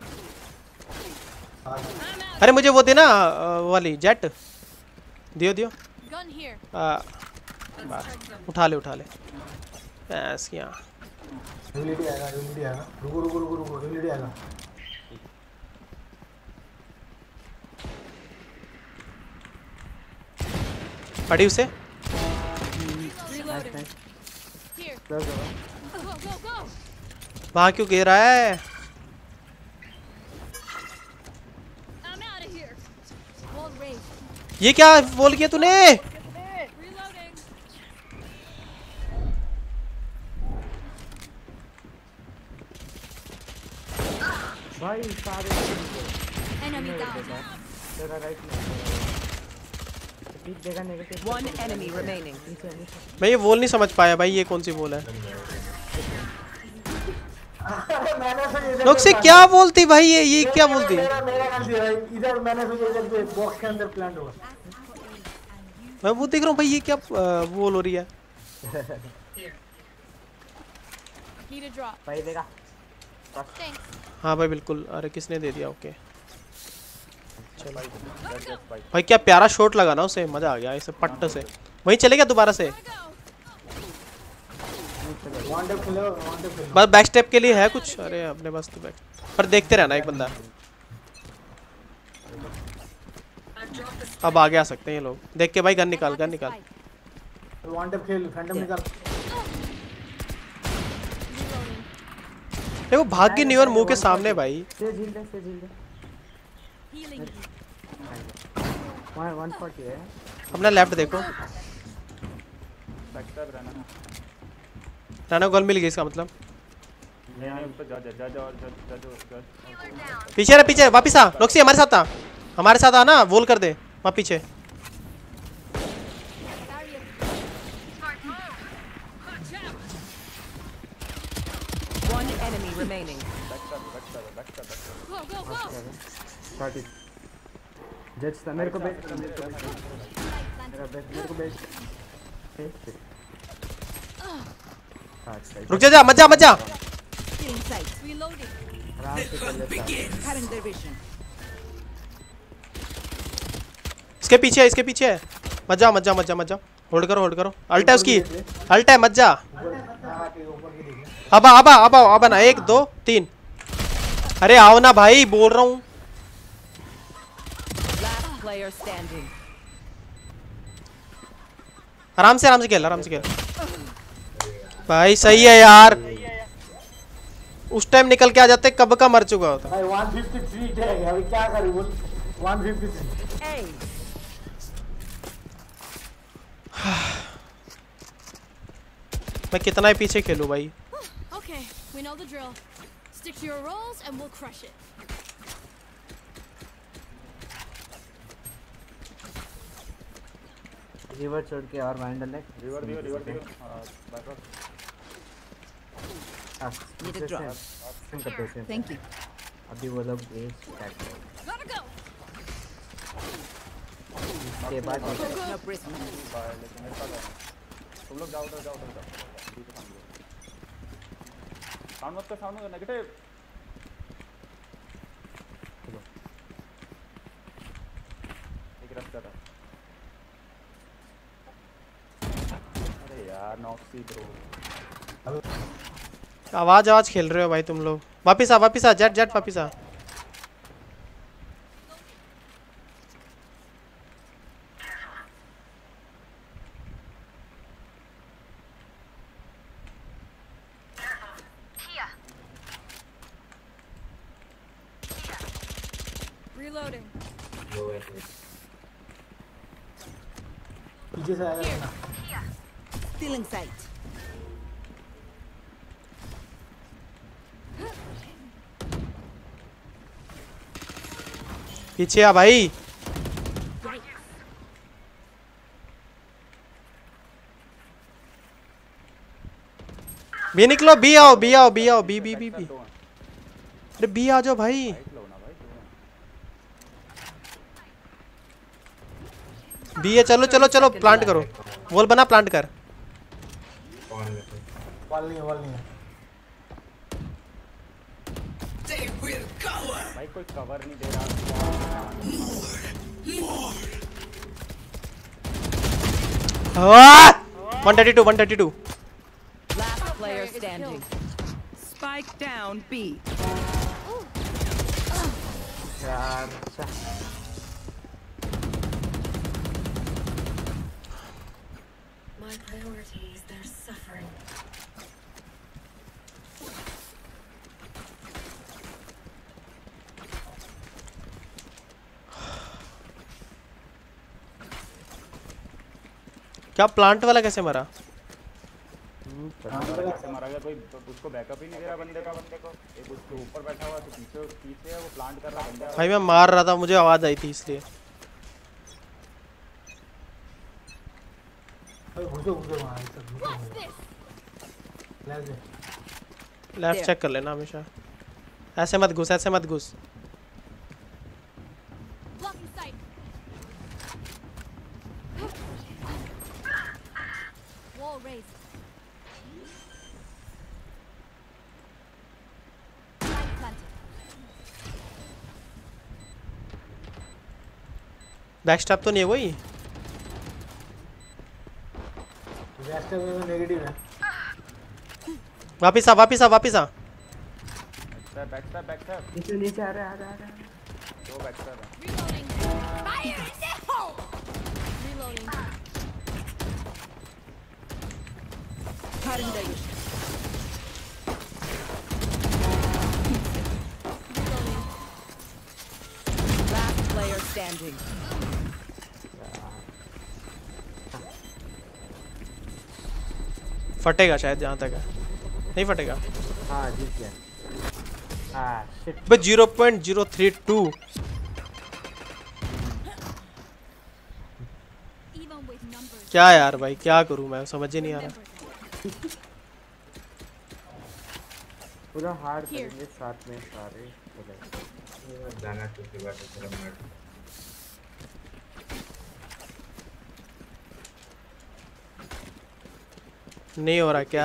अरे मुझे वो देना वो वाली जेट दियो दियो। Gun here. आ, उठा ले उठा ले ऐस क्या। यूनिटी आएगा यूनिटी आएगा। रुको रुको रुको रुको यूनिटी आएगा। पड़ी उसे। Reloading. Here. Go go go. वहाँ क्यों गिर रहा है? I'm out of here. Wall raised. ये क्या बोल किया तूने? Reloading. भाई सारे Enemy down. तेरा राइट में पीछे देखा नेगेटिव। One enemy remaining. मैं ये बोल नहीं समझ पाया भाई, ये कौन सी बोल है? लोग से क्या बोलती भाई, ये ये क्या बोलती? मेरा मेरा गलती है भाई, इधर मैंने सोचा इधर के बॉक्स के अंदर प्लांट होगा। मैं वो देख रहा हूँ भाई, ये क्या बोल हो रही है? Need a drop. भाई देगा। Thanks. हाँ भाई बिल्कुल। अरे किसने दे दिया? ओके चलो भाई, क्या प्यारा शॉट लगा ना उसे, मजा आ गया इसे पट्ट से। वहीं चले गया दोबारा से। बस बैक स्टेप के लिए है कुछ? अरे अपने पास तो बैक पर देखते रहना एक बंदा। अब आगे आ सकते हैं ये लोग। देख के भाई गन निकाल गन निकाल। वन टैप खेल फैंटम निकाल। देखो भाग के नहीं और मुंह के सामने भाई। से झील दे से झील दे। वन वन फोर्टी है। अपना लेफ्ट देखो। राना गोल मिल गई इसका मतलब। नहीं नहीं तो जा जा जा जा जा जा। पीछे रह पीछे वापिस आ। लॉक्सी हमारे साथ आ, हमारे साथ आ ना, वोल कर दे वहाँ पीछे। One enemy remaining. Go go go. Forty. जज मेरे को बेच मेरे को बेच मेरा बेच मेरे को बेच। रुक जा जा मत जा मत जा। Reloading. आराम से चल लेता। Cutting their vision. इसके पीछे है इसके पीछे है। मत जा मत जा मत जा मत जा। होल्ड करो होल्ड करो। अल्ट है उसकी, अल्ट है मत जा। अब अब अब अब ना एक दो तीन। अरे आओ ना भाई, बोल रहा हूँ। Last player standing. आराम से आराम से खेल आराम से खेल भाई। सही है यार, उस टाइम निकल के आ जाते कब का मर चुका होता। भाई वन फिफ्टी थ्री है अभी क्या करूं बोल। One fifty three. मैं कितना ही पीछे खेलूं भाई। Okay, we know the drill. Stick to your roles and we'll crush it. River छोड़ के और वाइंडल है। रिवर दियो रिवर दियो। Back out. Need a drop. Thank you. अभी वो लोग बेस स्टार्ट करेंगे। Gotta go. के बाद बाहर, लेकिन मेरे पास है। तुम लोग जाओ उधर जाओ उधर जाओ बीच में साउंड मत कर साउंड मत नेगेटिव एक रास्ता था अरे यार नॉक्सी ब्रो आवाज आवाज खेल रहे हो भाई तुम लोग वापिस आ वापिस आ जेट जेट वापिस आ Reloading. पीछे से आएगा ना Still in sight. पीछे आ भाई बी निकलो बी आओ बी आओ बी आओ बी बी बी बी अरे बी आ जाओ भाई बी है चलो चलो चलो प्लांट करो वॉल बना प्लांट कर वॉल नहीं है वॉल नहीं है भाई कोई कवर नहीं दे रहा one thirty two one thirty two Last player standing. Spike down B. यार My priorities, they're suffering. क्या प्लांट वाला कैसे मरा कैसे मारा गया कोई उसको बैकअप ही नहीं दे रहा बंदे का बंदे को एक उसके ऊपर बैठा हुआ तो पीछे पीछे है वो प्लांट कर रहा बंदा भाई मैं मार रहा था मुझे आवाज आई थी इसलिए भाई घुसो घुसो वहां घुसो लेफ्ट चेक कर लेना हमेशा ऐसे मत घुस ऐसे मत घुस Blocking sight. Wall raised. Light planted. Back step तो नहीं है कोई बैक में नेगेटिव है वापिस आ वापिस आ वापिस आ back back step back step नीचे नीचे आ रहा है आ रहा है दो बैक स्टैप है Reloading. Fire in the hole. Reloading. Karındayım. Last player standing. फटेगा शायद जहाँ तक है नहीं फटेगा हाँ जीत गया हाँ शिट बस zero point zero three two Even with numbers. क्या यार भाई क्या करूँ मैं समझ ही नहीं आ रहा पूरा हार्ड करेंगे साथ में सारे जाना चुकी बात है तेरा नहीं हो रहा क्या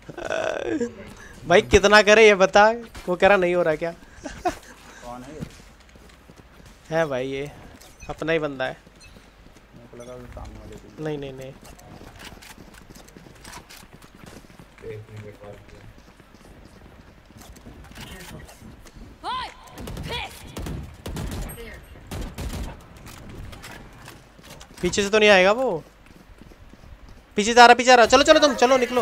भाई कितना करे ये बता वो कह रहा नहीं हो रहा क्या कौन है ये है भाई ये अपना ही बंदा है मेरे को लगा वो सामने वाले को नहीं नहीं नहीं एक मिनट बाद Hi. Pissed. पीछे से तो नहीं आएगा वो पीछे से आ रहा पीछे आ रहा चलो चलो तुम चलो निकलो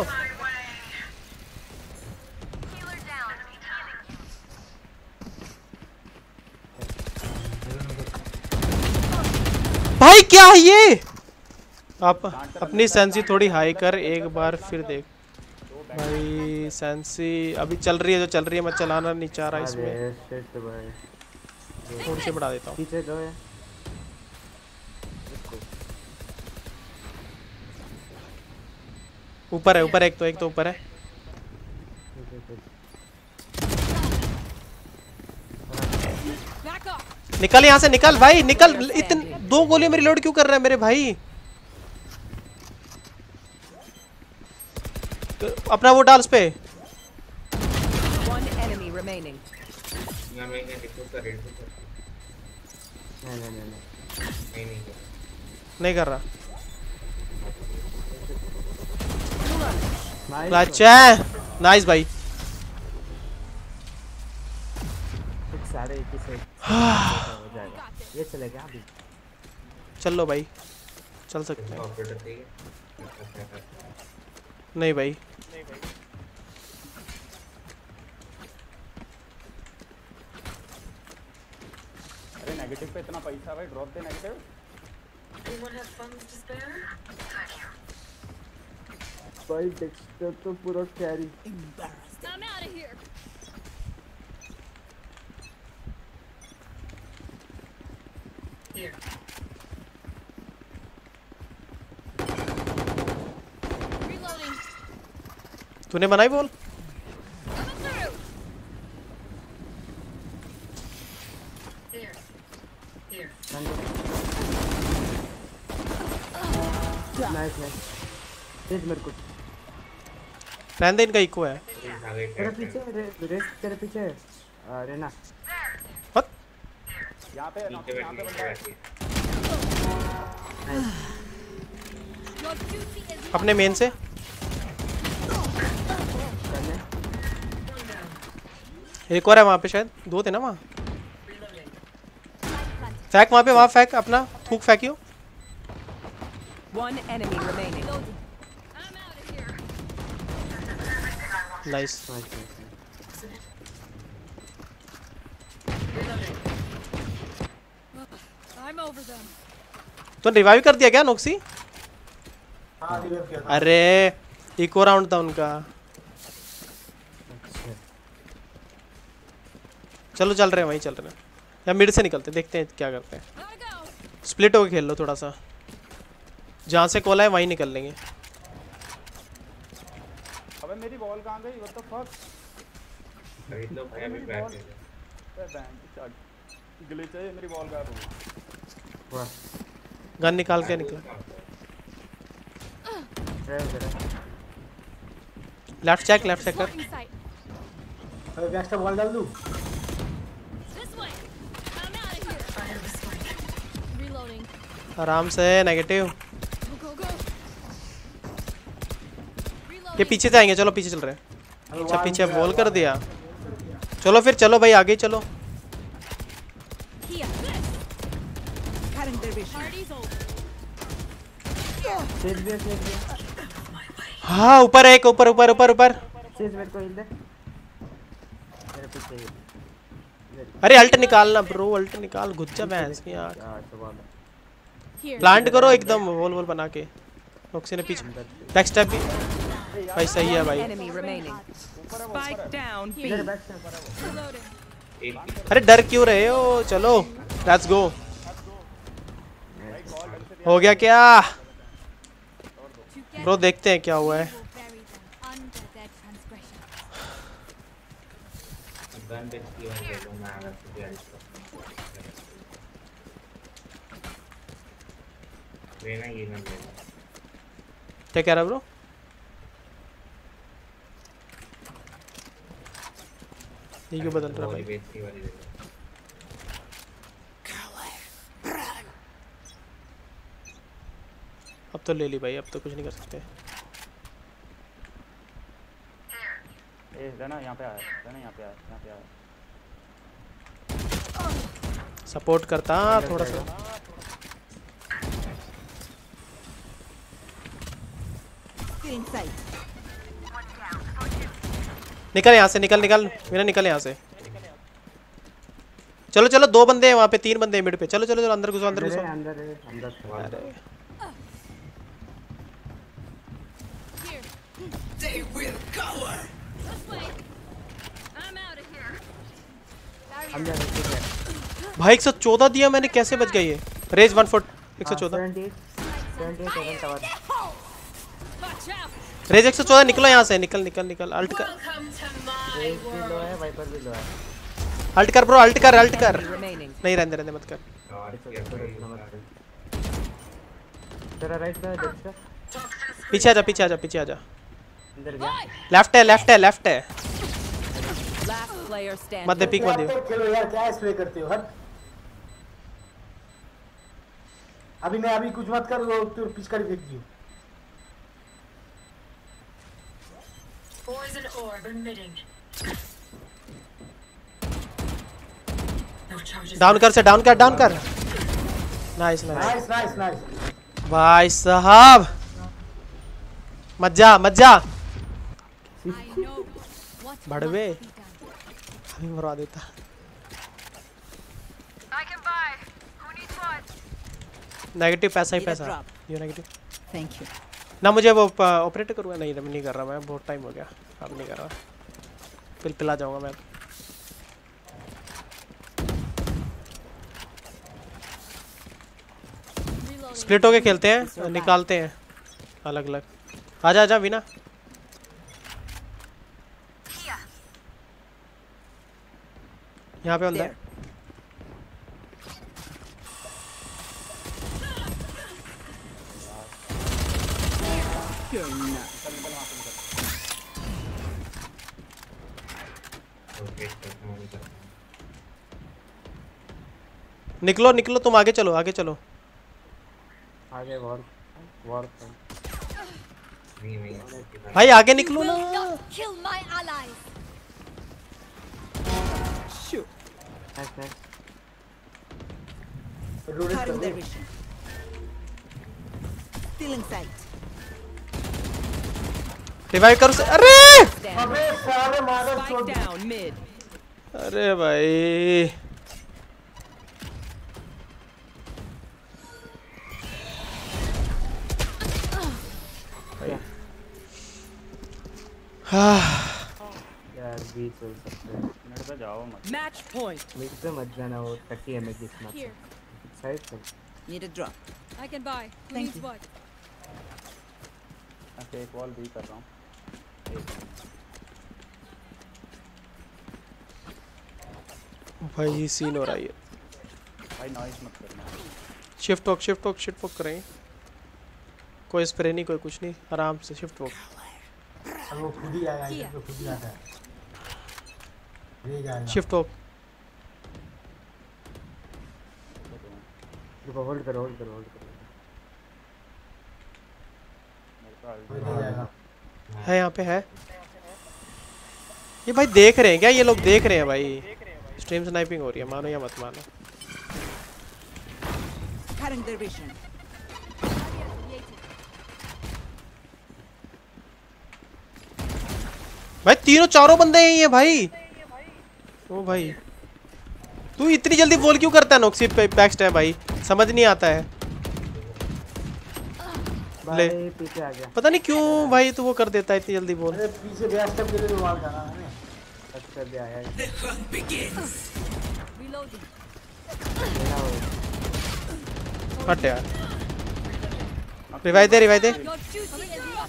भाई क्या है ये आप अपनी सेंसी थोड़ी हाई कर एक बार फिर देख भाई सेंसी अभी चल रही है जो चल रही है मैं चलाना नहीं चाह रहा इसमें शिट भाई थोड़ी सी बढ़ा देता हूँ पीछे दो है ऊपर है ऊपर एक तो एक तो ऊपर है Back up. निकल यहाँ से निकल भाई निकल इतन दो गोलियों में रिलोड क्यों कर रहा है मेरे भाई? तो अपना वो डाल उस पे। One enemy remaining. ना मैं मैं डिफूज कर रेड कर। नहीं नहीं नहीं नहीं नहीं नहीं कर रहा। नाइस अच्छा नाइस भाई। सारे एक ही से हो जाएगा। ये चलेगा अभी। चल लो भाई, चल सकते हैं। ऑपरेटर चाहिए नहीं भाई अरे नेगेटिव पे इतना पैसा भाई, ड्रॉप दे नेगेटिव। भाई डेक्स्टर तो पूरा carry. I'm out of here. Here. Reloading. तूने बनाई बोल? Coming through. Here. Here. Nice nice. तेज मेरे को। रहने दे, इनका इको है। तेरे पीछे रे, रेस तेरे पीछे। रेना। व्हाट? यहाँ पे यहाँ पे बंदा है। अपने मेन से एक और है वहाँ पे, शायद दो थे ना वहाँ। फैक वहाँ पे, वहाँ फैक अपना थूक फेंकियो। One enemy remaining. Nice. I'm over them. तो रिवाइव कर दिया क्या नोक्सी? हाँ रिवाइव किया था। अरे इको राउंड था उनका। चलो चल रहे हैं, वहीं चल रहे हैं या मिड से निकलते, देखते हैं क्या करते हैं। स्प्लिट होके खेल लो थोड़ा सा, जहाँ से कॉल है वहीं निकल लेंगे। अबे मेरी बॉल कहाँ गई? What the fuck? खरीद लो भाई, अभी बैठ गए। अरे बैंक ग्लिच है, मेरी बॉल गायब हो गई। गन निकाल के निकल। लेफ्ट चेक, लेफ्ट चेक कर। अबे गैंगस्टर बॉल डाल दूं? आराम से नेगेटिव। ये पीछे से आएंगे, चलो पीछे चल रहे हैं। अच्छा पीछे वॉल कर दिया, चलो फिर चलो भाई आगे चलो। हाँ ऊपर है एक, ऊपर ऊपर ऊपर ऊपर। अरे अल्ट निकालना ब्रो, अल्ट निकाल, गुज्जा भैंस की आँख। प्लांट करो एकदम वॉल वॉल बना के। नोक्सी ने पीछे बैक स्टेप भी भाई सही है भाई। अरे डर क्यों रहे हो, चलो लेट्स गो। हो गया क्या ब्रो? देखते हैं क्या हुआ है। क्या कह रहा ब्रो? ये क्यों बदल रहा भाई? अब तो ले ली भाई, अब तो कुछ नहीं कर सकते। ए रहना यहाँ पे आया, रहना यहाँ पे आया, यहाँ पे आया। सपोर्ट करता थोड़ा सा। निकल यहाँ से, निकल निकल मेरा, निकल यहाँ से। चलो चलो दो बंदे हैं वहाँ पे, तीन बंदे हैं मिड पे। चलो चलो चलो अंदर घुसो, अंदर घुसो। अंदर है, अंदर। अरे They will cover. भाई एक सौ चौदह दिया मैंने, कैसे बच गया ये? रेज वन फोर्ट एक सौ चौदह। रेज एक सौ चौदह। निकलो यहाँ से, निकल निकल निकल। अल्ट कर, अल्ट कर ब्रो, अल्ट कर, अल्ट कर। नहीं रहने रहने मत कर। तेरा राइट पे देख सर। पीछे आजा पीछे आजा पीछे आजा। अंदर गया। लेफ्ट है लेफ्ट है लेफ्ट है। Last player standing. मत दे पीक मत दे। चलो यार क्या स्प्रे करते हो हट। अभी मैं अभी कुछ मत कर लो तो पिचकारी फेंक दियो। Poison orb emitting. No charges. Down कर से डाउन कर डाउन कर। Nice nice nice nice nice. भाई साहब मत जा मत जा। भड़वे अभी मरवा देता। नेगेटिव पैसा ही पैसा। ये नेगेटिव। Thank you. ना मुझे वो ऑपरेट करूँगा नहीं नहीं कर रहा मैं बहुत टाइम हो गया अब नहीं कर रहा पिल पिला जाऊँगा मैं। स्प्लिट होके खेलते हैं निकालते हैं अलग अलग। आजा आजा वीना। यहाँ पे अंदर निकलो निकलो तुम आगे चलो आगे चलो। आगे वॉर वॉर भाई आगे निकलो ना। Kill my allies. Nice nice. Cutting their vision. Still in sight. Revive करो से। अरे अबे साले मादर Spike down mid. अरे भाई यार भी चल सकते हैं। मिनट पे जाओ मत। Match point. मिड पे मत जाना वो थर्टी एम एच दिखना। Here. साइड से। Need a drop. I can buy. Who Thank needs you. what? मैं फेक वॉल भी कर रहा हूँ। भाई ये सीन हो रहा है। भाई नॉइज मत करना। Shift walk shift walk shift walk करेंगे। कोई स्प्रे नहीं कोई कुछ नहीं आराम से शिफ्ट वॉक। वो खुद ही आया ये तो खुद ही आता है। ये जाएगा। Shift walk. रुको होल्ड करो होल्ड करो होल्ड करो। है यहाँ पे है। ये भाई देख रहे हैं क्या ये लोग देख रहे हैं भाई। स्ट्रीम स्नाइपिंग हो रही है मानो या मत मानो। Cutting their vision. भाई तीनों चारों बंदे हैं ये भाई। ओ भाई तू इतनी जल्दी बोल क्यों करता है नोक्सी पे बैक स्टैब भाई समझ नहीं आता है। ले पीछे आ गया। पता नहीं क्यों भाई तू वो कर देता है इतनी जल्दी बोल। अरे पीछे बैक स्टेप के लिए तो मार जाना है। अच्छा भी आया है। Reloading. हट यार। रिवाइव दे रिवाइव दे। Your duty is not.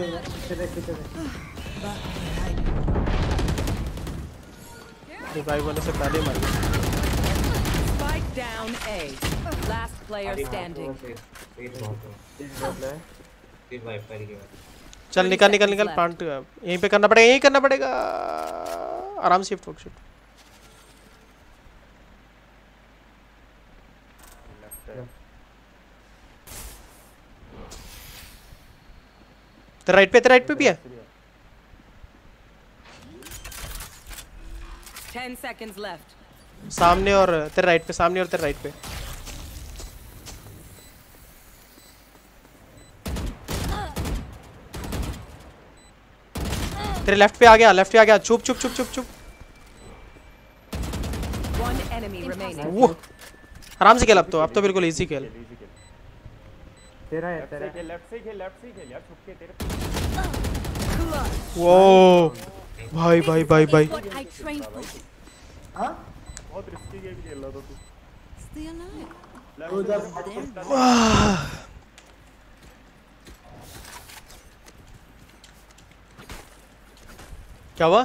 Revive होने से पहले मर गया। Spike down A. Last player standing. चल निकल निकल निकल पांट यहीं पे करना पड़ेगा यहीं करना पड़ेगा आराम से शिफ्ट हो शिफ्ट। तेरे राइट पे तेरे राइट पे भी है। Ten seconds left. सामने और तेरे राइट पे सामने और तेरे राइट पे। तेरे लेफ्ट पे आ गया लेफ्ट पे आ गया चुप चुप चुप चुप चुप। One enemy remaining. वो आराम से खेल अब तो अब तो बिल्कुल इजी खेल। तेरा है तेरा खेल लेफ्ट से खेल लेफ्ट से खेल यार छुप के तेरे। वो भाई भाई भाई भाई हाँ बहुत रिस्की गेम खेल रहा था तू। Stay alive. क्या हुआ?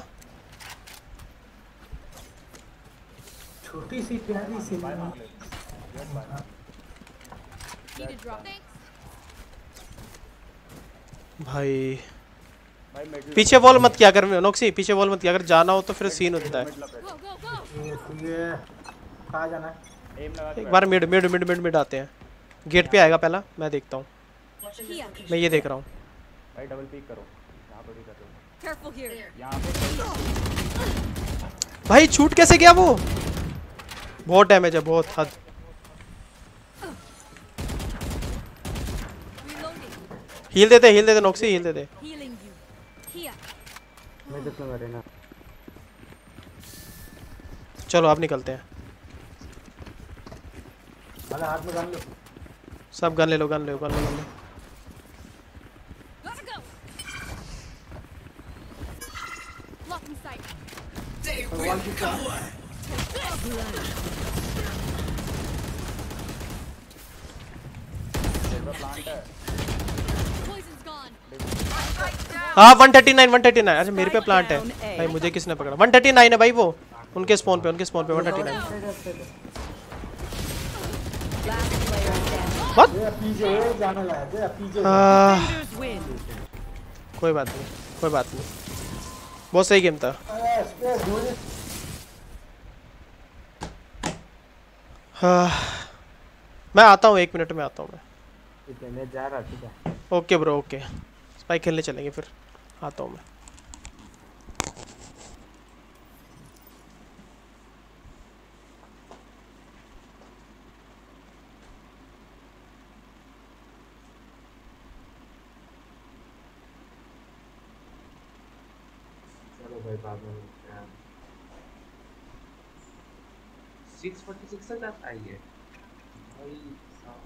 छोटी सी प्यारी सी Need a drop. भाई भाई मिड पीछे वॉल मत किया कर नॉक्सी, पीछे वॉल मत किया अगर जाना हो तो फिर सीन होता है। ये तुझे कहाँ जाना है? एम लगा के एक बार mid mid mid mid mid आते हैं, गेट पे आएगा पहला, मैं देखता हूँ, मैं ये देख रहा हूँ। भाई डबल पिक करो, यहाँ पर भी कर दो, Careful here. यहाँ पे भाई छूट कैसे गया वो, बहुत डैमेज है, बहुत हद। हील देते हील देते नॉक्सी, हील देते। Healing you. Here. मैं तो क्यों मरे ना। चलो आप निकलते हैं। वाला हाथ में गन लो। सब गन ले लो, गन ले लो, गन ले लो, गन ले लो। Gotta go. Blocking sight. One की का प्लांट है। Poison's gone. हाँ one thirty nine one thirty nine. अच्छा मेरे पे प्लांट है भाई, मुझे किसने पकड़ा? वन थर्टी नाइन है भाई, वो उनके स्पॉन पे, उनके स्पॉन पे वन थर्टी नाइन। व्हाट? ये पीछे जाने लगा, ये पीछे। कोई बात नहीं, कोई बात नहीं, बहुत सही गेम था। हाँ मैं आता हूँ, एक मिनट में आता हूँ मैं। ठीक है मैं जा रहा, ठीक है। ओके ब्रो, ओके स्पाइक खेलने चलेंगे फिर, आता हूँ मैं। चलो भाई बाद में सिक्स फोर्टी सिक्स तक आई है भाई साहब।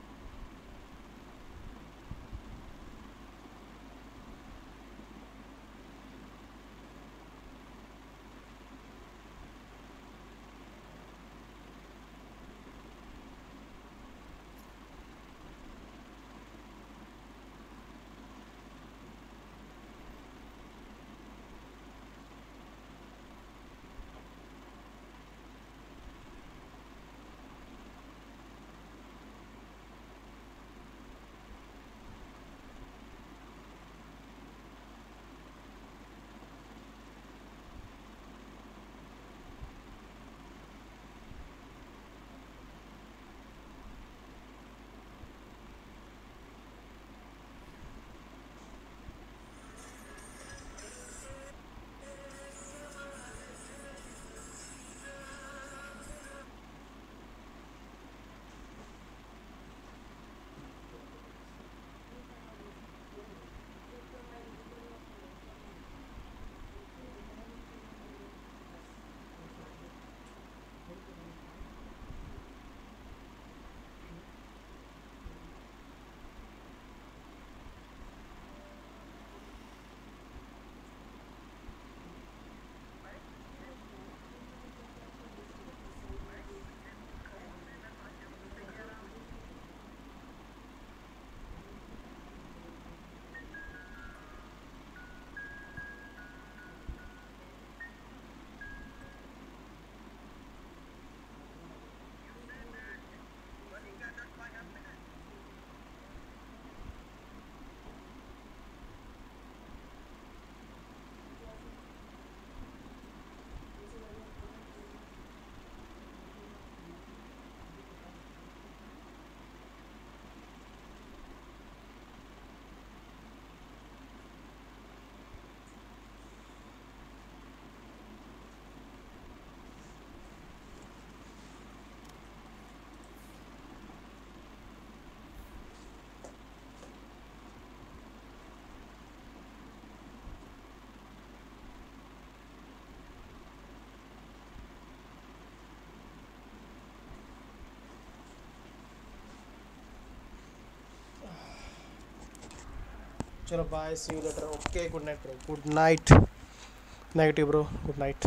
चलो bye, see you later. Okay good night bro, good night. Negative bro, good night.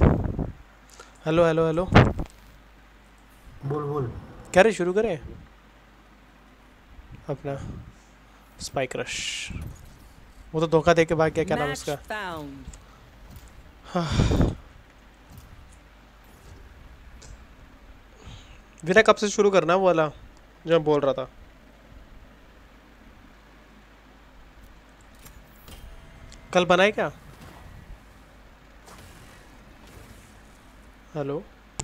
Hello hello hello, बोल बोल। क्या रे, शुरू करें अपना स्पाइक रश? वो तो धोखा दे के भाग गया, क्या नाम उसका? हाँ। विनय कब से शुरू करना वो वाला जो मैं बोल रहा था? कल बनाए क्या? हेलो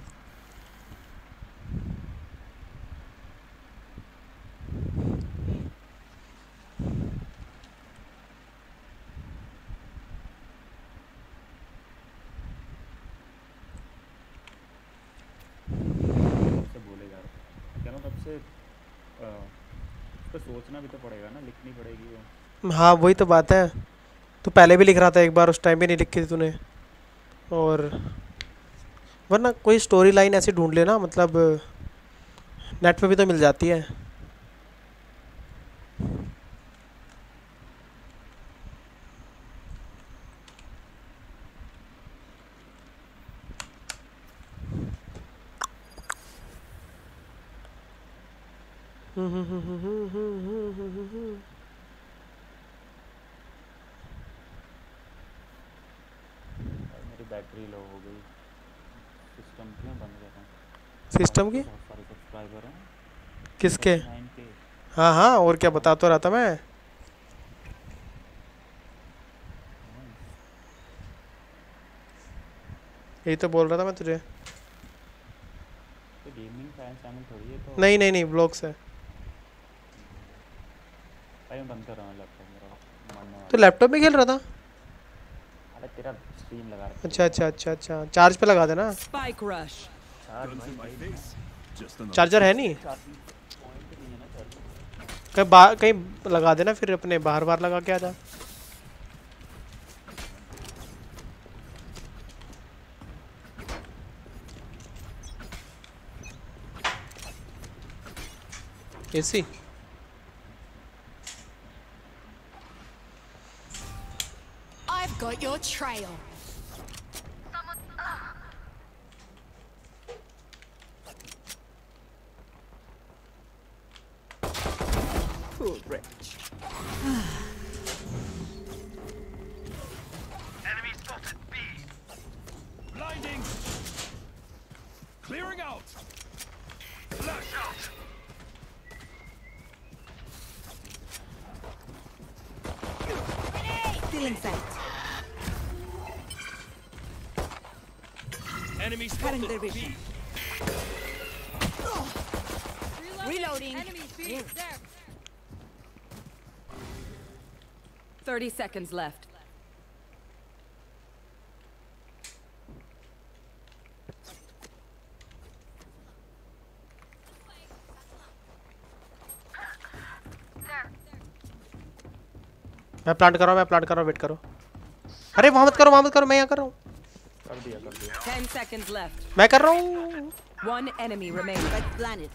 बोलेगा क्या ना, तब से उस पर सोचना भी तो पड़ेगा ना, लिखनी पड़ेगी वो। हाँ वही तो बात है, तू पहले भी लिख रहा था एक बार, उस टाइम भी नहीं लिखी थी तूने। और वरना कोई स्टोरी लाइन ऐसी ढूंढ लेना, मतलब नेट पे भी तो मिल जाती है। मेरी बैटरी लो हो गई, सिस्टम क्यों बंद कर रहा हूँ? सिस्टम की बहुत सारे सब्सक्राइबर हैं। किसके? नाइन के। हाँ हाँ, और क्या बता तो रहा था मैं। यही तो बोल रहा था मैं तुझे। तो गेमिंग फैन चैनल थोड़ी है तो। नहीं नहीं नहीं, ब्लॉग्स है। भाई मैं बंद कर रहा हूँ लैपटॉप, मेरा मरने वाला। तो लैपटॉप में खेल रहा था? अरे तेरा स्ट्रीम लगा रखा है। अच्छा अच्छा अच्छा अच्छा, चार्ज पे लगा देना। Spike rush. चार्जर है नहीं? कहीं बाहर कहीं लगा देना, फिर अपने बाहर बाहर लगा के आ जा। एसी I've got your trail. Cool bridge. Enemy spotted B. Blinding. Clearing out. Flash out. Still in sight. Enemy Cutting spotted their B. vision. Reloading. Enemy speed there. Thirty seconds left. मैं प्लांट कर रहा हूँ, मैं प्लांट कर रहा हूँ, वेट करो। अरे वहाँ मत करो, वहाँ मत करो, मैं यहाँ कर रहा हूँ। कर दिया कर दिया। Ten seconds left. मैं कर रहा हूँ। One enemy remains. Spike planted.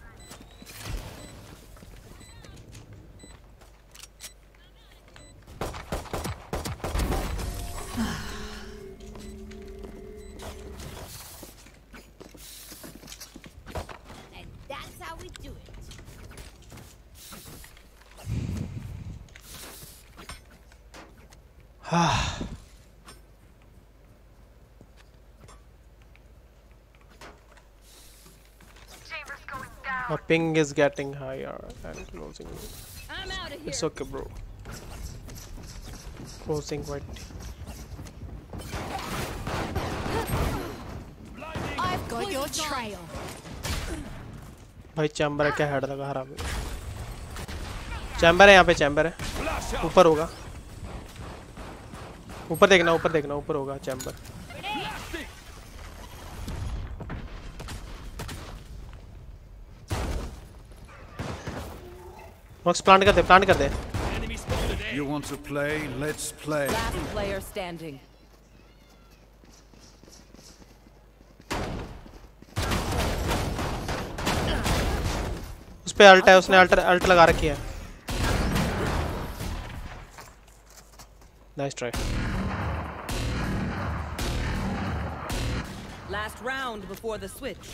And that's how we do it. My ping is getting higher and closing. I'm out of here. It's okay, bro. Closing quite. I've got your trail. भाई चैम्बर है क्या, हेड लगा हराम। चैम्बर है यहाँ पे, चैम्बर है ऊपर होगा। ऊपर देखना, ऊपर देखना, ऊपर होगा चैम्बर। बॉक्स प्लांट कर दे, प्लांट कर दे। You want to play? Let's play. Last player standing. उस पे अल्ट है, उसने अल्ट अल्ट लगा रखी है। Nice try. Last round before the switch.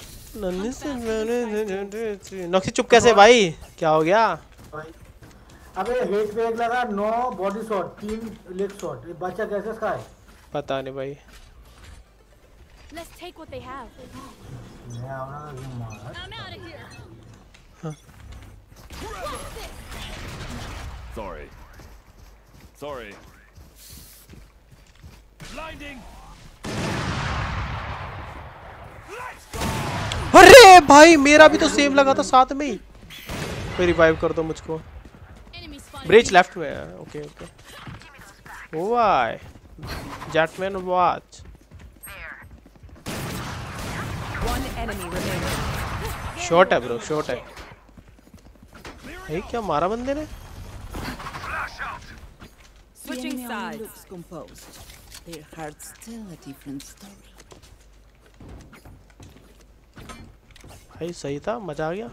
नॉक्सी चुप कैसे भाई, क्या हो गया? अबे हेड पे एक लगा, नौ बॉडी शॉट, तीन लेग शॉट, ये बच्चा कैसे इसका है? पता नहीं भाई। Let's take what they have. मैं आना क्यों मार? I'm out of here. Sorry. Sorry. अरे भाई मेरा भी तो सेम लगा था साथ में ही। कोई रिवाइव कर दो मुझको। ब्रिज लेफ्ट में है। ओके ओके वाई जेटमैन वॉच। शॉट है ब्रो शॉट है। भाई क्या मारा बंदे ने। Switching sides. Looks composed. Their hearts tell a different story. भाई सही था मजा आ गया।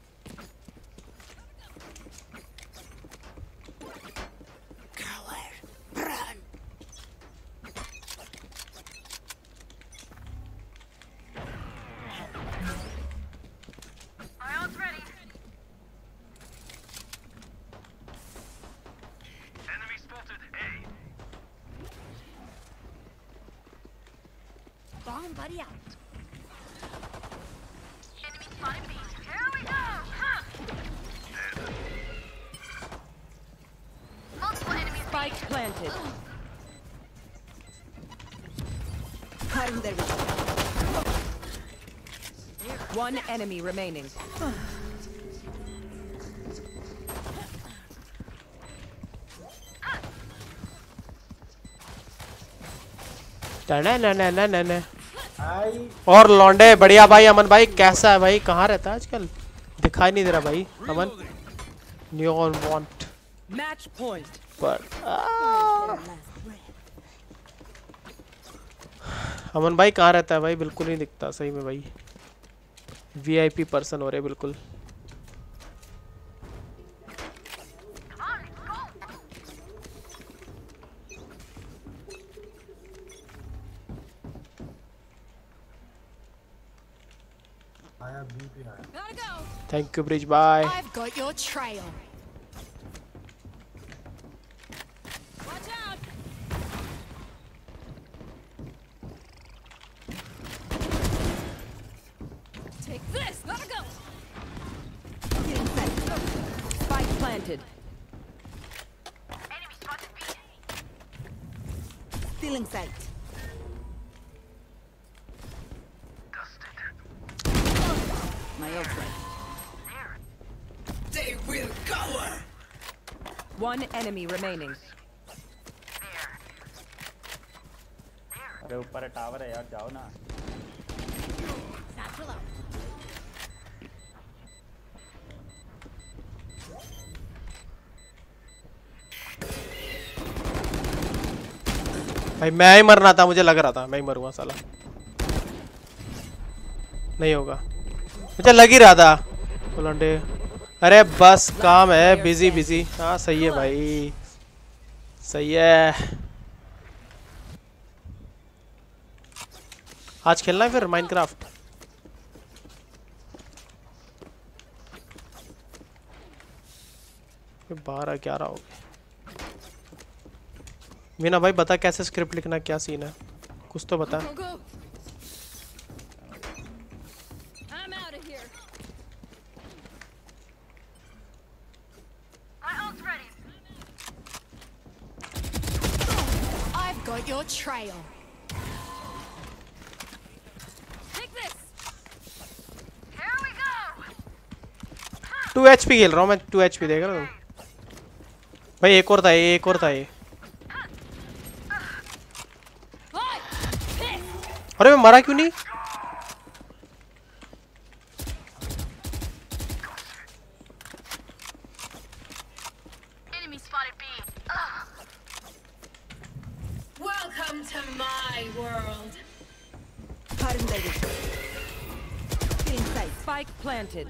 Bomb buddy out. Enemy spotted B. Here we go. Huh. Multiple enemies. Spike planted. One enemy remaining. ना ना ना ना ना ना और लौंडे बढ़िया भाई। अमन भाई कैसा है भाई? कहाँ रहता है आजकल? दिखाई नहीं दे रहा भाई। Aman new on want match point पर अमन भाई कहाँ रहता है भाई? बिल्कुल नहीं दिखता सही में भाई। वीआईपी पर्सन हो रहे बिल्कुल। Gotta go. Thank you Bridge bye. I've got your trail. Watch out. Take this. Gotta go. Spike planted. Enemy spotted B. Still in sight. My old friend. They will cover. One enemy remaining. अरे ऊपर टावर है यार जाओ ना। भाई मैं ही मरना था मुझे लग रहा था मैं ही मरूंगा साला। नहीं होगा मुझे लग ही रहा था। बुलंडे अरे बस काम है बिजी बिजी। हाँ सही है भाई सही है। आज खेलना है फिर माइनक्राफ्ट। बारह ग्यारह हो गए। मीना भाई बता कैसे स्क्रिप्ट लिखना क्या सीन है कुछ तो बता। Go, go. I'm out of here. My ult's ready. I've got your trail. Take this. Here we go. Two H P खेल रहा हूँ मैं। टू एच पी देख रहा हूँ भाई। एक और था ये एक और था ये। अरे मैं मरा क्यों नहीं? Enemy spotted B. Welcome to my world. Spike planted.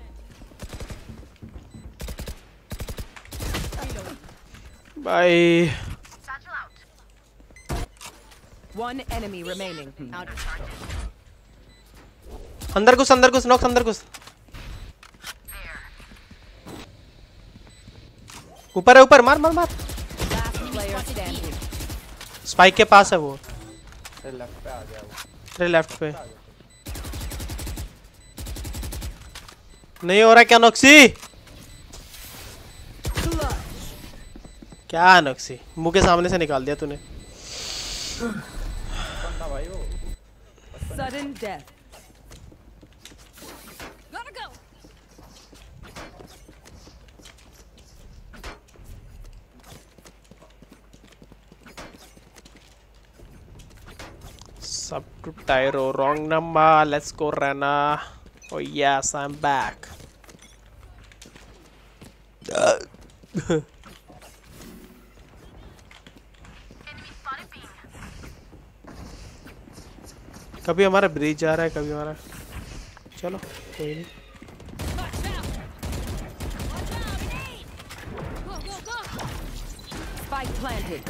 Bye. One enemy remaining. Out. अंदर घुस अंदर घुस नॉक्स अंदर घुस। ऊपर है ऊपर मार मार मार। स्पाइक के पास है वो। तेरे लेफ्ट पे आ गया वो। तेरे लेफ्ट पे नहीं हो रहा क्या नॉक्सी? क्या नॉक्सी मुंह के सामने से निकाल दिया तूने। Sudden death. Gotta go. Sub to Tyro, wrong number. Let's go, Rana. Oh yes, I'm back. कभी हमारा ब्रिज जा रहा है, कभी हमारा, चलो कोई नहीं। Spike planted.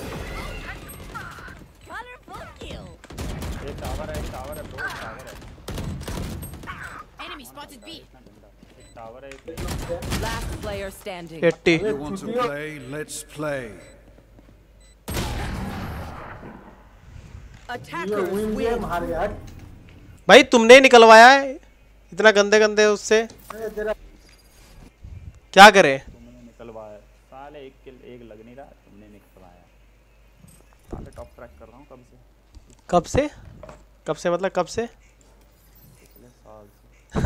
Colorful kill. ये टावर है, टावर है ब्रो, टावर है। Enemy spotted B. टावर है। Last player standing. eighty. You want to play? Let's play. Attackers win. भाई तुमने ही निकलवाया है इतना गंदे गंदे उससे, क्या करे? तुमने निकलवाया साले, एक किल एक लग नहीं रहा, तुमने निकलवाया साले। टॉप ट्रैक कर रहा हूँ कब से। कब से? कब से मतलब कब से? पिछले साल से।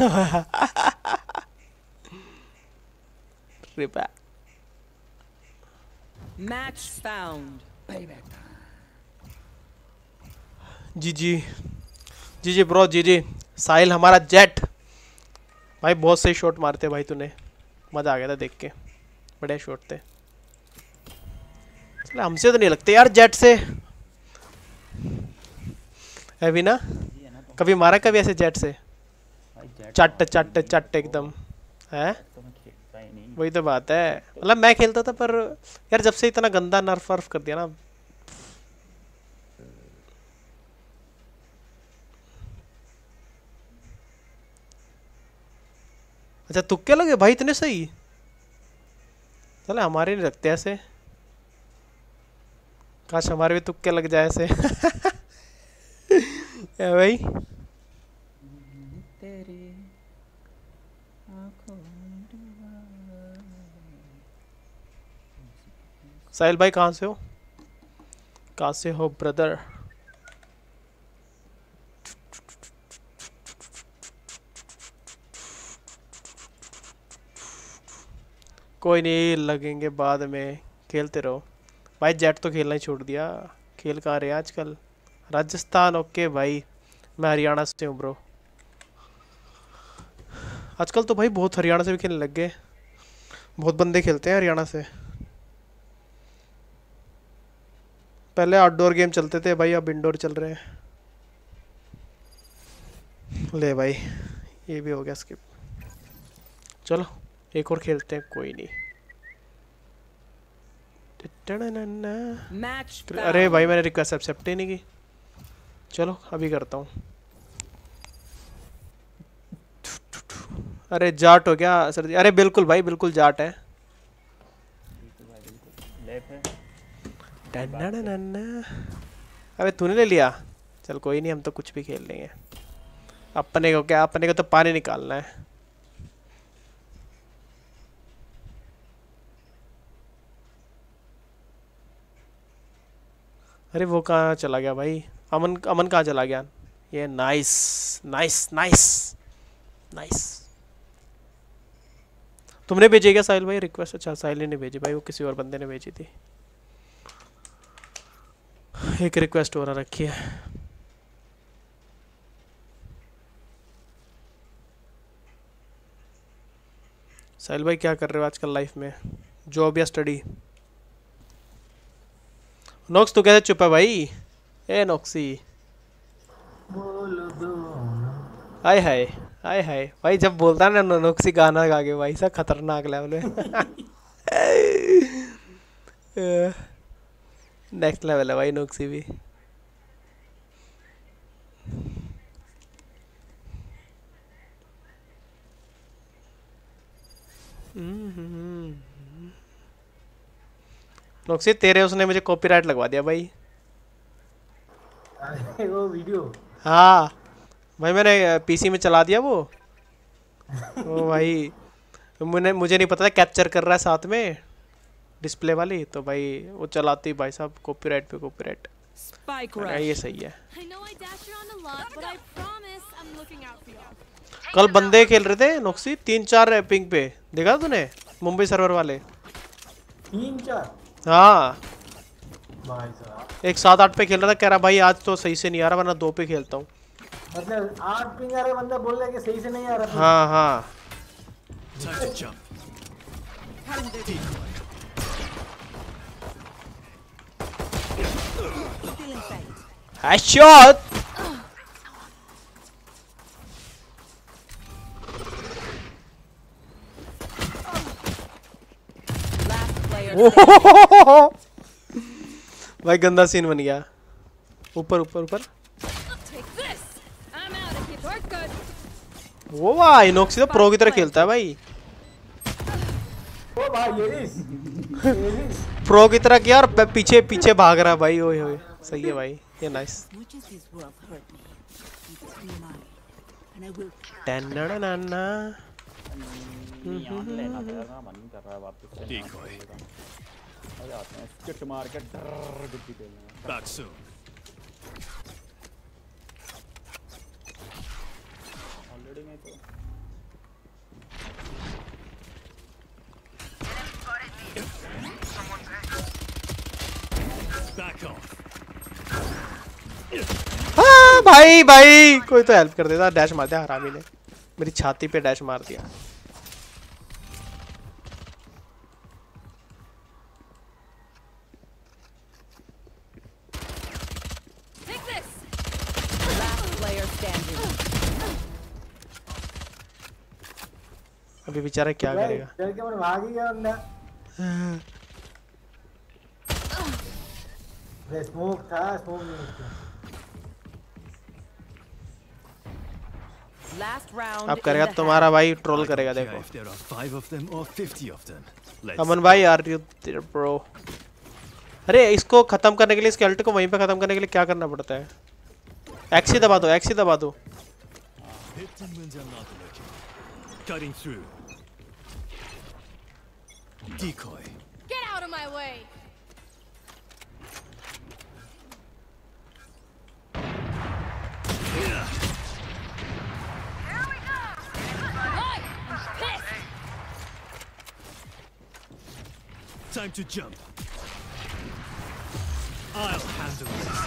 Repack. Match found. G G G G bro, G G. Sahil हमारा जेट भाई, बहुत सही शॉट मारते भाई तूने, मजा आ गया था देख के, बढ़िया शॉट थे। चलो हमसे तो नहीं लगते यार जेट से, है भी ना? कभी मारा कभी ऐसे जेट से? चट चट चट एकदम है, वही तो बात है। मतलब मैं खेलता था पर यार जब से इतना गंदा नर्फ वर्फ कर दिया ना। अच्छा तुक्के लगे भाई इतने सही? चले हमारे नहीं लगते ऐसे, काश हमारे भी तुक्के लग जाए ऐसे। है भाई साहिल भाई कहाँ से हो, कहाँ से हो ब्रदर? कोई नहीं, लगेंगे बाद में, खेलते रहो भाई। जेट तो खेलना ही छोड़ दिया, खेल कहाँ रहे आजकल? राजस्थान ओके भाई, मैं हरियाणा से हूँ ब्रो। आजकल तो भाई बहुत हरियाणा से भी खेलने लग गए, बहुत बंदे खेलते हैं हरियाणा से। पहले आउटडोर गेम चलते थे भाई, अब इंडोर चल रहे हैं। ले भाई ये भी हो गया स्किप, चलो एक और खेलते हैं, कोई नहीं। अरे भाई मैंने रिक्वेस्ट एक्सेप्ट ही नहीं की, चलो अभी करता हूँ। अरे जाट हो क्या सर जी? अरे बिल्कुल भाई बिल्कुल जाट है। अबे तूने ले लिया, चल कोई नहीं, हम तो कुछ भी खेल लेंगे। अपने को क्या, अपने को तो पानी निकालना है। अरे वो कहाँ चला गया भाई? अमन, अमन कहाँ चला गया? ये नाइस नाइस नाइस नाइस। तुमने भेजी क्या साहिल भाई रिक्वेस्ट? अच्छा साहिल ने नहीं भेजी भाई, वो किसी और बंदे ने भेजी थी। एक रिक्वेस्ट और रखी है। साहिल भाई क्या कर रहे हो आजकल लाइफ में, जॉब या स्टडी? नॉक्स तो कैसे चुप है भाई? ए नॉक्सी, हाय हाय हाय हाय भाई, जब बोलता है ना नॉक्सी गाना गा के भाई, सब खतरनाक लेवल में। नेक्स्ट लेवल है भाई नॉक्सी भी। नॉक्सी तेरे उसने मुझे कॉपीराइट लगवा दिया भाई। अरे वो वीडियो, हाँ भाई मैंने पीसी में चला दिया वो। वो भाई मुझे मुझे नहीं पता था कैप्चर कर रहा है साथ में डिस्प्ले वाली, तो भाई वो चलाती भाई साहब कॉपीराइट पे कॉपीराइट। Spike अरे ये सही है। I know I dash around a lot, but I promise I'm looking out for y'all. कल बंदे खेल रहे थे नोक्सी तीन चार पिंग पे, देखा तूने मुंबई सर्वर वाले? तीन चार? हाँ भाई साहब एक सात आठ पे खेल रहा था, कह रहा भाई आज तो सही से नहीं आ रहा, वरना दो पे खेलता हूँ। मतलब आठ पिंग आ रहे बंदा बोल रहा है कि सही से नहीं आ रहा। हाँ हाँ Time to jump. हेडशॉट। भाई गंदा सीन बन गया। ऊपर ऊपर ऊपर वो भाई नोक्सी तो प्रो की तरह खेलता है भाई। ओ भाई ये रिस प्रो की तरह किया और पीछे पीछे भाग रहा है भाई। ओए ओए सही है भाई, ये nice. Back soon. Back off. हाँ भाई भाई कोई तो हेल्प कर देता। डैश मार दिया हरामी ने, मेरी छाती पे डैश मार दिया। अभी बेचारा क्या करेगा? चल के मैं भाग ही गया बंदा। वे स्मोक था, स्मोक नहीं था। अब करेगा तुम्हारा भाई, ट्रोल करेगा देखो। If there are five of them or fifty of them. Let's अमन भाई आर यू देयर ब्रो? अरे इसको खत्म करने के लिए, स्केलेटन को वहीं पे खत्म करने के लिए क्या करना पड़ता है? एक्स ही दबा दो, एक्स ही दबा दो। hit them when they're not looking. Cutting through. Decoy. Get out of my way. Time to jump. I'll handle this.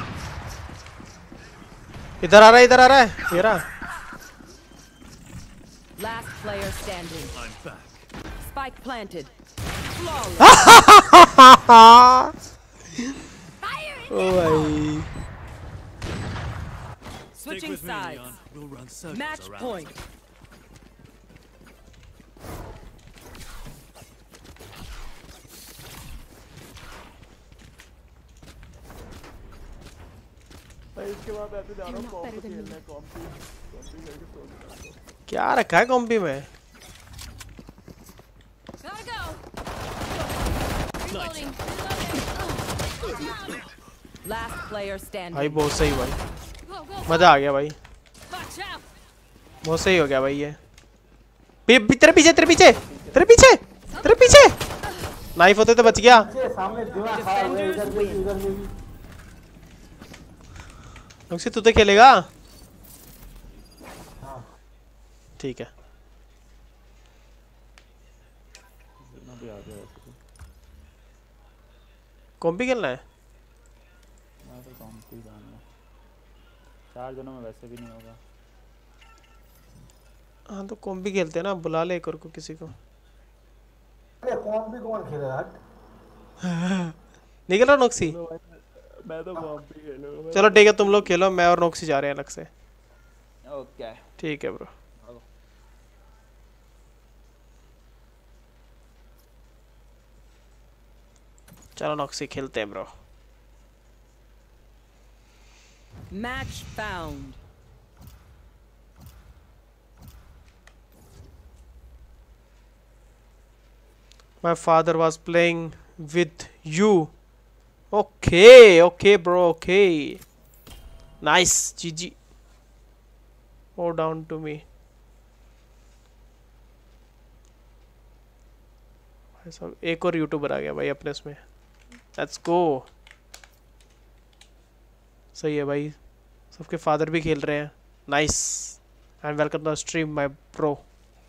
इधर आ रहा है, इधर आ रहा है, ये रहा। Last player standing. I'm back. Spike planted. ओ भाई Switching with me, sides. Leon. We'll run circles Match around. point. इसके बाद ऐसे जा रहा हूँ कॉम्पी खेलने, कॉम्पी कॉम्पी लेके सो गया। क्या रखा है कॉम्पी में? Gotta go. Reloading. Last player standing. भाई बहुत सही भाई, Go, go. मजा आ गया भाई, Watch out. बहुत सही हो गया भाई। ये पी, पी, तेरे पीछे तेरे पीछे तेरे पीछे तेरे पीछे नाइफ होते तो बच गया। सामने दिमाग खा रहा है, इधर भी इधर भी। नोक्सी तू तो खेलेगा? ठीक है। कॉम्पी खेलना है? मैं तो कॉम्पी जाऊंगा, चार जनों में वैसे भी नहीं होगा। हाँ तो कॉम्पी खेलते हैं ना, बुला ले एक और को, किसी को। अरे कॉम्पी कौन खेलेगा? निकल रहा नोक्सी? मैं तो कॉम्पी खेलूंगा। चलो ठीक है, तुम लोग खेलो, मैं और नोक्सी जा रहे हैं अलग से। ओके ठीक है ब्रो। चलो नोक्सी खेलते हैं bro. Match found. My father was playing with you. Okay, okay bro, okay. Nice, G G. Oh, down to me. भाई साहब एक और यूट्यूबर आ गया भाई अपने इसमें। Let's go. सही है भाई, सबके फादर भी खेल रहे हैं। Nice and welcome to the stream my bro.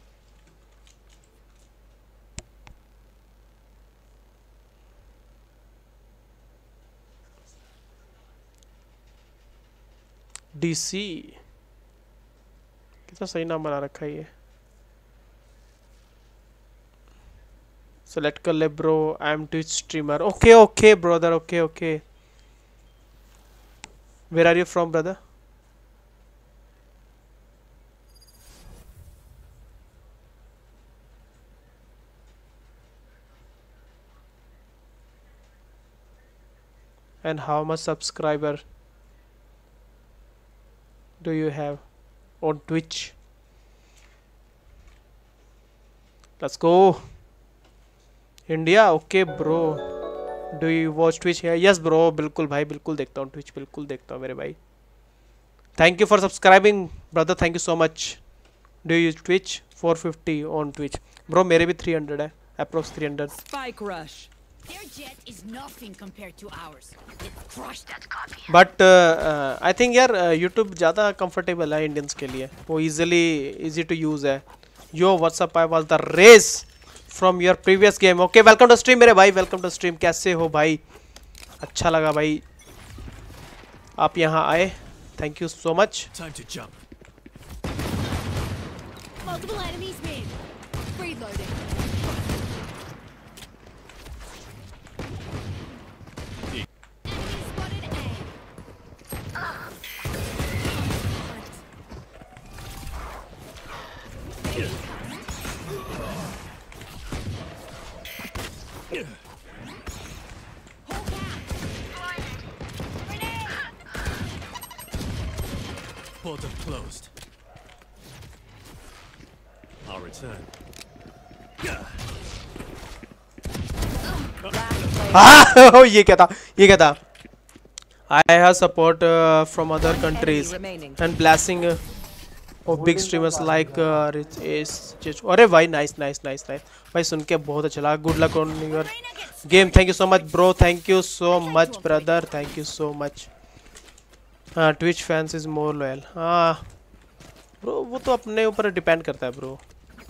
DC कितना सही नाम बना रखा है ये। सेलेक्ट कर ले bro, I am Twitch streamer. Okay okay brother, okay okay. Where are you from brother? And how much subscriber do you have on Twitch? Let's go India. Okay bro, do you watch Twitch here? Yes bro, बिल्कुल भाई, बिल्कुल देखता हूँ Twitch, बिल्कुल देखता हूँ मेरे भाई। Thank you for subscribing brother, thank you so much. Do you use Twitch? four fifty on Twitch bro, मेरे भी three hundred है, approx three hundred. Spike rush. Their jet is nothing compared to ours. Let's crush that copy. But uh, I think यार uh, YouTube ज़्यादा comfortable है Indians के लिए, वो easily easy to use है। Yo what's up, I was the race from your previous game. Okay welcome to stream मेरे भाई, welcome to stream। कैसे हो भाई? अच्छा लगा भाई आप यहाँ आए, thank you so much. Time to jump. Multiple enemies mid. Reloading. Portal closed. I'll return. हाँ ये क्या था, ये क्या था? I have support uh, from other countries and blessing uh, of big streamers like uh, Rich Ace Chichu. अरे भाई nice nice nice nice भाई, सुन के बहुत अच्छा लगा। Good luck on your game. Thank you so much bro, thank you so much brother, thank you so much. हाँ Twitch fans is more loyal. हाँ bro वो तो अपने ऊपर डिपेंड करता है bro.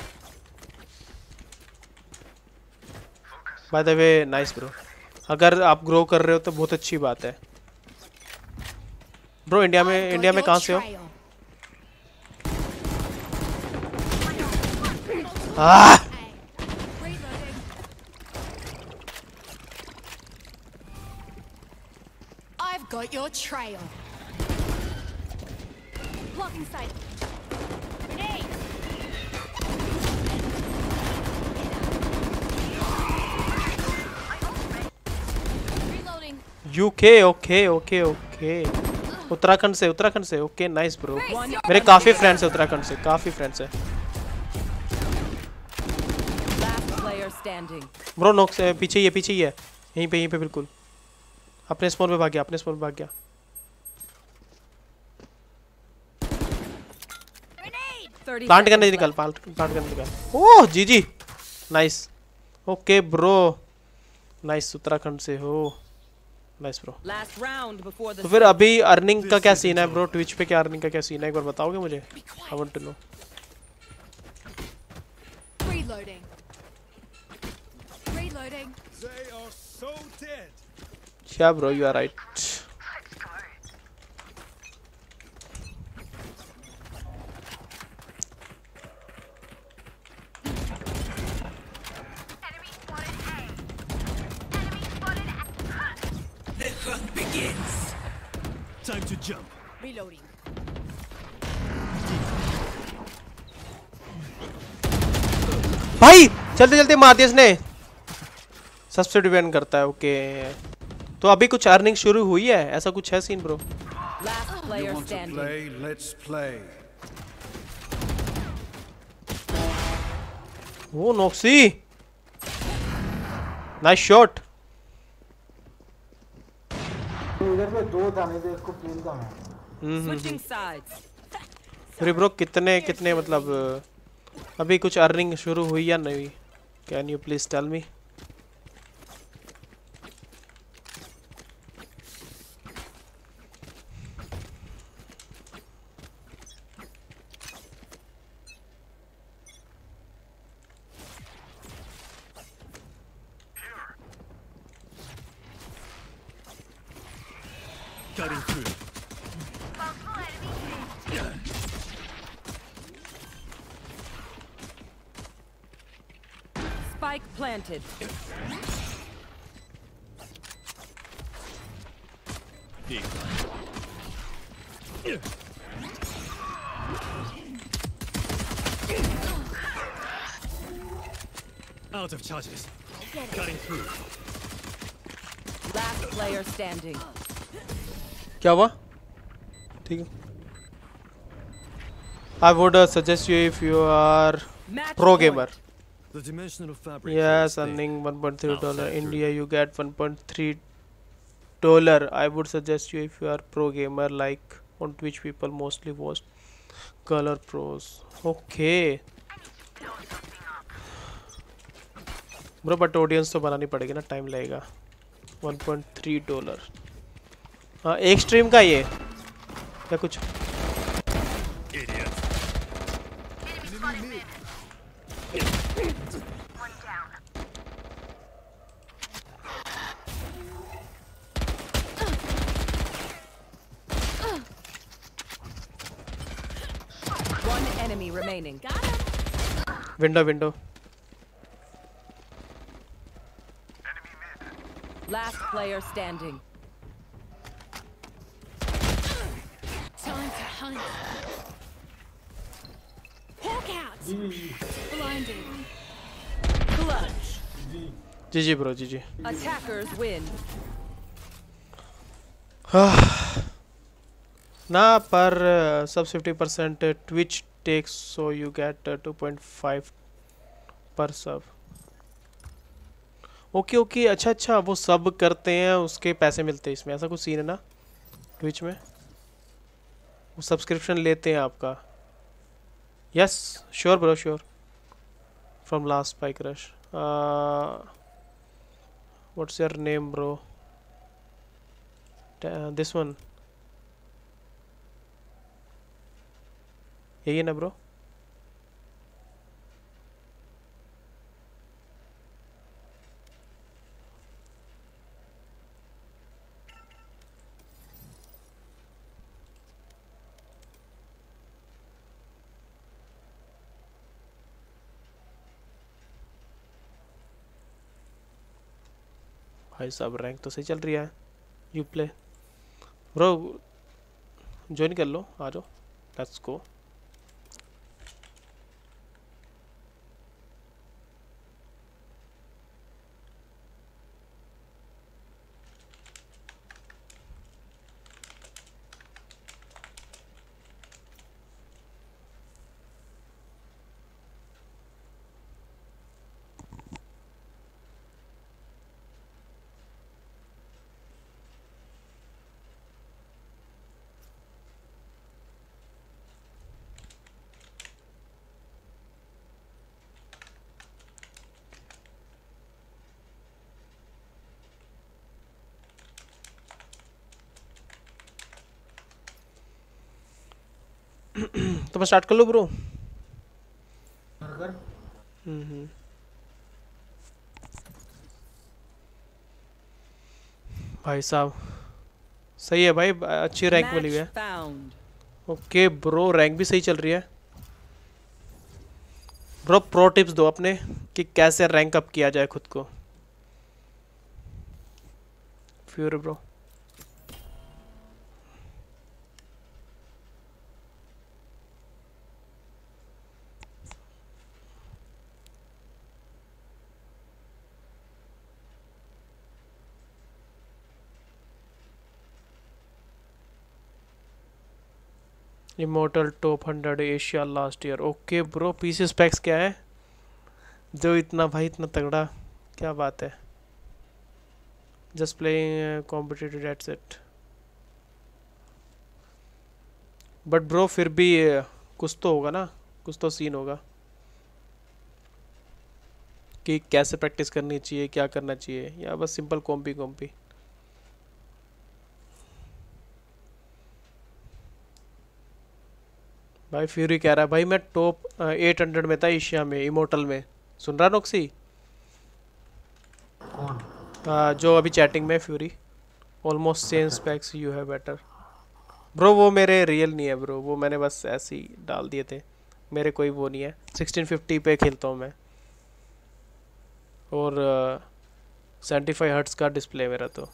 By the way nice bro, अगर आप ग्रो कर रहे हो तो बहुत अच्छी बात है ब्रो। इंडिया में इंडिया में कहाँ से हो? Ah! I've got your trail. Blocking sight. Grenade. Reloading. UK okay okay okay. Uttarakhand से, उत्तराखंड से ओके नाइस ब्रो। मेरे काफी फ्रेंड्स हैं उत्तराखंड से, काफी फ्रेंड्स हैं ब्रो। नोक से पीछे ही है, पीछे ही है, यहीं पे यहीं पे बिल्कुल। अपने स्पॉन पे भाग गया, अपने स्पॉन पे भाग गया। प्लांट करने निकल, प्लांट प्लांट करने निकल। ओह जी जी nice okay bro, nice Uttarakhand से हो, नाइस ब्रो। तो फिर अभी अर्निंग का क्या सीन है ब्रो? ट्विच पे क्या अर्निंग का क्या सीन है, एक बार बताओगे मुझे? I want to know. Reloading. Reloading. They are so dead. Yeah bro, you are right. The hunt begins. Time to jump. Reloading. भाई चलते चलते मार दिया इसने। सबसे डिपेंड करता है ओके। तो अभी कुछ अर्निंग शुरू हुई है, ऐसा कुछ है scene bro? You want to play? Let's play. वो नॉक्सी नाइस शॉट। इधर पे दो था, नहीं तो एक को किल था मैं। Switching sides. फिर ब्रो कितने कितने मतलब अभी कुछ अर्निंग शुरू हुई या नहीं? Can you please tell me? Cutting through. Spike planted. Big. Out of charges. Cutting through. Last player standing. क्या हुआ? ठीक है. I would uh, suggest you if you are Match pro point. gamer. The dimensional fabric. Yes, earning one point three dollar. India, you get one point three dollar. I would suggest you if you are pro gamer, like on Twitch, people mostly watch color pros. Okay. Bro, but audience तो बनानी पड़ेगी ना, टाइम लगेगा. one point three dollar. हाँ, एक स्ट्रीम का ये क्या कुछ? One enemy remaining. Window window. Last player standing. Time to hunt. Hawk out. Blinded. Clutch. G G bro, G G. Attackers win. ना per sub fifty percent Twitch takes, so you get two point five per sub. Okay okay, अच्छा अच्छा, वो सब करते हैं उसके पैसे मिलते हैं इसमें, ऐसा कुछ सीन है ना ट्विच में? वो सब्सक्रिप्शन लेते हैं आपका. Yes sure bro, sure. From last spike rush. What's your name bro? This one, यही है ना ब्रो? भाई साहब रैंक तो सही चल रही है. यू प्ले ब्रो, ज्वाइन कर लो, आ जाओ, लेट्स गो. तो मैं स्टार्ट कर लूँ ब्रो? हम्म भाई साहब सही है भाई, अच्छी रैंक मिली हुई है. ओके ब्रो, रैंक भी सही चल रही है. ब्रो प्रो टिप्स दो अपने कि कैसे रैंक अप किया जाए खुद को. Fury bro. Immortal top hundred Asia last year. Okay bro, PC specs क्या है जो इतना भाई इतना तगड़ा, क्या बात है. Just playing competitive, that's it. But bro फिर भी कुछ तो होगा ना, कुछ तो सीन होगा कि कैसे प्रैक्टिस करनी चाहिए, क्या करना चाहिए, या बस सिंपल कॉम्पी कॉम्पी. भाई फ्यूरी कह रहा है भाई मैं टॉप एट हंड्रेड में था एशिया में इमोर्टल में. सुन रहा नोक्सी? कौन? आ, जो अभी चैटिंग में Fury. Almost same specs you है बेटर ब्रो। वो मेरे रियल नहीं है ब्रो, वो मैंने बस ऐसे ही डाल दिए थे, मेरे कोई वो नहीं है। सिक्सटीन फिफ्टी पे खेलता हूँ मैं और सेवेंटी फाइव हर्ट्स का डिस्प्ले मेरा तो।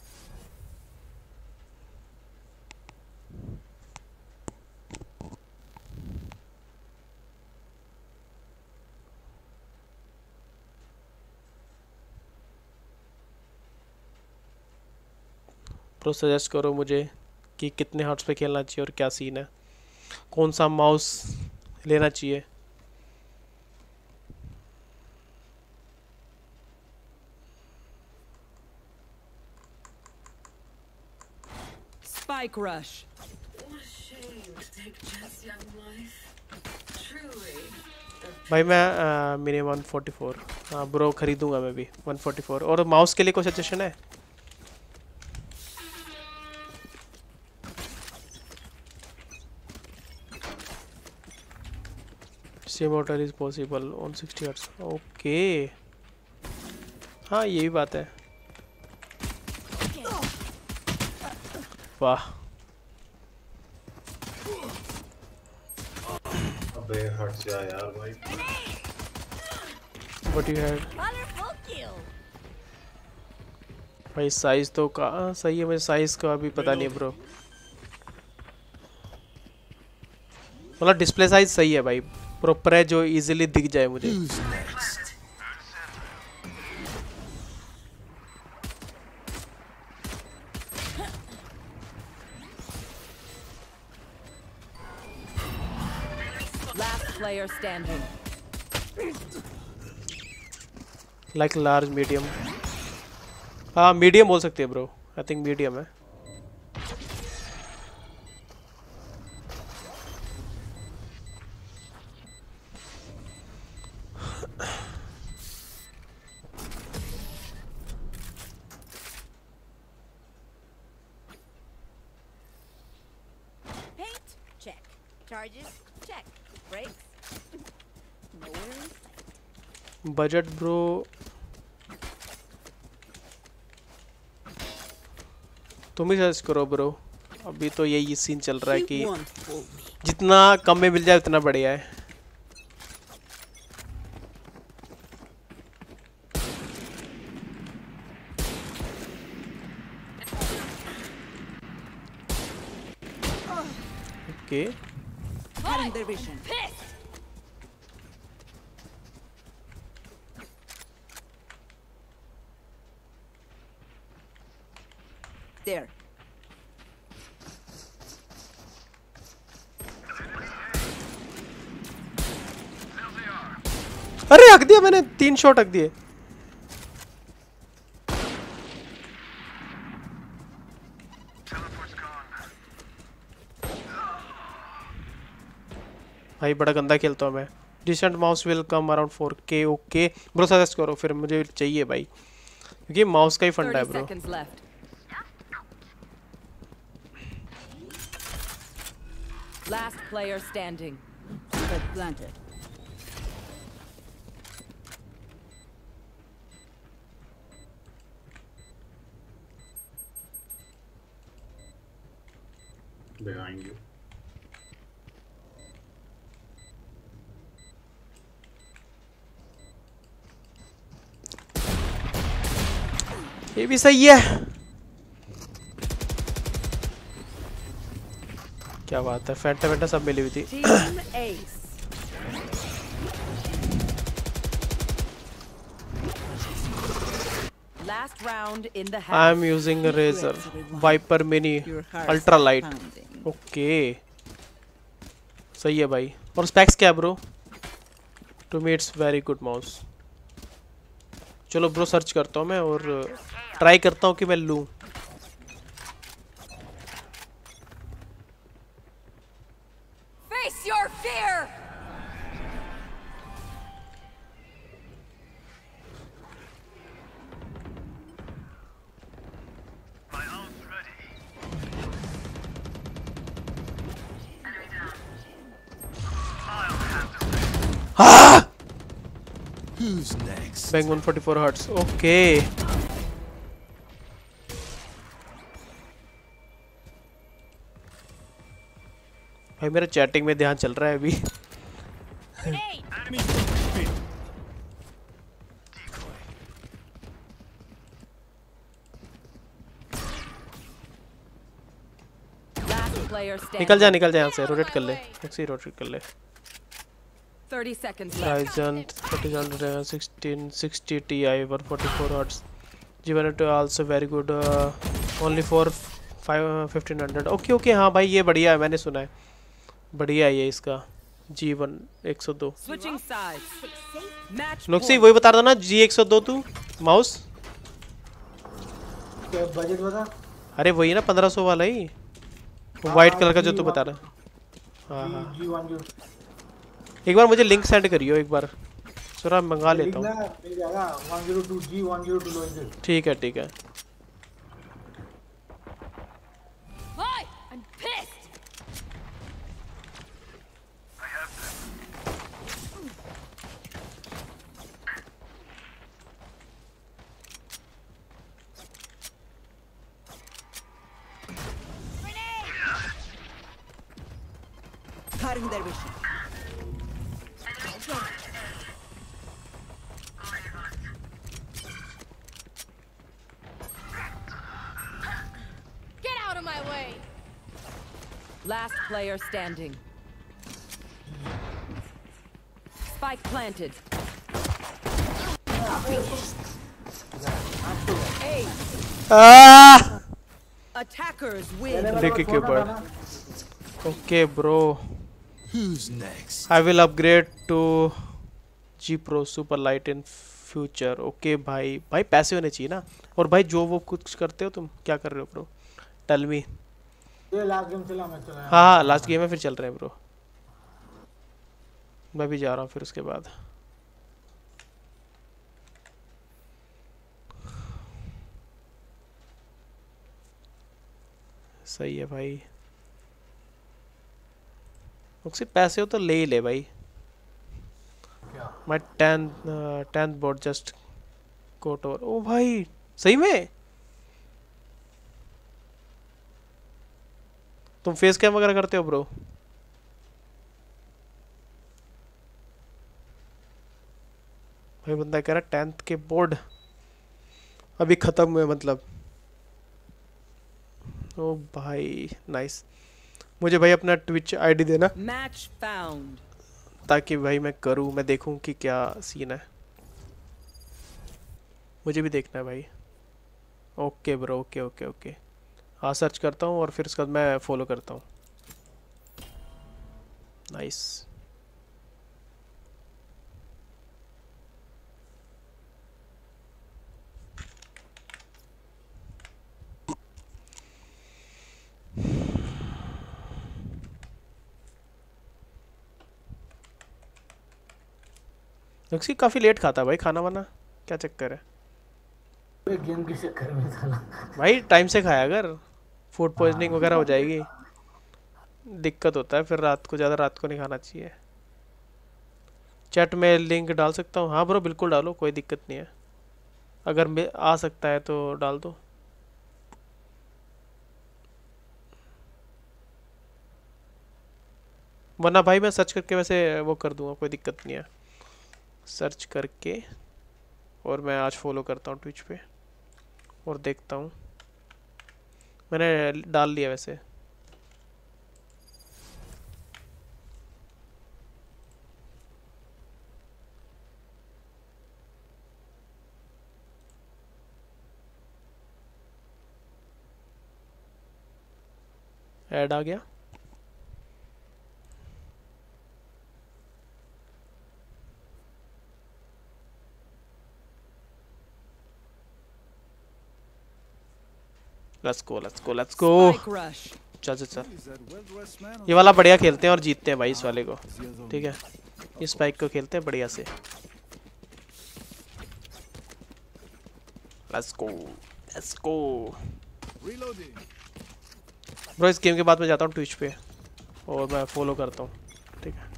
तो सजेस्ट करो मुझे कि कितने हर्ट्स पे खेलना चाहिए और क्या सीन है, कौन सा माउस लेना चाहिए। Spike rush. भाई मैं मिनी वन फोर्टी फोर हाँ ब्रो खरीदूंगा मैं भी वन फोर्टी फोर। और माउस के लिए कोई सजेशन है? Same motor is possible on sixty hertz. Okay हाँ ये भी बात है। वाह अबे हट जा यार भाई। व्हाट यू हैड भाई? साइज तो का सही है, मुझे साइज का अभी पता नहीं है ब्रो। मतलब डिस्प्ले साइज सही है भाई, प्रॉपर है जो इजीली दिख जाए मुझे। Last player standing. Like large medium. हाँ मीडियम बोल सकते हैं ब्रो, आई थिंक मीडियम है। Paint, check. Charges, check. Brakes, no worries. Budget bro तुम ही सर्च करो ब्रो, अभी तो यही सीन चल रहा है कि जितना कम में मिल जाए उतना बढ़िया है। Okay Cutting their vision. There. अरे हक दिया मैंने, तीन शॉट हक दिए। भाई बड़ा गंदा खेलता हूँ मैं। Decent mouse will come around four K. Okay bro suggest करो फिर, मुझे चाहिए भाई क्योंकि माउस का ही फंडा है bro. Last player standing. But planted. Behind you. ये भी सही है। क्या बात है, फैंटा फैंटा सब मिली हुई थी। Last round in the I am using a Razer Viper Mini Ultra Light. Okay सही है भाई। और स्पेक्स क्या है bro? To me it's very good mouse. चलो ब्रो सर्च करता हूँ मैं और ट्राई करता हूँ कि मैं लूँ। Face your fear. Ah! Who's next? Bang one forty-four hertz. Okay. भाई मेरा चैटिंग में ध्यान चल रहा है अभी। निकल जा निकल जा यहाँ से, रोटेट कर ले, एक्सी रोटेट कर ले। thirty seconds Ryzen thirty sixteen sixty Ti one forty-four hertz. G one hundred also very good, uh, only for five fifteen hundred. Okay okay हाँ भाई ये बढ़िया है, मैंने सुना है बढ़िया है ये इसका G one one oh two। Switching sides. नुक्सी वही बता रहा ना G one oh two तू माउस? क्या बजट बता? अरे वही ना पंद्रह सौ वाला ही, व्हाइट कलर का जो तू बता रहा। हाँ हाँ G one zero। एक बार मुझे लिंक सेंड करियो एक बार, चलो मंगा लेता हूँ। मिल जाएगा one oh two G one oh two लो। ठीक है ठीक है। I'm pissed. Cutting their vision. Get out of my way. Last player standing. Spike planted. Hey. Ah! Attackers win. Licky keyboard. Okay, bro. Who's next? I will upgrade to G Pro Super Light in future. Okay भाई, भाई पैसे होने चाहिए ना। और भाई जो वो कुछ करते हो तुम, क्या कर रहे हो ब्रो? Tell me. ये लास्ट गेम चला मैं चला। हाँ हाँ लास्ट गेम है, फिर चल रहे हैं ब्रो। मैं भी जा रहा हूँ फिर उसके बाद। सही है भाई। उससे पैसे हो तो ले ही ले भाई। My tenth uh, tenth board just got over. ओ भाई सही में तुम फेस कैम वगैरह करते हो ब्रो? भाई बंदा कह रहा टेंथ के बोर्ड अभी खत्म हुए मतलब। ओ भाई नाइस। मुझे भाई अपना ट्विच आईडी देना मैच फाउंड, ताकि भाई मैं करूँ, मैं देखूँ कि क्या सीन है। मुझे भी देखना है भाई। Okay bro okay okay okay. हाँ सर्च करता हूँ और फिर उसके बाद मैं फॉलो करता हूँ। नाइस। नक्सी काफी लेट खाता है भाई खाना वाना, क्या चक्कर है? गेम के चक्कर में साला भाई टाइम से खाया अगर फूड पॉइजनिंग वगैरह हो जाएगी, दिक्कत होता है फिर रात को, ज़्यादा रात को नहीं खाना चाहिए। चैट में लिंक डाल सकता हूँ? हाँ ब्रो बिल्कुल डालो, कोई दिक्कत नहीं है। अगर मैं आ सकता है तो डाल दो। वरना भाई मैं सर्च करके वैसे वो कर दूंगा, कोई दिक्कत नहीं है। सर्च करके और मैं आज फॉलो करता हूँ ट्विच पे और देखता हूँ। मैंने डाल लिया वैसे। ऐड आ गया। Let's go let's go let's go. चल चल चल, ये वाला बढ़िया खेलते हैं और जीतते हैं भाई इस वाले को, ठीक है? इस स्पाइक को खेलते हैं बढ़िया से। Let's go let's go. Bro इस गेम के बाद मैं जाता हूँ ट्विच पे और मैं फॉलो करता हूँ, ठीक है?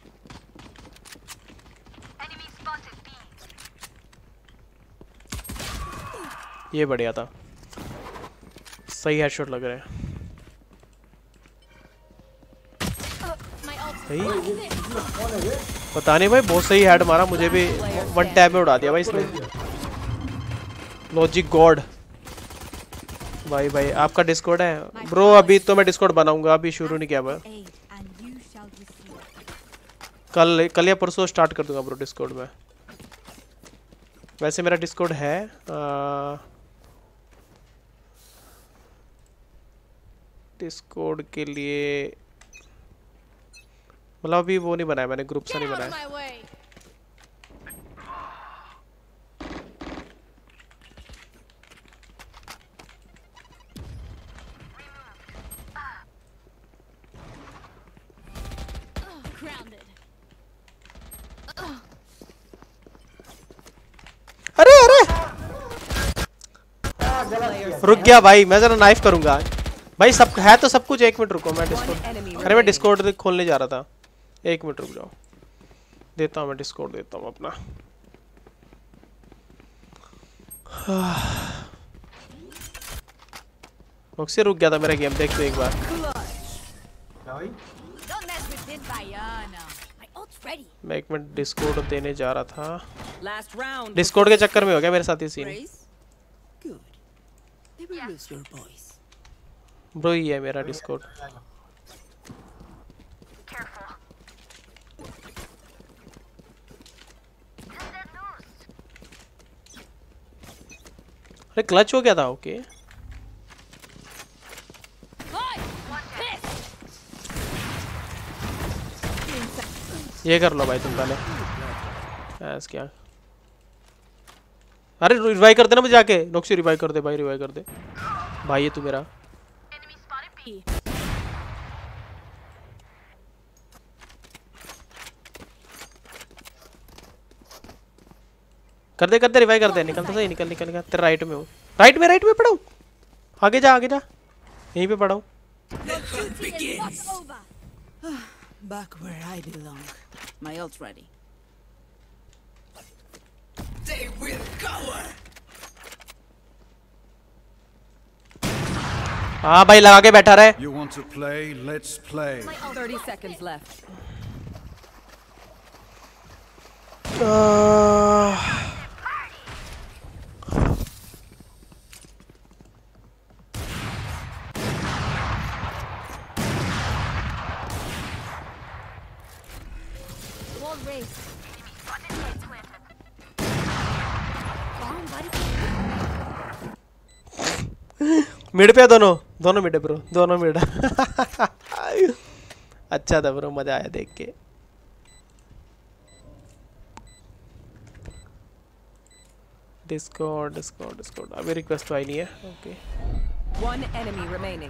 ये बढ़िया था, सही हेडशॉट लग रहा है। पता नहीं भाई, बहुत सही हेड मारा मुझे भी, वन टैप में उड़ा दिया भाई इसने। लॉजिक गॉड भाई भाई आपका डिस्कॉर्ड है ब्रो? अभी तो मैं डिस्कॉर्ड बनाऊंगा, अभी शुरू नहीं किया मैं, कल कल या परसों स्टार्ट कर दूंगा ब्रो डिस्कॉर्ड में। वैसे मेरा डिस्कॉर्ड है डिस्कॉर्ड के लिए, मतलब अभी वो नहीं बनाया मैंने, ग्रुप सा नहीं बनाया। अरे अरे रुक गया भाई, मैं जरा नाइफ करूंगा भाई। सब है तो सब कुछ, एक मिनट रुको मैं डिस्कॉर्ड, अरे मैं डिस्कॉर्ड खोलने जा रहा था, एक मिनट रुक जाओ, देता हूँ मैं डिस्कॉर्ड देता हूँ अपना। से रुक गया था मेरा गेम, देख तो एक बार। मैं एक मिनट डिस्कॉर्ड देने जा रहा था, डिस्कॉर्ड के चक्कर में हो गया मेरे साथ ये सीन। ब्रो ये है मेरा डिस्कॉर्ड। अरे क्लच हो गया था, ओके ये कर लो भाई तुम पहले, ऐस क्या। अरे रिवाइव कर देना मुझे जाके, नॉक्सी रिवाइव कर दे भाई, रिवाइव कर दे भाई, ये तू मेरा। कर दे कर दे रिवाइव कर दे, निकल तो सही, निकल निकल निकल। तेरे राइट में हो, राइट में राइट में पड़ा हूँ, आगे जा आगे जा, यहीं पे पड़ा हूँ। Back where I belong. My ult's ready. They will cover. हाँ भाई लगा के बैठा रहे। You want to play? Let's play. thirty seconds left. Uh... mid पे दोनों दोनों मिड ब्रो, दोनों मिड। अच्छा था ब्रो, मजा आया देख के। डिस्कॉर्ड डिस्कॉर्ड डिस्कॉर्ड अभी रिक्वेस्ट तो आई नहीं है, okay. One enemy remaining.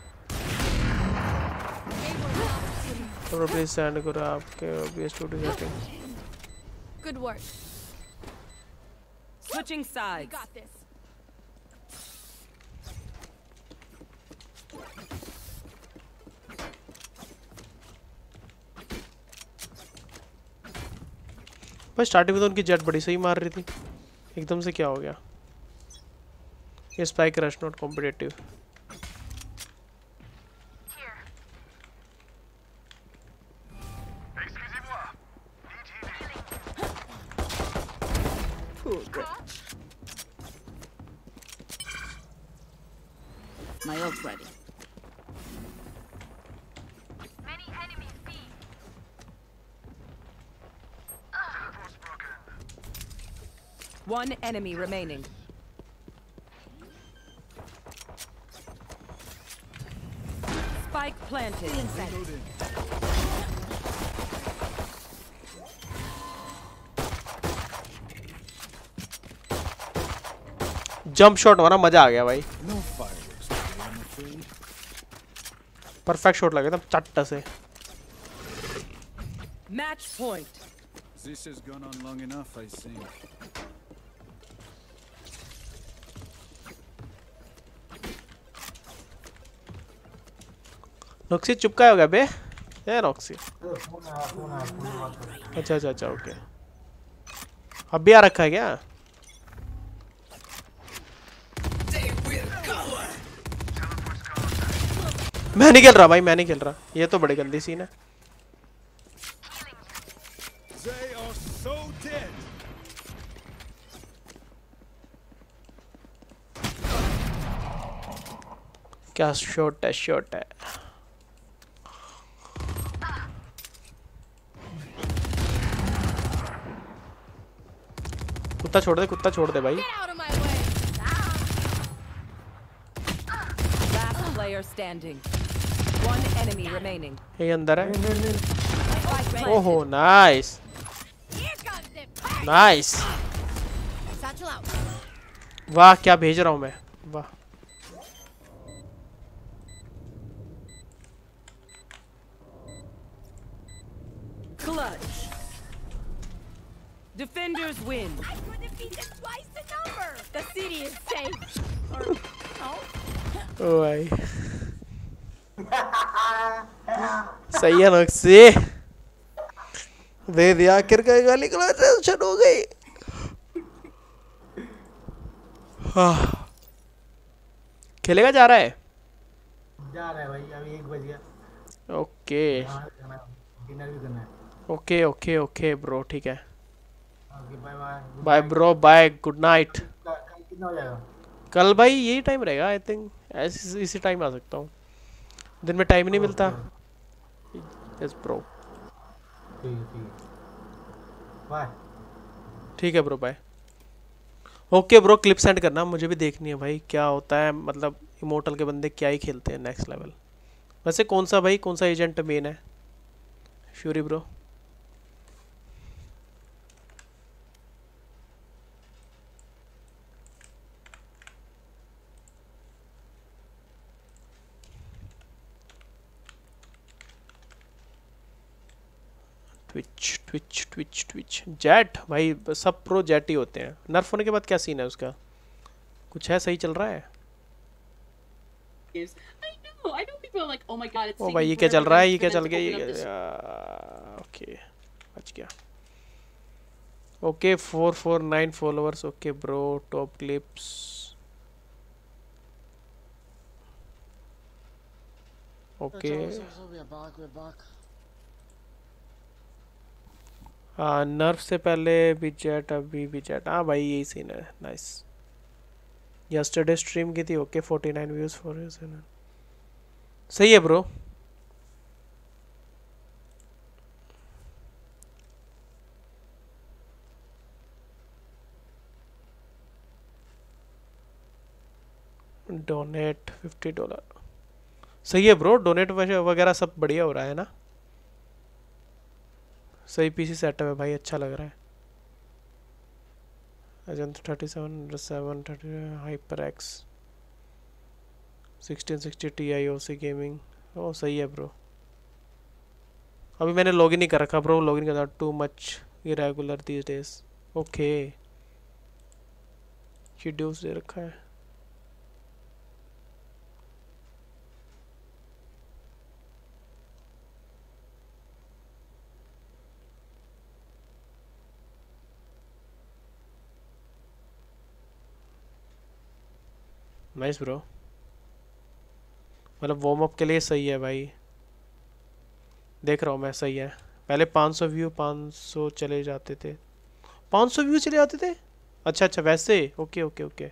Bro please send करो आपके OBS studio setting. Good work. Switching sides. Got this. बस स्टार्टिंग में तो उनकी जेट बड़ी सही मार रही थी, एकदम से क्या हो गया? ये spike rush not competitive. My ult's ready. Many enemies B. One enemy remaining. Spike planted. Jump shot मारा, मजा आ गया भाई। परफेक्ट शॉट लगा था चट्टा से। Match point. This has gone on long enough, I think. नॉक्सी चुपका हो गया बे, ये नॉक्सी। अच्छा अच्छा अच्छा ओके, अब भी आ रखा है क्या? मैं नहीं खेल रहा भाई, मैं नहीं खेल रहा, ये तो बड़ी गंदी सीन है। क्या शॉट है, शॉट है। कुत्ता छोड़ दे, कुत्ता छोड़ दे भाई। Last player standing. One enemy remaining. ये अंदर है। ओहो नाइस नाइस। वाह क्या भेज रहा हूँ मैं, वाह। Clutch. Defenders win. I could have beaten twice the number. The city is safe. Or no? ओ भाई सही है नक्शे, दे दिया आखिर का, गाली गलौज टेंशन हो गई। हाँ खेलेगा, जा रहा है जा रहा है भाई, अभी एक बज गया। ओके डिनर भी करना है। ओके ओके ओके ब्रो, ठीक है। Okay bye bye. Bye bro, bye, good night. कल कितना हो जाएगा? कल भाई यही टाइम रहेगा आई थिंक, ऐसे इसी टाइम आ सकता हूँ, दिन में टाइम नहीं मिलता। यस ब्रो, ठीक है ठीक है, बाय। ठीक है bro, bye. Okay bro, clip send करना, मुझे भी देखनी है भाई क्या होता है, मतलब इमोर्टल के बंदे क्या ही खेलते हैं नेक्स्ट लेवल। वैसे कौन सा भाई, कौन सा एजेंट मेन है? Fury bro, Twitch Twitch Twitch Twitch Jett भाई, सब प्रो जेट ही होते हैं। नर्फ होने के बाद क्या सीन है उसका, कुछ है, सही चल रहा है? ओ भाई ये क्या चल रहा है, ये क्या चल गया, ये ओके बच गया। Okay four four nine followers, okay bro, top clips. Okay हाँ, नर्फ से पहले भी जेट, अभी भी जेट। हाँ भाई यही सीन है, नाइस। यस्टरडे स्ट्रीम की थी, okay forty nine views for सही है ब्रो। डोनेट फिफ्टी डॉलर, सही है ब्रो। डोनेट वगैरह सब बढ़िया हो रहा है ना, सही पीसी सेटअप है भाई, अच्छा लग रहा है। अजंत thirty seven seven thirty hyper X sixteen sixty T I O C gaming, ओ सही है ब्रो। अभी मैंने लॉगिन नहीं कर रखा ब्रो, लॉगिन करना too much irregular these days. Okay schedules दे रखा है। नाइस ब्रो, मतलब वार्म अप के लिए सही है भाई, देख रहा हूँ मैं, सही है। पहले पाँच सौ व्यू पाँच सौ चले जाते थे, पाँच सौ व्यू चले जाते थे। अच्छा अच्छा वैसे, ओके ओके ओके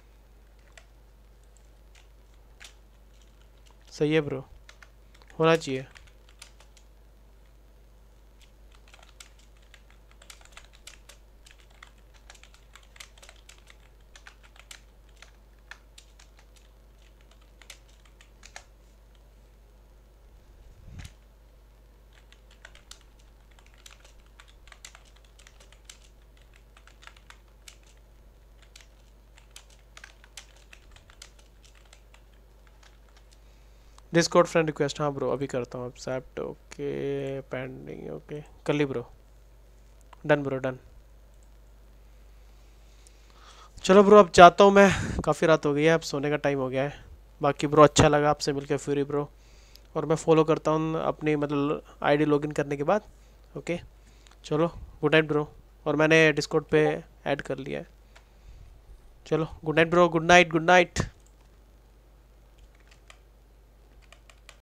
सही है ब्रो, होना चाहिए। डिस्कॉर्ड फ्रेंड रिक्वेस्ट, हाँ ब्रो अभी करता हूँ। एक्सेप्ट, ओके पेंडिंग, ओके कर ली ब्रो, डन ब्रो डन। चलो ब्रो अब जाता हूँ मैं, काफ़ी रात हो गई है, अब सोने का टाइम हो गया है। बाकी ब्रो अच्छा लगा आपसे मिलकर फ्यूरी ब्रो, और मैं फॉलो करता हूँ अपनी मतलब आईडी लॉगिन करने के बाद। ओके चलो गुड नाइट ब्रो, और मैंने डिस्कॉर्ड पे ऐड कर लिया है। चलो good night bro, good night good night.